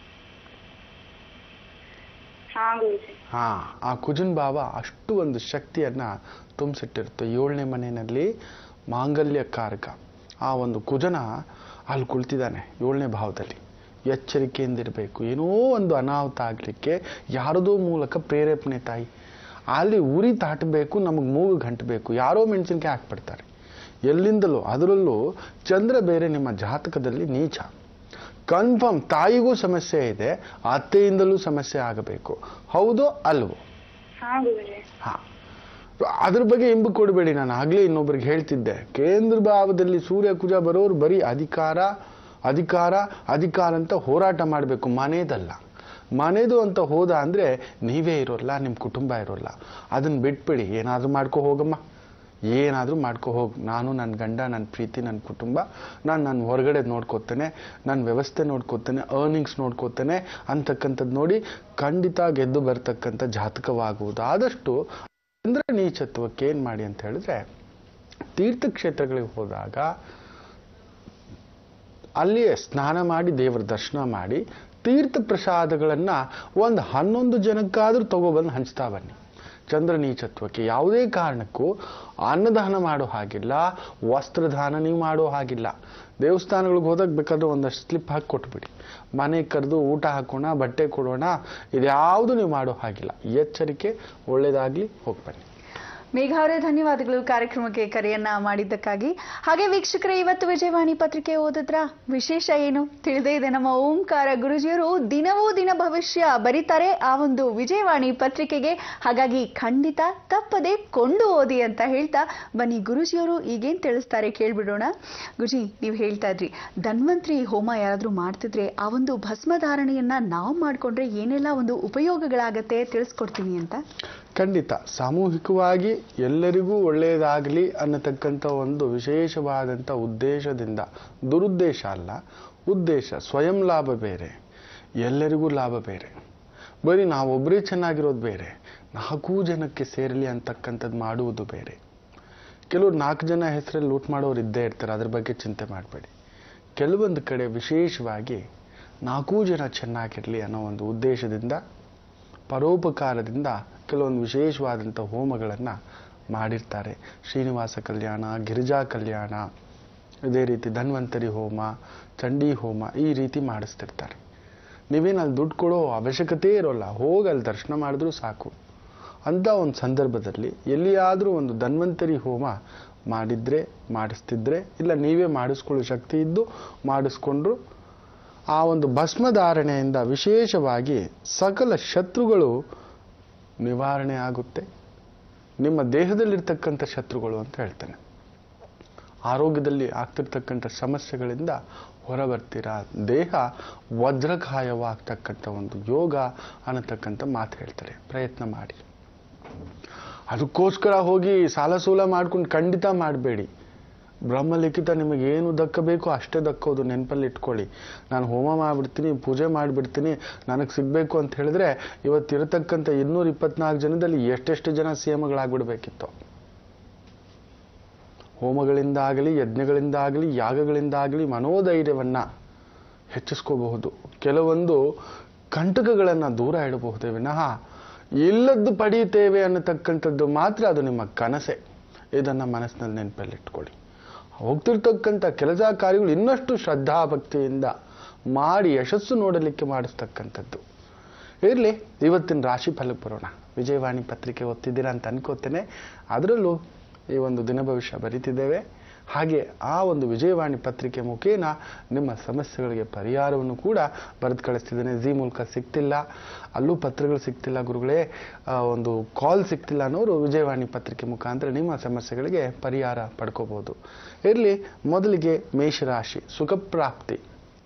ಆ ಕುಜನ್ ಭಾವ ಅಷ್ಟು ಒಂದು ಶಕ್ತಿಯನ್ನ ತುಂಬಿಸಿಟ್ಟಿರುತ್ತೆ. 7ನೇ ಮನೆಯಲ್ಲಿ ಮಾಂಗಲ್ಯಕಾರಕ ಆ ಒಂದು ಕುಜನ ಅಲ್ಲಿ ಕುಳಿತಿದ್ದಾನೆ 7ನೇ ಭಾವದಲ್ಲಿ. ಎಚ್ಚರಿಕೆಯಿಂದಿರಬೇಕು. ಏನೋ ಒಂದು ಅನಾಹುತ ಆಗಲಿಕ್ಕೆ ಯಾರದೋ ಮೂಲಕ ಪ್ರೇರೇಪಣೆ ತಾಯಿ. ಅಲ್ಲಿ ಉರಿ ತಾಟಬೇಕು, ನಮಗೆ ಮೂಗು ಗಂಟಬೇಕು. ಯಾರೋ ಮೆಣಸಿನಕಾಯಿ ಹಾಕ್ಬಿಡ್ತಾರೆ ಎಲ್ಲಿಂದಲೂ. ಅದರಲ್ಲೂ ಚಂದ್ರ ಬೇರೆ ನಿಮ್ಮ ಜಾತಕದಲ್ಲಿ ನೀಚ. ಕನ್ಫರ್ಮ್ ತಾಯಿಗೂ ಸಮಸ್ಯೆ ಇದೆ, ಅತ್ತೆಯಿಂದಲೂ ಸಮಸ್ಯೆ ಆಗಬೇಕು. ಹೌದೋ ಅಲ್ವೋ? ಹಾ, ಅದ್ರ ಬಗ್ಗೆ ಇಂಬು ಕೊಡಬೇಡಿ. ನಾನು ಆಗ್ಲೇ ಇನ್ನೊಬ್ರಿಗೆ ಹೇಳ್ತಿದ್ದೆ, ಕೇಂದ್ರ ಭಾವದಲ್ಲಿ ಸೂರ್ಯ ಕುಜ ಬರೋರು ಬರೀ ಅಧಿಕಾರ ಅಧಿಕಾರ ಅಧಿಕಾರ ಅಂತ ಹೋರಾಟ ಮಾಡಬೇಕು, ಮನೇದಲ್ಲ. ಮನೆದು ಅಂತ ಹೋದ ಅಂದ್ರೆ ನೀವೇ ಇರೋಲ್ಲ, ನಿಮ್ಮ ಕುಟುಂಬ ಇರೋಲ್ಲ. ಅದನ್ನ ಬಿಟ್ಬಿಡಿ. ಏನಾದ್ರೂ ಮಾಡ್ಕೊ ಹೋಗಮ್ಮ, ಏನಾದರೂ ಮಾಡ್ಕೊ ಹೋಗಿ. ನಾನು ನನ್ನ ಗಂಡ, ನನ್ನ ಪ್ರೀತಿ, ನನ್ನ ಕುಟುಂಬ, ನನ್ನ ಹೊರಗಡೆ ನೋಡ್ಕೋತೇನೆ, ನನ್ನ ವ್ಯವಸ್ಥೆ ನೋಡ್ಕೋತೇನೆ, ಅರ್ನಿಂಗ್ಸ್ ನೋಡ್ಕೋತೇನೆ ಅಂತಕ್ಕಂಥದ್ದು ನೋಡಿ ಖಂಡಿತ ಗೆದ್ದು ಬರ್ತಕ್ಕಂಥ ಜಾತಕವಾಗುವುದು. ಆದಷ್ಟು ಚಂದ್ರ ನೀಚತ್ವಕ್ಕೆ ಏನು ಮಾಡಿ ಅಂತ ಹೇಳಿದ್ರೆ, ತೀರ್ಥಕ್ಷೇತ್ರಗಳಿಗೆ ಹೋದಾಗ ಅಲ್ಲಿಯೇ ಸ್ನಾನ ಮಾಡಿ ದೇವರ ದರ್ಶನ ಮಾಡಿ ತೀರ್ಥ ಪ್ರಸಾದಗಳನ್ನು ಒಂದು 11 ಜನಕ್ಕಾದರೂ ತಗೊಬಂದು ಹಂಚ್ತಾ ಬನ್ನಿ. ಚಂದ್ರ ನೀಚತ್ವಕ್ಕೆ ಯಾವುದೇ ಕಾರಣಕ್ಕೂ ಅನ್ನದಾನ ಮಾಡೋ ಹಾಗಿಲ್ಲ, ವಸ್ತ್ರದಾನ ನೀವು ಮಾಡೋ ಹಾಗಿಲ್ಲ. ದೇವಸ್ಥಾನಗಳಿಗೆ ಹೋದಾಗ ಬೇಕಾದ್ರೆ ಒಂದಷ್ಟು ಸ್ಲಿಪ್ ಹಾಕಿ ಕೊಟ್ಬಿಡಿ. ಮನೆಗೆ ಕರೆದು ಊಟ ಹಾಕೋಣ, ಬಟ್ಟೆ ಕೊಡೋಣ, ಇದ್ಯಾವುದು ನೀವು ಮಾಡೋ ಹಾಗಿಲ್ಲ. ಎಚ್ಚರಿಕೆ, ಒಳ್ಳೇದಾಗ್ಲಿ, ಹೋಗ್ಬನ್ನಿ. ಮೇಘ ಅವರೇ, ಧನ್ಯವಾದಗಳು ಕಾರ್ಯಕ್ರಮಕ್ಕೆ ಕರೆಯನ್ನ ಮಾಡಿದ್ದಕ್ಕಾಗಿ. ಹಾಗೆ ವೀಕ್ಷಕರೇ, ಇವತ್ತು ವಿಜಯವಾಣಿ ಪತ್ರಿಕೆ ಓದಿದ್ರ? ವಿಶೇಷ ಏನು ತಿಳಿದೇ ಇದೆ. ನಮ್ಮ ಓಂಕಾರ ಗುರುಜಿಯವರು ದಿನವೂ ದಿನ ಭವಿಷ್ಯ ಬರೀತಾರೆ ಆ ಒಂದು ವಿಜಯವಾಣಿ ಪತ್ರಿಕೆಗೆ. ಹಾಗಾಗಿ ಖಂಡಿತ ತಪ್ಪದೆ ಕೊಂಡು ಓದಿ ಅಂತ ಹೇಳ್ತಾ ಬನ್ನಿ ಗುರುಜಿಯವರು ಈಗೇನ್ ತಿಳಿಸ್ತಾರೆ ಕೇಳ್ಬಿಡೋಣ. ಗುರುಜಿ, ನೀವು ಹೇಳ್ತಾ ಇದ್ರಿ ಧನ್ವಂತ್ರಿ ಹೋಮ ಯಾರಾದ್ರೂ ಮಾಡ್ತಿದ್ರೆ ಆ ಒಂದು ಭಸ್ಮಧಾರಣೆಯನ್ನ ನಾವು ಮಾಡ್ಕೊಂಡ್ರೆ ಏನೆಲ್ಲ ಒಂದು ಉಪಯೋಗಗಳಾಗತ್ತೆ ತಿಳಿಸ್ಕೊಡ್ತೀನಿ ಅಂತ. ಖಂಡಿತ ಸಾಮೂಹಿಕವಾಗಿ ಎಲ್ಲರಿಗೂ ಒಳ್ಳೆಯದಾಗಲಿ ಅನ್ನತಕ್ಕಂಥ ಒಂದು ವಿಶೇಷವಾದಂಥ ಉದ್ದೇಶದಿಂದ, ದುರುದ್ದೇಶ ಅಲ್ಲ, ಉದ್ದೇಶ ಸ್ವಯಂ ಲಾಭ ಬೇರೆ, ಎಲ್ಲರಿಗೂ ಲಾಭ ಬೇರೆ. ಬರೀ ನಾವೊಬ್ಬರೇ ಚೆನ್ನಾಗಿರೋದು ಬೇರೆ, 4 ಜನಕ್ಕೆ ಸೇರಲಿ ಅಂತಕ್ಕಂಥದ್ದು ಮಾಡುವುದು ಬೇರೆ. ಕೆಲವರು 4 ಜನ ಹೆಸರಲ್ಲಿ ಲೂಟ್ ಮಾಡೋರು ಇದ್ದೇ ಇರ್ತಾರೆ, ಅದ್ರ ಬಗ್ಗೆ ಚಿಂತೆ ಮಾಡಬೇಡಿ. ಕೆಲವೊಂದು ಕಡೆ ವಿಶೇಷವಾಗಿ 4 ಜನ ಚೆನ್ನಾಗಿರಲಿ ಅನ್ನೋ ಒಂದು ಉದ್ದೇಶದಿಂದ, ಪರೋಪಕಾರದಿಂದ ಕೆಲವೊಂದು ವಿಶೇಷವಾದಂಥ ಹೋಮಗಳನ್ನು ಮಾಡಿರ್ತಾರೆ. ಶ್ರೀನಿವಾಸ ಕಲ್ಯಾಣ, ಗಿರಿಜಾ ಕಲ್ಯಾಣ, ಇದೇ ರೀತಿ ಧನ್ವಂತರಿ ಹೋಮ, ಚಂಡಿ ಹೋಮ, ಈ ರೀತಿ ಮಾಡಿಸ್ತಿರ್ತಾರೆ. ನೀವೇನು ಅಲ್ಲಿ ದುಡ್ಡು ಕೊಡೋ ಅವಶ್ಯಕತೆ ಇರೋಲ್ಲ, ಹೋಗಿ ಅಲ್ಲಿ ದರ್ಶನ ಮಾಡಿದ್ರೂ ಸಾಕು. ಅಂತ ಒಂದು ಸಂದರ್ಭದಲ್ಲಿ ಎಲ್ಲಿಯಾದರೂ ಒಂದು ಧನ್ವಂತರಿ ಹೋಮ ಮಾಡಿಸ್ತಿದ್ರೆ, ಇಲ್ಲ ನೀವೇ ಮಾಡಿಸ್ಕೊಳ್ಳೋ ಶಕ್ತಿ ಇದ್ದು ಮಾಡಿಸ್ಕೊಂಡ್ರು, ಆ ಒಂದು ಭಸ್ಮಧಾರಣೆಯಿಂದ ವಿಶೇಷವಾಗಿ ಸಕಲ ಶತ್ರುಗಳು ನಿವಾರಣೆ ಆಗುತ್ತೆ. ನಿಮ್ಮ ದೇಹದಲ್ಲಿರ್ತಕ್ಕಂಥ ಶತ್ರುಗಳು ಅಂತ ಹೇಳ್ತೇನೆ, ಆರೋಗ್ಯದಲ್ಲಿ ಆಗ್ತಿರ್ತಕ್ಕಂಥ ಸಮಸ್ಯೆಗಳಿಂದ ಹೊರಬರ್ತೀರಾ. ದೇಹ ವಜ್ರಕಾಯವಾಗ್ತಕ್ಕಂಥ ಒಂದು ಯೋಗ ಅನ್ನತಕ್ಕಂಥ ಮಾತು ಹೇಳ್ತಾರೆ. ಪ್ರಯತ್ನ ಮಾಡಿ. ಅದಕ್ಕೋಸ್ಕರ ಹೋಗಿ ಸಾಲ ಸೂಲ ಮಾಡ್ಕೊಂಡು ಖಂಡಿತ ಮಾಡಬೇಡಿ. ಬ್ರಹ್ಮಲಿಖಿತ ನಿಮಗೇನು ದಕ್ಕಬೇಕೋ ಅಷ್ಟೇ ದಕ್ಕೋದು, ನೆನಪಲ್ಲಿ ಇಟ್ಕೊಳ್ಳಿ. ನಾನು ಹೋಮ ಮಾಡಿಬಿಡ್ತೀನಿ, ಪೂಜೆ ಮಾಡಿಬಿಡ್ತೀನಿ, ನನಗೆ ಸಿಗಬೇಕು ಅಂತ ಹೇಳಿದ್ರೆ ಇವತ್ತಿರತಕ್ಕಂಥ 224 ಜನದಲ್ಲಿ ಎಷ್ಟೆಷ್ಟು ಜನ ಸಿಎಂಗಳಾಗ್ಬಿಡ್ಬೇಕಿತ್ತು. ಹೋಮಗಳಿಂದಾಗಲಿ, ಯಜ್ಞಗಳಿಂದಾಗಲಿ, ಯಾಗಗಳಿಂದಾಗಲಿ ಮನೋಧೈರ್ಯವನ್ನು ಹೆಚ್ಚಿಸ್ಕೋಬಹುದು. ಕೆಲವೊಂದು ಕಂಟಕಗಳನ್ನು ದೂರ ಇಡಬಹುದೇ ವಿನಃ ಇಲ್ಲದ್ದು ಪಡೆಯುತ್ತೇವೆ ಅನ್ನತಕ್ಕಂಥದ್ದು ಮಾತ್ರ ಅದು ನಿಮ್ಮ ಕನಸೆ. ಇದನ್ನು ಮನಸ್ಸಿನಲ್ಲಿ ನೆನಪಲ್ಲಿಟ್ಕೊಳ್ಳಿ. ಹೋಗ್ತಿರ್ತಕ್ಕಂಥ ಕೆಲಸ ಕಾರ್ಯಗಳು ಇನ್ನಷ್ಟು ಶ್ರದ್ಧಾಭಕ್ತಿಯಿಂದ ಮಾಡಿ ಯಶಸ್ಸು ನೋಡಲಿಕ್ಕೆ ಮಾಡಿಸ್ತಕ್ಕಂಥದ್ದು ಇರಲಿ. ಇವತ್ತಿನ ರಾಶಿ ಫಲಕ್ಕೆ ಬರೋಣ. ವಿಜಯವಾಣಿ ಪತ್ರಿಕೆ ಓದ್ತಿದ್ದೀರಾ ಅಂತ ಅನ್ಕೋತೇನೆ. ಅದರಲ್ಲೂ ಈ ಒಂದು ದಿನ ಭವಿಷ್ಯ ಬರೀತಿದ್ದೇವೆ. ಹಾಗೆ ಆ ಒಂದು ವಿಜಯವಾಣಿ ಪತ್ರಿಕೆ ಮುಖೇನ ನಿಮ್ಮ ಸಮಸ್ಯೆಗಳಿಗೆ ಪರಿಹಾರವನ್ನು ಕೂಡ ಬರೆದು ಕಳಿಸ್ತಿದ್ದೇನೆ. ಜಿ ಮೂಲಕ ಸಿಗ್ತಿಲ್ಲ, ಅಲ್ಲೂ ಪತ್ರಗಳು ಸಿಗ್ತಿಲ್ಲ ಗುರುಗಳೇ, ಒಂದು ಕಾಲ್ ಸಿಗ್ತಿಲ್ಲ ಅನ್ನೋರು ವಿಜಯವಾಣಿ ಪತ್ರಿಕೆ ಮುಖಾಂತರ ನಿಮ್ಮ ಸಮಸ್ಯೆಗಳಿಗೆ ಪರಿಹಾರ ಪಡ್ಕೋಬಹುದು. ಇರಲಿ, ಮೊದಲಿಗೆ ಮೇಷರಾಶಿ ಸುಖಪ್ರಾಪ್ತಿ,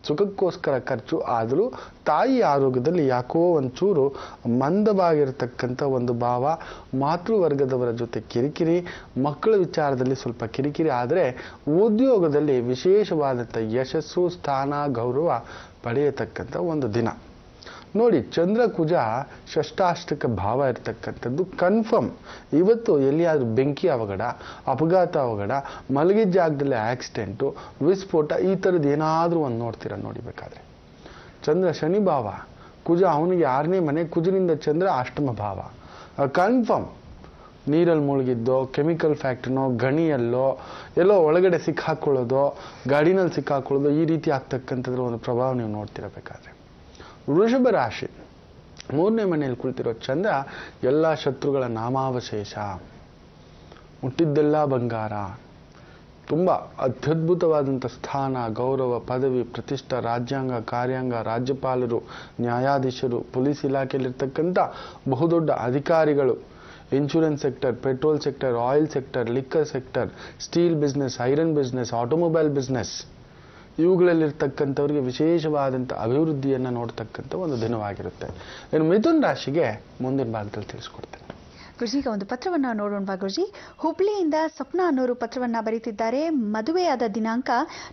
ಸುಖಕ್ಕೋಸ್ಕರ ಖರ್ಚು, ಆದರೂ ತಾಯಿ ಆರೋಗ್ಯದಲ್ಲಿ ಯಾಕೋ ಒಂಚೂರು ಮಂದವಾಗಿರತಕ್ಕಂಥ ಒಂದು ಭಾವ, ಮಾತೃವರ್ಗದವರ ಜೊತೆ ಕಿರಿಕಿರಿ, ಮಕ್ಕಳ ವಿಚಾರದಲ್ಲಿ ಸ್ವಲ್ಪ ಕಿರಿಕಿರಿ, ಆದರೆ ಉದ್ಯೋಗದಲ್ಲಿ ವಿಶೇಷವಾದಂಥ ಯಶಸ್ಸು, ಸ್ಥಾನ, ಗೌರವ ಪಡೆಯತಕ್ಕಂಥ ಒಂದು ದಿನ. ನೋಡಿ, ಚಂದ್ರ ಕುಜ ಷಷ್ಟಾಷ್ಟಕ ಭಾವ ಇರತಕ್ಕಂಥದ್ದು ಕನ್ಫರ್ಮ್. ಇವತ್ತು ಎಲ್ಲಿಯಾದರೂ ಬೆಂಕಿ ಅವಘಡ, ಅಪಘಾತ ಅವಘಡ, ಮಲಗಿದ ಜಾಗದಲ್ಲಿ ಆಕ್ಸಿಡೆಂಟು, ವಿಸ್ಫೋಟ, ಈ ಥರದ್ದು ಏನಾದರೂ ಒಂದು ನೋಡ್ತೀರಾ ನೋಡಿಬೇಕಾದ್ರೆ. ಚಂದ್ರ ಶನಿ ಭಾವ, ಕುಜ ಅವನಿಗೆ 6ನೇ ಮನೆ, ಕುಜನಿಂದ ಚಂದ್ರ ಅಷ್ಟಮ ಭಾವ. ಕನ್ಫರ್ಮ್ ನೀರಲ್ಲಿ ಮುಳುಗಿದ್ದೋ, ಕೆಮಿಕಲ್ ಫ್ಯಾಕ್ಟ್ರಿನೋ, ಗಣಿಯಲ್ಲೋ, ಎಲ್ಲೋ ಒಳಗಡೆ ಸಿಕ್ಕಾಕೊಳ್ಳೋದೋ, ಗಾಡಿನಲ್ಲಿ ಸಿಕ್ಕಾಕೊಳ್ಳೋದೋ, ಈ ರೀತಿ ಆಗ್ತಕ್ಕಂಥದ್ರ ಒಂದು ಪ್ರಭಾವ ನೀವು ನೋಡ್ತಿರಬೇಕಾದ್ರೆ. ವೃಷಭ ರಾಶಿ 3ನೇ ಮನೆಯಲ್ಲಿ ಕುಳಿತಿರೋ ಚಂದ್ರ ಎಲ್ಲ ಶತ್ರುಗಳ ನಾಮಾವಶೇಷ, ಮುಟ್ಟಿದ್ದೆಲ್ಲ ಬಂಗಾರ, ತುಂಬ ಅತ್ಯದ್ಭುತವಾದಂಥ ಸ್ಥಾನ, ಗೌರವ, ಪದವಿ, ಪ್ರತಿಷ್ಠಾ, ರಾಜ್ಯಾಂಗ, ಕಾರ್ಯಾಂಗ, ರಾಜ್ಯಪಾಲರು, ನ್ಯಾಯಾಧೀಶರು, ಪೊಲೀಸ್ ಇಲಾಖೆಯಲ್ಲಿರ್ತಕ್ಕಂಥ ಬಹುದೊಡ್ಡ ಅಧಿಕಾರಿಗಳು, insurance sector, petrol sector, oil sector, liquor sector, steel business, iron business, automobile business, ಇವುಗಳಲ್ಲಿರ್ತಕ್ಕಂಥವ್ರಿಗೆ ವಿಶೇಷವಾದಂಥ ಅಭಿವೃದ್ಧಿಯನ್ನು ನೋಡ್ತಕ್ಕಂಥ ಒಂದು ದಿನವಾಗಿರುತ್ತೆ. ಇನ್ನು ಮಿಥುನ್ ರಾಶಿಗೆ ಮುಂದಿನ ಭಾಗದಲ್ಲಿ ತಿಳಿಸ್ಕೊಡ್ತೇನೆ. ಗುರುಜಿ, ಈಗ ಒಂದು ಪತ್ರವನ್ನು ನೋಡೋಣ ಗುರುಜಿ. ಹುಬ್ಳಿಯಿಂದ ಸ್ವಪ್ನ ಅನ್ನೋರು ಪತ್ರವನ್ನು ಬರೀತಿದ್ದಾರೆ. ಮದುವೆಯಾದ ದಿನಾಂಕ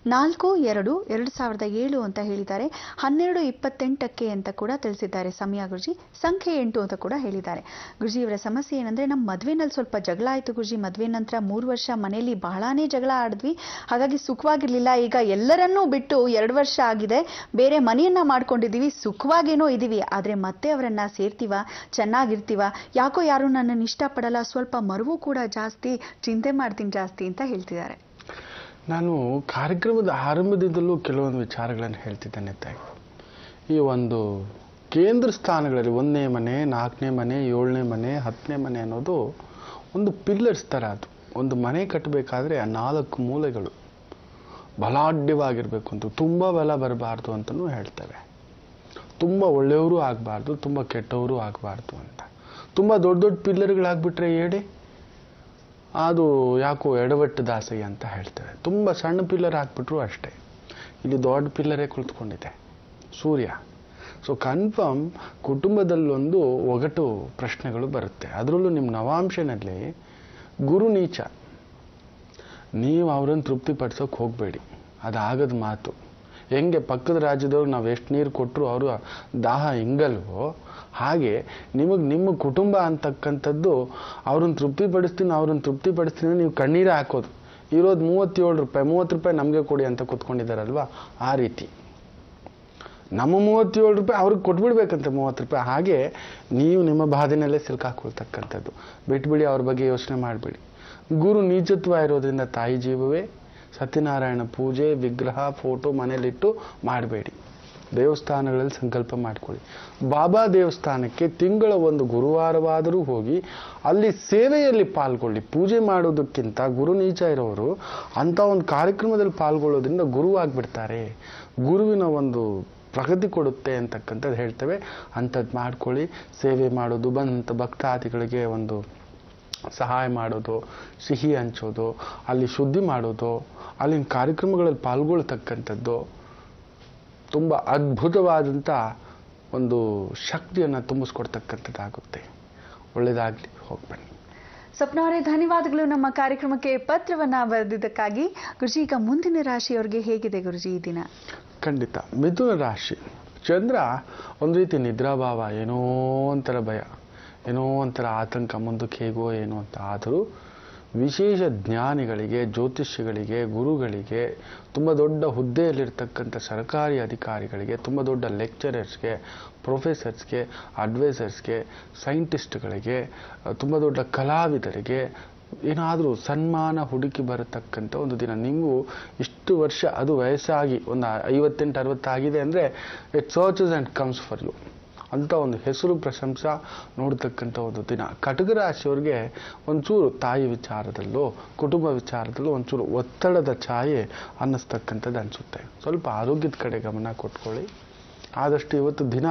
4/2/2007 ಅಂತ ಹೇಳಿದ್ದಾರೆ. 12:28 ಅಂತ ಕೂಡ ತಿಳಿಸಿದ್ದಾರೆ ಸಮಯ ಗುರುಜಿ. ಸಂಖ್ಯೆ 8 ಅಂತ ಕೂಡ ಹೇಳಿದ್ದಾರೆ. ಗುರುಜಿ, ಇವರ ಸಮಸ್ಯೆ ಏನಂದ್ರೆ, ನಮ್ಮ ಮದುವೆನಲ್ಲಿ ಸ್ವಲ್ಪ ಜಗಳ ಆಯಿತು ಗುರುಜಿ. ಮದುವೆ ನಂತರ 3 ವರ್ಷ ಮನೆಯಲ್ಲಿ ಬಹಳಾನೇ ಜಗಳ ಆಡಿದ್ವಿ, ಹಾಗಾಗಿ ಸುಖವಾಗಿರ್ಲಿಲ್ಲ. ಈಗ ಎಲ್ಲರನ್ನೂ ಬಿಟ್ಟು 2 ವರ್ಷ ಆಗಿದೆ, ಬೇರೆ ಮನೆಯನ್ನ ಮಾಡ್ಕೊಂಡಿದ್ದೀವಿ, ಸುಖವಾಗೇನೋ ಇದೀವಿ, ಆದ್ರೆ ಮತ್ತೆ ಅವರನ್ನ ಸೇರ್ತೀವ, ಚೆನ್ನಾಗಿರ್ತೀವ, ಯಾಕೋ ಯಾರು ನನ್ನ ಇಷ್ಟಪಡಲ್ಲ, ಸ್ವಲ್ಪ ಮರುವು ಕೂಡ ಜಾಸ್ತಿ, ಚಿಂತೆ ಮಾಡ್ತೀನಿ ಜಾಸ್ತಿ ಅಂತ ಹೇಳ್ತಿದ್ದಾರೆ. ನಾನು ಕಾರ್ಯಕ್ರಮದ ಆರಂಭದಿಂದಲೂ ಕೆಲವೊಂದು ವಿಚಾರಗಳನ್ನು ಹೇಳ್ತಿದ್ದೇನೆ ತಾಯಿ. ಈ ಒಂದು ಕೇಂದ್ರ ಸ್ಥಾನಗಳಲ್ಲಿ 1ನೇ ಮನೆ, 4ನೇ ಮನೆ, 7ನೇ ಮನೆ, 10ನೇ ಮನೆ ಅನ್ನೋದು ಒಂದು ಪಿಲ್ಲರ್ಸ್ ಥರ. ಅದು ಒಂದು ಮನೆ ಕಟ್ಟಬೇಕಾದ್ರೆ ಆ 4 ಮೂಲೆಗಳು ಬಲಾಢ್ಯವಾಗಿರಬೇಕು ಅಂತ, ತುಂಬ ಬಲ ಬರಬಾರ್ದು ಅಂತಲೂ ಹೇಳ್ತೇವೆ. ತುಂಬ ಒಳ್ಳೆಯವರು ಆಗಬಾರ್ದು, ತುಂಬ ಕೆಟ್ಟವರು ಆಗಬಾರ್ದು ಅಂತ. ತುಂಬ ದೊಡ್ಡ ದೊಡ್ಡ ಪಿಲ್ಲರ್ಗಳಾಗ್ಬಿಟ್ರೆ ಏಡಿ ಅದು ಯಾಕೋ ಎಡವಟ್ಟು ದಾಸಯ್ಯ ಅಂತ ಹೇಳ್ತೇವೆ. ತುಂಬ ಸಣ್ಣ ಪಿಲ್ಲರ್ ಹಾಕ್ಬಿಟ್ರು ಅಷ್ಟೇ. ಇಲ್ಲಿ ದೊಡ್ಡ ಪಿಲ್ಲರೇ ಕುಳಿತುಕೊಂಡಿದೆ ಸೂರ್ಯ. ಸೊ ಕನ್ಫರ್ಮ್ ಕುಟುಂಬದಲ್ಲೊಂದು ಒಗಟು ಪ್ರಶ್ನೆಗಳು ಬರುತ್ತೆ. ಅದರಲ್ಲೂ ನಿಮ್ಮ ನವಾಂಶನಲ್ಲಿ ಗುರು ನೀಚ. ನೀವು ಅವರನ್ನು ತೃಪ್ತಿಪಡಿಸೋಕೆ ಹೋಗಬೇಡಿ, ಅದಾಗದ ಮಾತು. ಹೆಂಗೆ ಪಕ್ಕದ ರಾಜ್ಯದವ್ರು ನಾವು ಎಷ್ಟು ನೀರು ಕೊಟ್ಟರು ಅವರು ದಾಹ ಹಿಂಗಲ್ವೋ, ಹಾಗೆ ನಿಮಗೆ ನಿಮ್ಮ ಕುಟುಂಬ ಅಂತಕ್ಕಂಥದ್ದು ಅವ್ರನ್ನ ತೃಪ್ತಿಪಡಿಸ್ತೀನಿ ನೀವು ಕಣ್ಣೀರೇ ಹಾಕೋದು. ಇರೋದು 37 ರೂಪಾಯಿ, 30 ರೂಪಾಯಿ ನಮಗೆ ಕೊಡಿ ಅಂತ ಕೂತ್ಕೊಂಡಿದ್ದಾರಲ್ವ, ಆ ರೀತಿ ನಮ್ಮ 37 ರೂಪಾಯಿ ಅವ್ರಿಗೆ ಕೊಟ್ಬಿಡ್ಬೇಕಂತೆ 30 ರೂಪಾಯಿ. ಹಾಗೆ ನೀವು ನಿಮ್ಮ ಬಾಧೆನಲ್ಲೇ ಸಿಲ್ಕಾಕೊಳ್ತಕ್ಕಂಥದ್ದು. ಬಿಟ್ಬಿಡಿ, ಅವ್ರ ಬಗ್ಗೆ ಯೋಚನೆ ಮಾಡಬೇಡಿ. ಗುರು ನೀಚತ್ವ ಇರೋದ್ರಿಂದ ತಾಯಿ ಜೀವವೇ. ಸತ್ಯನಾರಾಯಣ ಪೂಜೆ, ವಿಗ್ರಹ, ಫೋಟೋ ಮನೇಲಿಟ್ಟು ಮಾಡಬೇಡಿ. ದೇವಸ್ಥಾನಗಳಲ್ಲಿ ಸಂಕಲ್ಪ ಮಾಡ್ಕೊಳ್ಳಿ. ಬಾಬಾ ದೇವಸ್ಥಾನಕ್ಕೆ ತಿಂಗಳ ಒಂದು ಗುರುವಾರವಾದರೂ ಹೋಗಿ ಅಲ್ಲಿ ಸೇವೆಯಲ್ಲಿ ಪಾಲ್ಗೊಳ್ಳಿ. ಪೂಜೆ ಮಾಡೋದಕ್ಕಿಂತ ಗುರು ನೀಚ ಇರೋರು ಅಂಥ ಒಂದು ಕಾರ್ಯಕ್ರಮದಲ್ಲಿ ಪಾಲ್ಗೊಳ್ಳೋದ್ರಿಂದ ಗುರುವಾಗಿಬಿಡ್ತಾರೆ. ಗುರುವಿನ ಒಂದು ಪ್ರಗತಿ ಕೊಡುತ್ತೆ ಅಂತಕ್ಕಂಥದ್ದು ಹೇಳ್ತೇವೆ. ಅಂಥದ್ದು ಮಾಡ್ಕೊಳ್ಳಿ. ಸೇವೆ ಮಾಡೋದು, ಬಂದಂಥ ಭಕ್ತಾದಿಗಳಿಗೆ ಒಂದು ಸಹಾಯ ಮಾಡೋದು, ಸಿಹಿ ಹಂಚೋದು, ಅಲ್ಲಿ ಶುದ್ಧಿ ಮಾಡೋದು, ಅಲ್ಲಿನ ಕಾರ್ಯಕ್ರಮಗಳಲ್ಲಿ ಪಾಲ್ಗೊಳ್ತಕ್ಕಂಥದ್ದು ತುಂಬ ಅದ್ಭುತವಾದಂಥ ಒಂದು ಶಕ್ತಿಯನ್ನು ತುಂಬಿಸ್ಕೊಡ್ತಕ್ಕಂಥದ್ದಾಗುತ್ತೆ. ಒಳ್ಳೆಯದಾಗಲಿ, ಹೋಗಿ ಬನ್ನಿ. ಸ್ವಪ್ನ ಅವರೇ, ಧನ್ಯವಾದಗಳು ನಮ್ಮ ಕಾರ್ಯಕ್ರಮಕ್ಕೆ ಪತ್ರವನ್ನು ಬರೆದಿದ್ದಕ್ಕಾಗಿ. ಗುರುಜಿ, ಈಗ ಮುಂದಿನ ರಾಶಿಯವರಿಗೆ ಹೇಗಿದೆ ಗುರುಜಿ ಈ ದಿನ? ಖಂಡಿತ. ಮಿಥುನ ರಾಶಿ ಚಂದ್ರ ಒಂದು ರೀತಿ ನಿದ್ರಾಭಾವ, ಏನೋ ಒಂಥರ ಭಯ, ಏನೋ ಒಂಥರ ಆತಂಕ, ಮುಂದಕ್ಕೆ ಹೇಗೋ ಏನೋ ಅಂತ. ಆದರೂ ವಿಶೇಷ ಜ್ಞಾನಿಗಳಿಗೆ, ಜ್ಯೋತಿಷ್ಯಗಳಿಗೆ, ಗುರುಗಳಿಗೆ, ತುಂಬ ದೊಡ್ಡ ಹುದ್ದೆಯಲ್ಲಿರ್ತಕ್ಕಂಥ ಸರ್ಕಾರಿ ಅಧಿಕಾರಿಗಳಿಗೆ, ತುಂಬ ದೊಡ್ಡ ಲೆಕ್ಚರರ್ಸ್ಗೆ, ಪ್ರೊಫೆಸರ್ಸ್ಗೆ, ಅಡ್ವೈಸರ್ಸ್ಗೆ, ಸೈಂಟಿಸ್ಟ್ಗಳಿಗೆ, ತುಂಬ ದೊಡ್ಡ ಕಲಾವಿದರಿಗೆ ಏನಾದರೂ ಸನ್ಮಾನ ಹುಡುಕಿ ಬರತಕ್ಕಂಥ ಒಂದು ದಿನ. ನೀವು ಇಷ್ಟು ವರ್ಷ, ಅದು ವಯಸ್ಸಾಗಿ ಒಂದು 58-60 ಆಗಿದೆ ಅಂದರೆ it searches and comes for you ಅಂತ ಒಂದು ಹೆಸರು ಪ್ರಶಂಸ ನೋಡ್ತಕ್ಕಂಥ ಒಂದು ದಿನ. ಕಟಕ ರಾಶಿಯವ್ರಿಗೆ ಒಂಚೂರು ತಾಯಿ ವಿಚಾರದಲ್ಲೂ ಕುಟುಂಬ ವಿಚಾರದಲ್ಲೂ ಒಂಚೂರು ಒತ್ತಡದ ಛಾಯೆ ಅನ್ನಿಸ್ತಕ್ಕಂಥದ್ದು ಅನಿಸುತ್ತೆ. ಸ್ವಲ್ಪ ಆರೋಗ್ಯದ ಕಡೆ ಗಮನ ಕೊಟ್ಕೊಳ್ಳಿ. ಆದಷ್ಟು ಇವತ್ತು ದಿನ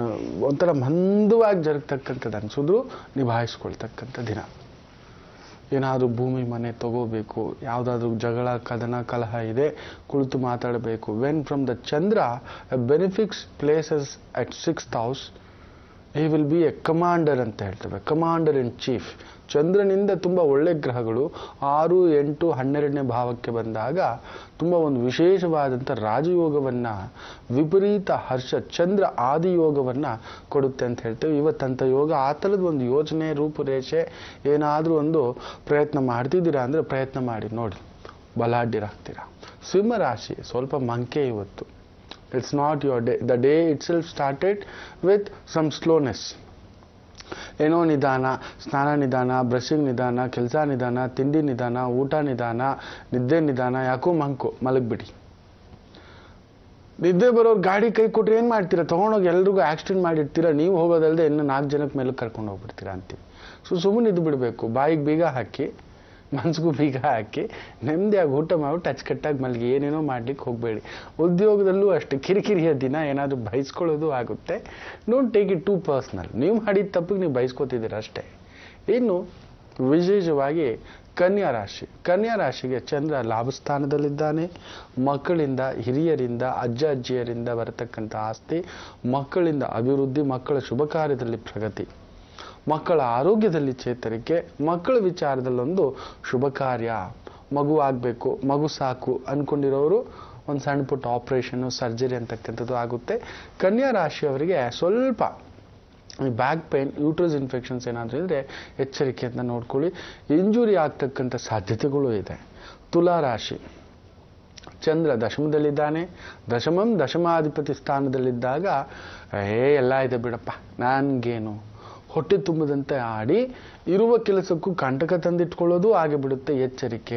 ಒಂಥರ ಮಂದವಾಗಿ ಜರುಗತಕ್ಕಂಥದ್ದು ಅನಿಸಿದ್ರು ನಿಭಾಯಿಸ್ಕೊಳ್ತಕ್ಕಂಥ ದಿನ. ಏನಾದರೂ ಭೂಮಿ ಮನೆ ತಗೋಬೇಕು, ಯಾವುದಾದ್ರೂ ಜಗಳ ಕದನ ಕಲಹ ಇದೆ, ಕುಳಿತು ಮಾತಾಡಬೇಕು. When from the Chandra benefics places at 6th house, he will be a commander ಅಂತ ಹೇಳ್ತೇವೆ, ಕಮಾಂಡರ್ ಇನ್ ಚೀಫ್. ಚಂದ್ರನಿಂದ ತುಂಬ ಒಳ್ಳೆ ಗ್ರಹಗಳು 6, 8, 12ನೇ ಭಾವಕ್ಕೆ ಬಂದಾಗ ತುಂಬ ಒಂದು ವಿಶೇಷವಾದಂಥ ರಾಜಯೋಗವನ್ನು, ವಿಪರೀತ ಹರ್ಷ ಚಂದ್ರ ಆದಿಯೋಗವನ್ನು ಕೊಡುತ್ತೆ ಅಂತ ಹೇಳ್ತೇವೆ. ಇವತ್ತಂಥ ಯೋಗ ಆ ಥರದ ಒಂದು ಯೋಜನೆ, ರೂಪುರೇಷೆ ಏನಾದರೂ ಒಂದು ಪ್ರಯತ್ನ ಮಾಡ್ತಿದ್ದೀರಾ ಅಂದರೆ ಪ್ರಯತ್ನ ಮಾಡಿ ನೋಡಿ, ಬಲಾಢ್ಯರಾಗ್ತೀರಾ. ಸಿಂಹರಾಶಿ ಸ್ವಲ್ಪ ಮಂಕೆ ಇವತ್ತು. It's not your day. The day itself started with some slowness. ಏನೋ ನಿಧಾನ, ಸ್ನಾನ ನಿಧಾನ, ಬ್ರಷಿಂಗ್ ನಿಧಾನ, ಕೆಲಸ ನಿಧಾನ, ತಿಂಡಿ ನಿಧಾನ, ಊಟ ನಿಧಾನ, ನಿದ್ದೆ ನಿಧಾನ. ಯಾಕೋ ಮಂಕು, ಮಲಗ್ಬಿಡಿ. ನಿದ್ದೆ ಬರೋರು ಗಾಡಿ ಕೈ ಕೊಟ್ಟರೆ ಏನು ಮಾಡ್ತೀರಾ? ತೊಗೊಂಡೋಗಿ ಎಲ್ರಿಗೂ ಆಕ್ಸಿಡೆಂಟ್ ಮಾಡಿರ್ತೀರಾ. ನೀವು ಹೋಗೋದಲ್ಲದೆ ಇನ್ನು 4 ಜನಕ್ಕೆ ಮೇಲೆ ಕರ್ಕೊಂಡು ಹೋಗ್ಬಿಡ್ತೀರಾ ಅಂತೀವಿ. ಸುಮ್ಮನೆ ಇದ್ದು ಬಿಡಬೇಕು. ಬಾಯಿಗೆ ಬೀಗ ಹಾಕಿ, ಮನ್ಸಿಗೂ ಬೀಗ ಹಾಕಿ, ನೆಮ್ಮದಿಯಾಗಿ ಊಟ ಮಾಡ್ಬಿಟ್ಟು ಅಚ್ಚುಕಟ್ಟಾಗಿ ಮಲಗಿ. ಏನೇನೋ ಮಾಡ್ಲಿಕ್ಕೆ ಹೋಗಬೇಡಿ. ಉದ್ಯೋಗದಲ್ಲೂ ಅಷ್ಟೇ ಕಿರಿಕಿರಿಯ ದಿನ, ಏನಾದರೂ ಬಯಸ್ಕೊಳ್ಳೋದು ಆಗುತ್ತೆ. Don't take it to personal. ನೀವು ಮಾಡಿದ ತಪ್ಪಿಗೆ ನೀವು ಬಯಸ್ಕೋತಿದ್ದೀರ ಅಷ್ಟೇ. ಇನ್ನು ವಿಶೇಷವಾಗಿ ಕನ್ಯಾ ರಾಶಿ. ಕನ್ಯಾ ರಾಶಿಗೆ ಚಂದ್ರ ಲಾಭಸ್ಥಾನದಲ್ಲಿದ್ದಾನೆ. ಮಕ್ಕಳಿಂದ, ಹಿರಿಯರಿಂದ, ಅಜ್ಜ ಅಜ್ಜಿಯರಿಂದ ಬರತಕ್ಕಂಥ ಆಸ್ತಿ, ಮಕ್ಕಳಿಂದ ಅಭಿವೃದ್ಧಿ, ಮಕ್ಕಳ ಶುಭ ಕಾರ್ಯದಲ್ಲಿ ಪ್ರಗತಿ, ಮಕ್ಕಳ ಆರೋಗ್ಯದಲ್ಲಿ ಚೇತರಿಕೆ, ಮಕ್ಕಳ ವಿಚಾರದಲ್ಲೊಂದು ಶುಭ ಕಾರ್ಯ. ಮಗು ಆಗಬೇಕು, ಮಗು ಸಾಕು ಅಂದ್ಕೊಂಡಿರೋರು ಒಂದು ಸಣ್ಣ ಪುಟ್ಟ ಆಪರೇಷನ್ನು, ಸರ್ಜರಿ ಅಂತಕ್ಕಂಥದ್ದು ಆಗುತ್ತೆ. ಕನ್ಯಾ ರಾಶಿಯವರಿಗೆ ಸ್ವಲ್ಪ ಬ್ಯಾಕ್ ಪೇನ್, ಯೂಟ್ರಸ್ ಇನ್ಫೆಕ್ಷನ್ಸ್ ಏನಾದರೂ ಇದ್ದರೆ ಎಚ್ಚರಿಕೆಯಿಂದ ನೋಡ್ಕೊಳ್ಳಿ. ಇಂಜುರಿ ಆಗ್ತಕ್ಕಂಥ ಸಾಧ್ಯತೆಗಳು ಇದೆ. ತುಲಾ ರಾಶಿ, ಚಂದ್ರ ದಶಮದಲ್ಲಿದ್ದಾನೆ. ದಶಮಾಧಿಪತಿ ಸ್ಥಾನದಲ್ಲಿದ್ದಾಗ ಎಲ್ಲ ಇದೆ ಬಿಡಪ್ಪ, ನನಗೇನು, ಹೊಟ್ಟೆ ತುಂಬದಂತೆ ಆಡಿ ಇರುವ ಕೆಲಸಕ್ಕೂ ಕಂಟಕ ತಂದಿಟ್ಕೊಳ್ಳೋದು ಆಗಿ ಬಿಡುತ್ತೆ. ಎಚ್ಚರಿಕೆ.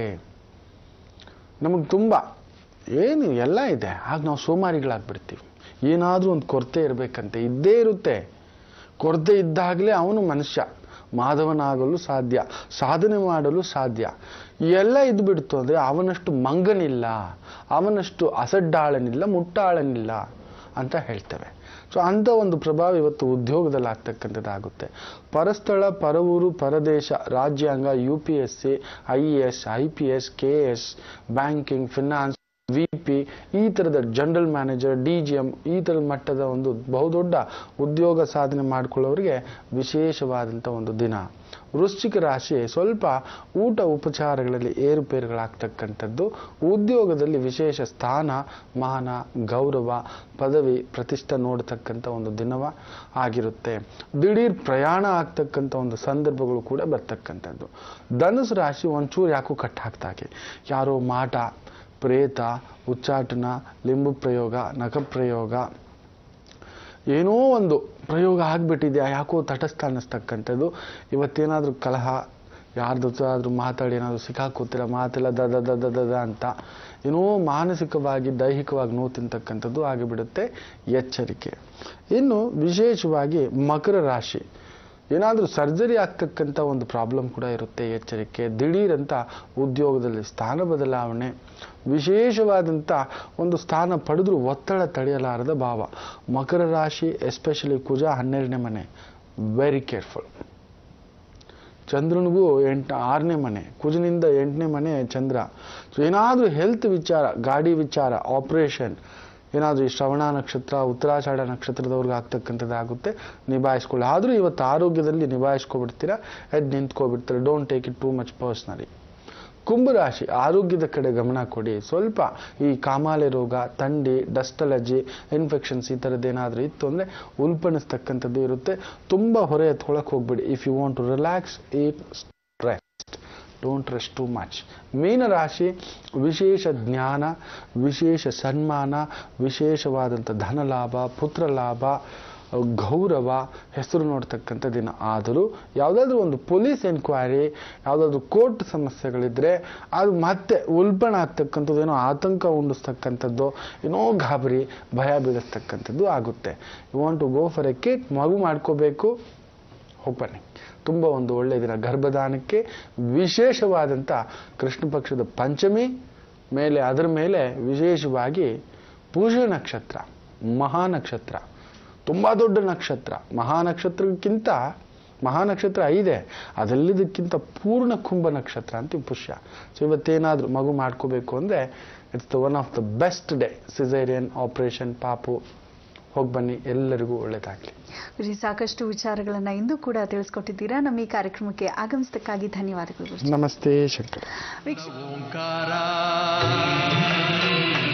ನಮಗೆ ತುಂಬ ಏನು ಎಲ್ಲ ಇದೆ, ಆಗ ನಾವು ಸೋಮಾರಿಗಳಾಗ್ಬಿಡ್ತೀವಿ. ಏನಾದರೂ ಒಂದು ಕೊರತೆ ಇರಬೇಕಂತೆ, ಇದ್ದೇ ಇರುತ್ತೆ. ಕೊರತೆ ಇದ್ದಾಗಲೇ ಅವನು ಮನುಷ್ಯ ಮಾಧವನಾಗಲು ಸಾಧ್ಯ, ಸಾಧನೆ ಮಾಡಲು ಸಾಧ್ಯ. ಎಲ್ಲ ಇದ್ಬಿಡ್ತು ಅಂದರೆ ಅವನಷ್ಟು ಮಂಗನಿಲ್ಲ, ಅವನಷ್ಟು ಅಸಡ್ಡಾಳನಿಲ್ಲ, ಮುಟ್ಟಾಳನಿಲ್ಲ ಅಂತ ಹೇಳ್ತೇವೆ. ಸೊ ಅಂಥ ಒಂದು ಪ್ರಭಾವ ಇವತ್ತು ಉದ್ಯೋಗದಲ್ಲಿ ಆಗ್ತಕ್ಕಂಥದ್ದಾಗುತ್ತೆ. ಪರಸ್ಥಳ, ಪರವೂರು, ಪರದೇಶ, ರಾಜ್ಯಾಂಗ, UPSC, IAS, IPS, KS, banking, finance, VP, ಈ ಥರದ ಜನರಲ್ ಮ್ಯಾನೇಜರ್, DGM, ಈ ಥರದ ಮಟ್ಟದ ಒಂದು ಬಹುದೊಡ್ಡ ಉದ್ಯೋಗ ಸಾಧನೆ ಮಾಡಿಕೊಳ್ಳೋರಿಗೆ ವಿಶೇಷವಾದಂಥ ಒಂದು ದಿನ. ವೃಶ್ಚಿಕ ರಾಶಿ ಸ್ವಲ್ಪ ಊಟ ಉಪಚಾರಗಳಲ್ಲಿ ಏರುಪೇರುಗಳಾಗ್ತಕ್ಕಂಥದ್ದು. ಉದ್ಯೋಗದಲ್ಲಿ ವಿಶೇಷ ಸ್ಥಾನ, ಮಾನ, ಗೌರವ, ಪದವಿ, ಪ್ರತಿಷ್ಠೆ ನೋಡ್ತಕ್ಕಂಥ ಒಂದು ದಿನವ ಆಗಿರುತ್ತೆ. ದಿಢೀರ್ ಪ್ರಯಾಣ ಆಗ್ತಕ್ಕಂಥ ಒಂದು ಸಂದರ್ಭಗಳು ಕೂಡ ಬರ್ತಕ್ಕಂಥದ್ದು. ಧನುಸು ರಾಶಿ ಒಂಚೂರು ಯಾಕೋ ಕಟ್ಟಾಗ್ತಾಗೆ, ಯಾರೋ ಮಾಟ, ಪ್ರೇತ, ಉಚ್ಚಾಟನ, ಲಿಂಬು ಪ್ರಯೋಗ, ನಖ ಪ್ರಯೋಗ, ಏನೋ ಒಂದು ಪ್ರಯೋಗ ಆಗಿಬಿಟ್ಟಿದೆ, ಯಾಕೋ ತಟಸ್ಥ ಅನ್ನಿಸ್ತಕ್ಕಂಥದ್ದು. ಇವತ್ತೇನಾದರೂ ಕಲಹ, ಯಾರ್ದಾದ್ರೂ ಮಾತಾಡಿ ಏನಾದರೂ ಸಿಕ್ಕಾಕೋತಿರ, ಮಾತೆಲ್ಲ ದ ಅಂತ ಏನೋ ಮಾನಸಿಕವಾಗಿ, ದೈಹಿಕವಾಗಿ ನೋವು ತಿಂತಕ್ಕಂಥದ್ದು ಆಗಿಬಿಡುತ್ತೆ. ಎಚ್ಚರಿಕೆ. ಇನ್ನು ವಿಶೇಷವಾಗಿ ಮಕರ ರಾಶಿ, ಏನಾದರೂ ಸರ್ಜರಿ ಆಗ್ತಕ್ಕಂಥ ಒಂದು ಪ್ರಾಬ್ಲಮ್ ಕೂಡ ಇರುತ್ತೆ. ಎಚ್ಚರಿಕೆ. ದಿಢೀರಂತ ಉದ್ಯೋಗದಲ್ಲಿ ಸ್ಥಾನ ಬದಲಾವಣೆ, ವಿಶೇಷವಾದಂಥ ಒಂದು ಸ್ಥಾನ ಪಡೆದರೂ ಒತ್ತಡ ತಡೆಯಲಾರದ ಭಾವ. ಮಕರ ರಾಶಿ, ಎಸ್ಪೆಷಲಿ ಕುಜ 12ನೇ ಮನೆ, ವೆರಿ ಕೇರ್ಫುಲ್. ಚಂದ್ರನಿಗೂ 6ನೇ ಮನೆ, ಕುಜನಿಂದ 8ನೇ ಮನೆ ಚಂದ್ರ. ಸೊ ಏನಾದರೂ ಹೆಲ್ತ್ ವಿಚಾರ, ಗಾಡಿ ವಿಚಾರ, ಆಪರೇಷನ್, ಏನಾದರೂ ಈ ಶ್ರವಣ ನಕ್ಷತ್ರ, ಉತ್ತರಾಷಾಢ ನಕ್ಷತ್ರದವ್ರಿಗೆ ಆಗ್ತಕ್ಕಂಥದ್ದಾಗುತ್ತೆ. ನಿಭಾಯಿಸ್ಕೊಳ್ಳಿ. ಆದರೂ ಇವತ್ತು ಆರೋಗ್ಯದಲ್ಲಿ ನಿಭಾಯಿಸ್ಕೊಬಿಡ್ತೀರಾ, ಎದ್ದು ನಿಂತ್ಕೊಬಿಡ್ತೀರಾ. Don't take it too much personally. ಕುಂಭರಾಶಿ, ಆರೋಗ್ಯದ ಕಡೆ ಗಮನ ಕೊಡಿ. ಸ್ವಲ್ಪ ಈ ಕಾಮಾಲೆ ರೋಗ, ಥಂಡಿ, ಡಸ್ಟ್ ಅಲರ್ಜಿ, ಇನ್ಫೆಕ್ಷನ್ಸ್ ಈ ಥರದ್ದೇನಾದರೂ ಇತ್ತು ಅಂದರೆ ಉಲ್ಪಣಿಸ್ತಕ್ಕಂಥದ್ದು ಇರುತ್ತೆ. ತುಂಬ ಹೊರೆ ಎತ್ಕೊಳಕ್ಕೆ ಹೋಗ್ಬೇಡಿ. If you want to relax, eat, rest, don't rest too much. ಮೀನರಾಶಿ, ವಿಶೇಷ ಜ್ಞಾನ, ವಿಶೇಷ ಸನ್ಮಾನ, ವಿಶೇಷವಾದಂಥ ಧನಲಾಭ, ಪುತ್ರ ಲಾಭ, ಗೌರವ, ಹೆಸರು ನೋಡ್ತಕ್ಕಂಥ ದಿನ. ಆದರೂ ಯಾವುದಾದ್ರೂ ಒಂದು ಪೊಲೀಸ್ ಎನ್ಕ್ವೈರಿ, ಯಾವುದಾದ್ರೂ ಕೋರ್ಟ್ ಸಮಸ್ಯೆಗಳಿದ್ದರೆ ಅದು ಮತ್ತೆ ಉಲ್ಬಣ ಆಗ್ತಕ್ಕಂಥದ್ದು, ಏನೋ ಆತಂಕ ಉಂಡಿಸ್ತಕ್ಕಂಥದ್ದು, ಏನೋ ಗಾಬರಿ, ಭಯ ಬೀಳಿಸ್ತಕ್ಕಂಥದ್ದು ಆಗುತ್ತೆ. You want to go for a kid, ಮಗು ಮಾಡ್ಕೋಬೇಕು, ಹೋಗ್ಬನ್ನಿ. ತುಂಬ ಒಂದು ಒಳ್ಳೆಯ ದಿನ. ಗರ್ಭಧಾನಕ್ಕೆ ವಿಶೇಷವಾದಂಥ ಕೃಷ್ಣ ಪಕ್ಷದ ಪಂಚಮಿ ಮೇಲೆ, ಅದರ ಮೇಲೆ ವಿಶೇಷವಾಗಿ ಪೂಜೆ ನಕ್ಷತ್ರ, ಮಹಾನಕ್ಷತ್ರ, ತುಂಬ ದೊಡ್ಡ ನಕ್ಷತ್ರ. ಮಹಾನಕ್ಷತ್ರಕ್ಕಿಂತ ಮಹಾನಕ್ಷತ್ರ 5 ಅದೆಲ್ಲದಕ್ಕಿಂತ ಪೂರ್ಣ ಕುಂಭ ನಕ್ಷತ್ರ ಅಂತ ಪುಷ್ಯ. ಸೊ ಇವತ್ತೇನಾದರೂ ಮಗು ಮಾಡ್ಕೋಬೇಕು ಅಂದರೆ it's the one of the best day. Caesarean operation ಪಾಪು ಹೋಗಿ ಬನ್ನಿ, ಎಲ್ಲರಿಗೂ ಒಳ್ಳೆಯದಾಗಲಿ. ಗುರುಜಿ, ಸಾಕಷ್ಟು ವಿಚಾರಗಳನ್ನ ಇಂದು ಕೂಡ ತಿಳಿಸ್ಕೊಟ್ಟಿದ್ದೀರಾ. ನಮ್ಮ ಈ ಕಾರ್ಯಕ್ರಮಕ್ಕೆ ಆಗಮಿಸಿದ್ದಕ್ಕಾಗಿ ಧನ್ಯವಾದಗಳು ಗುರುಜಿ. ನಮಸ್ತೆ ಶಂಕರ. ವೀಕ್ಷಕ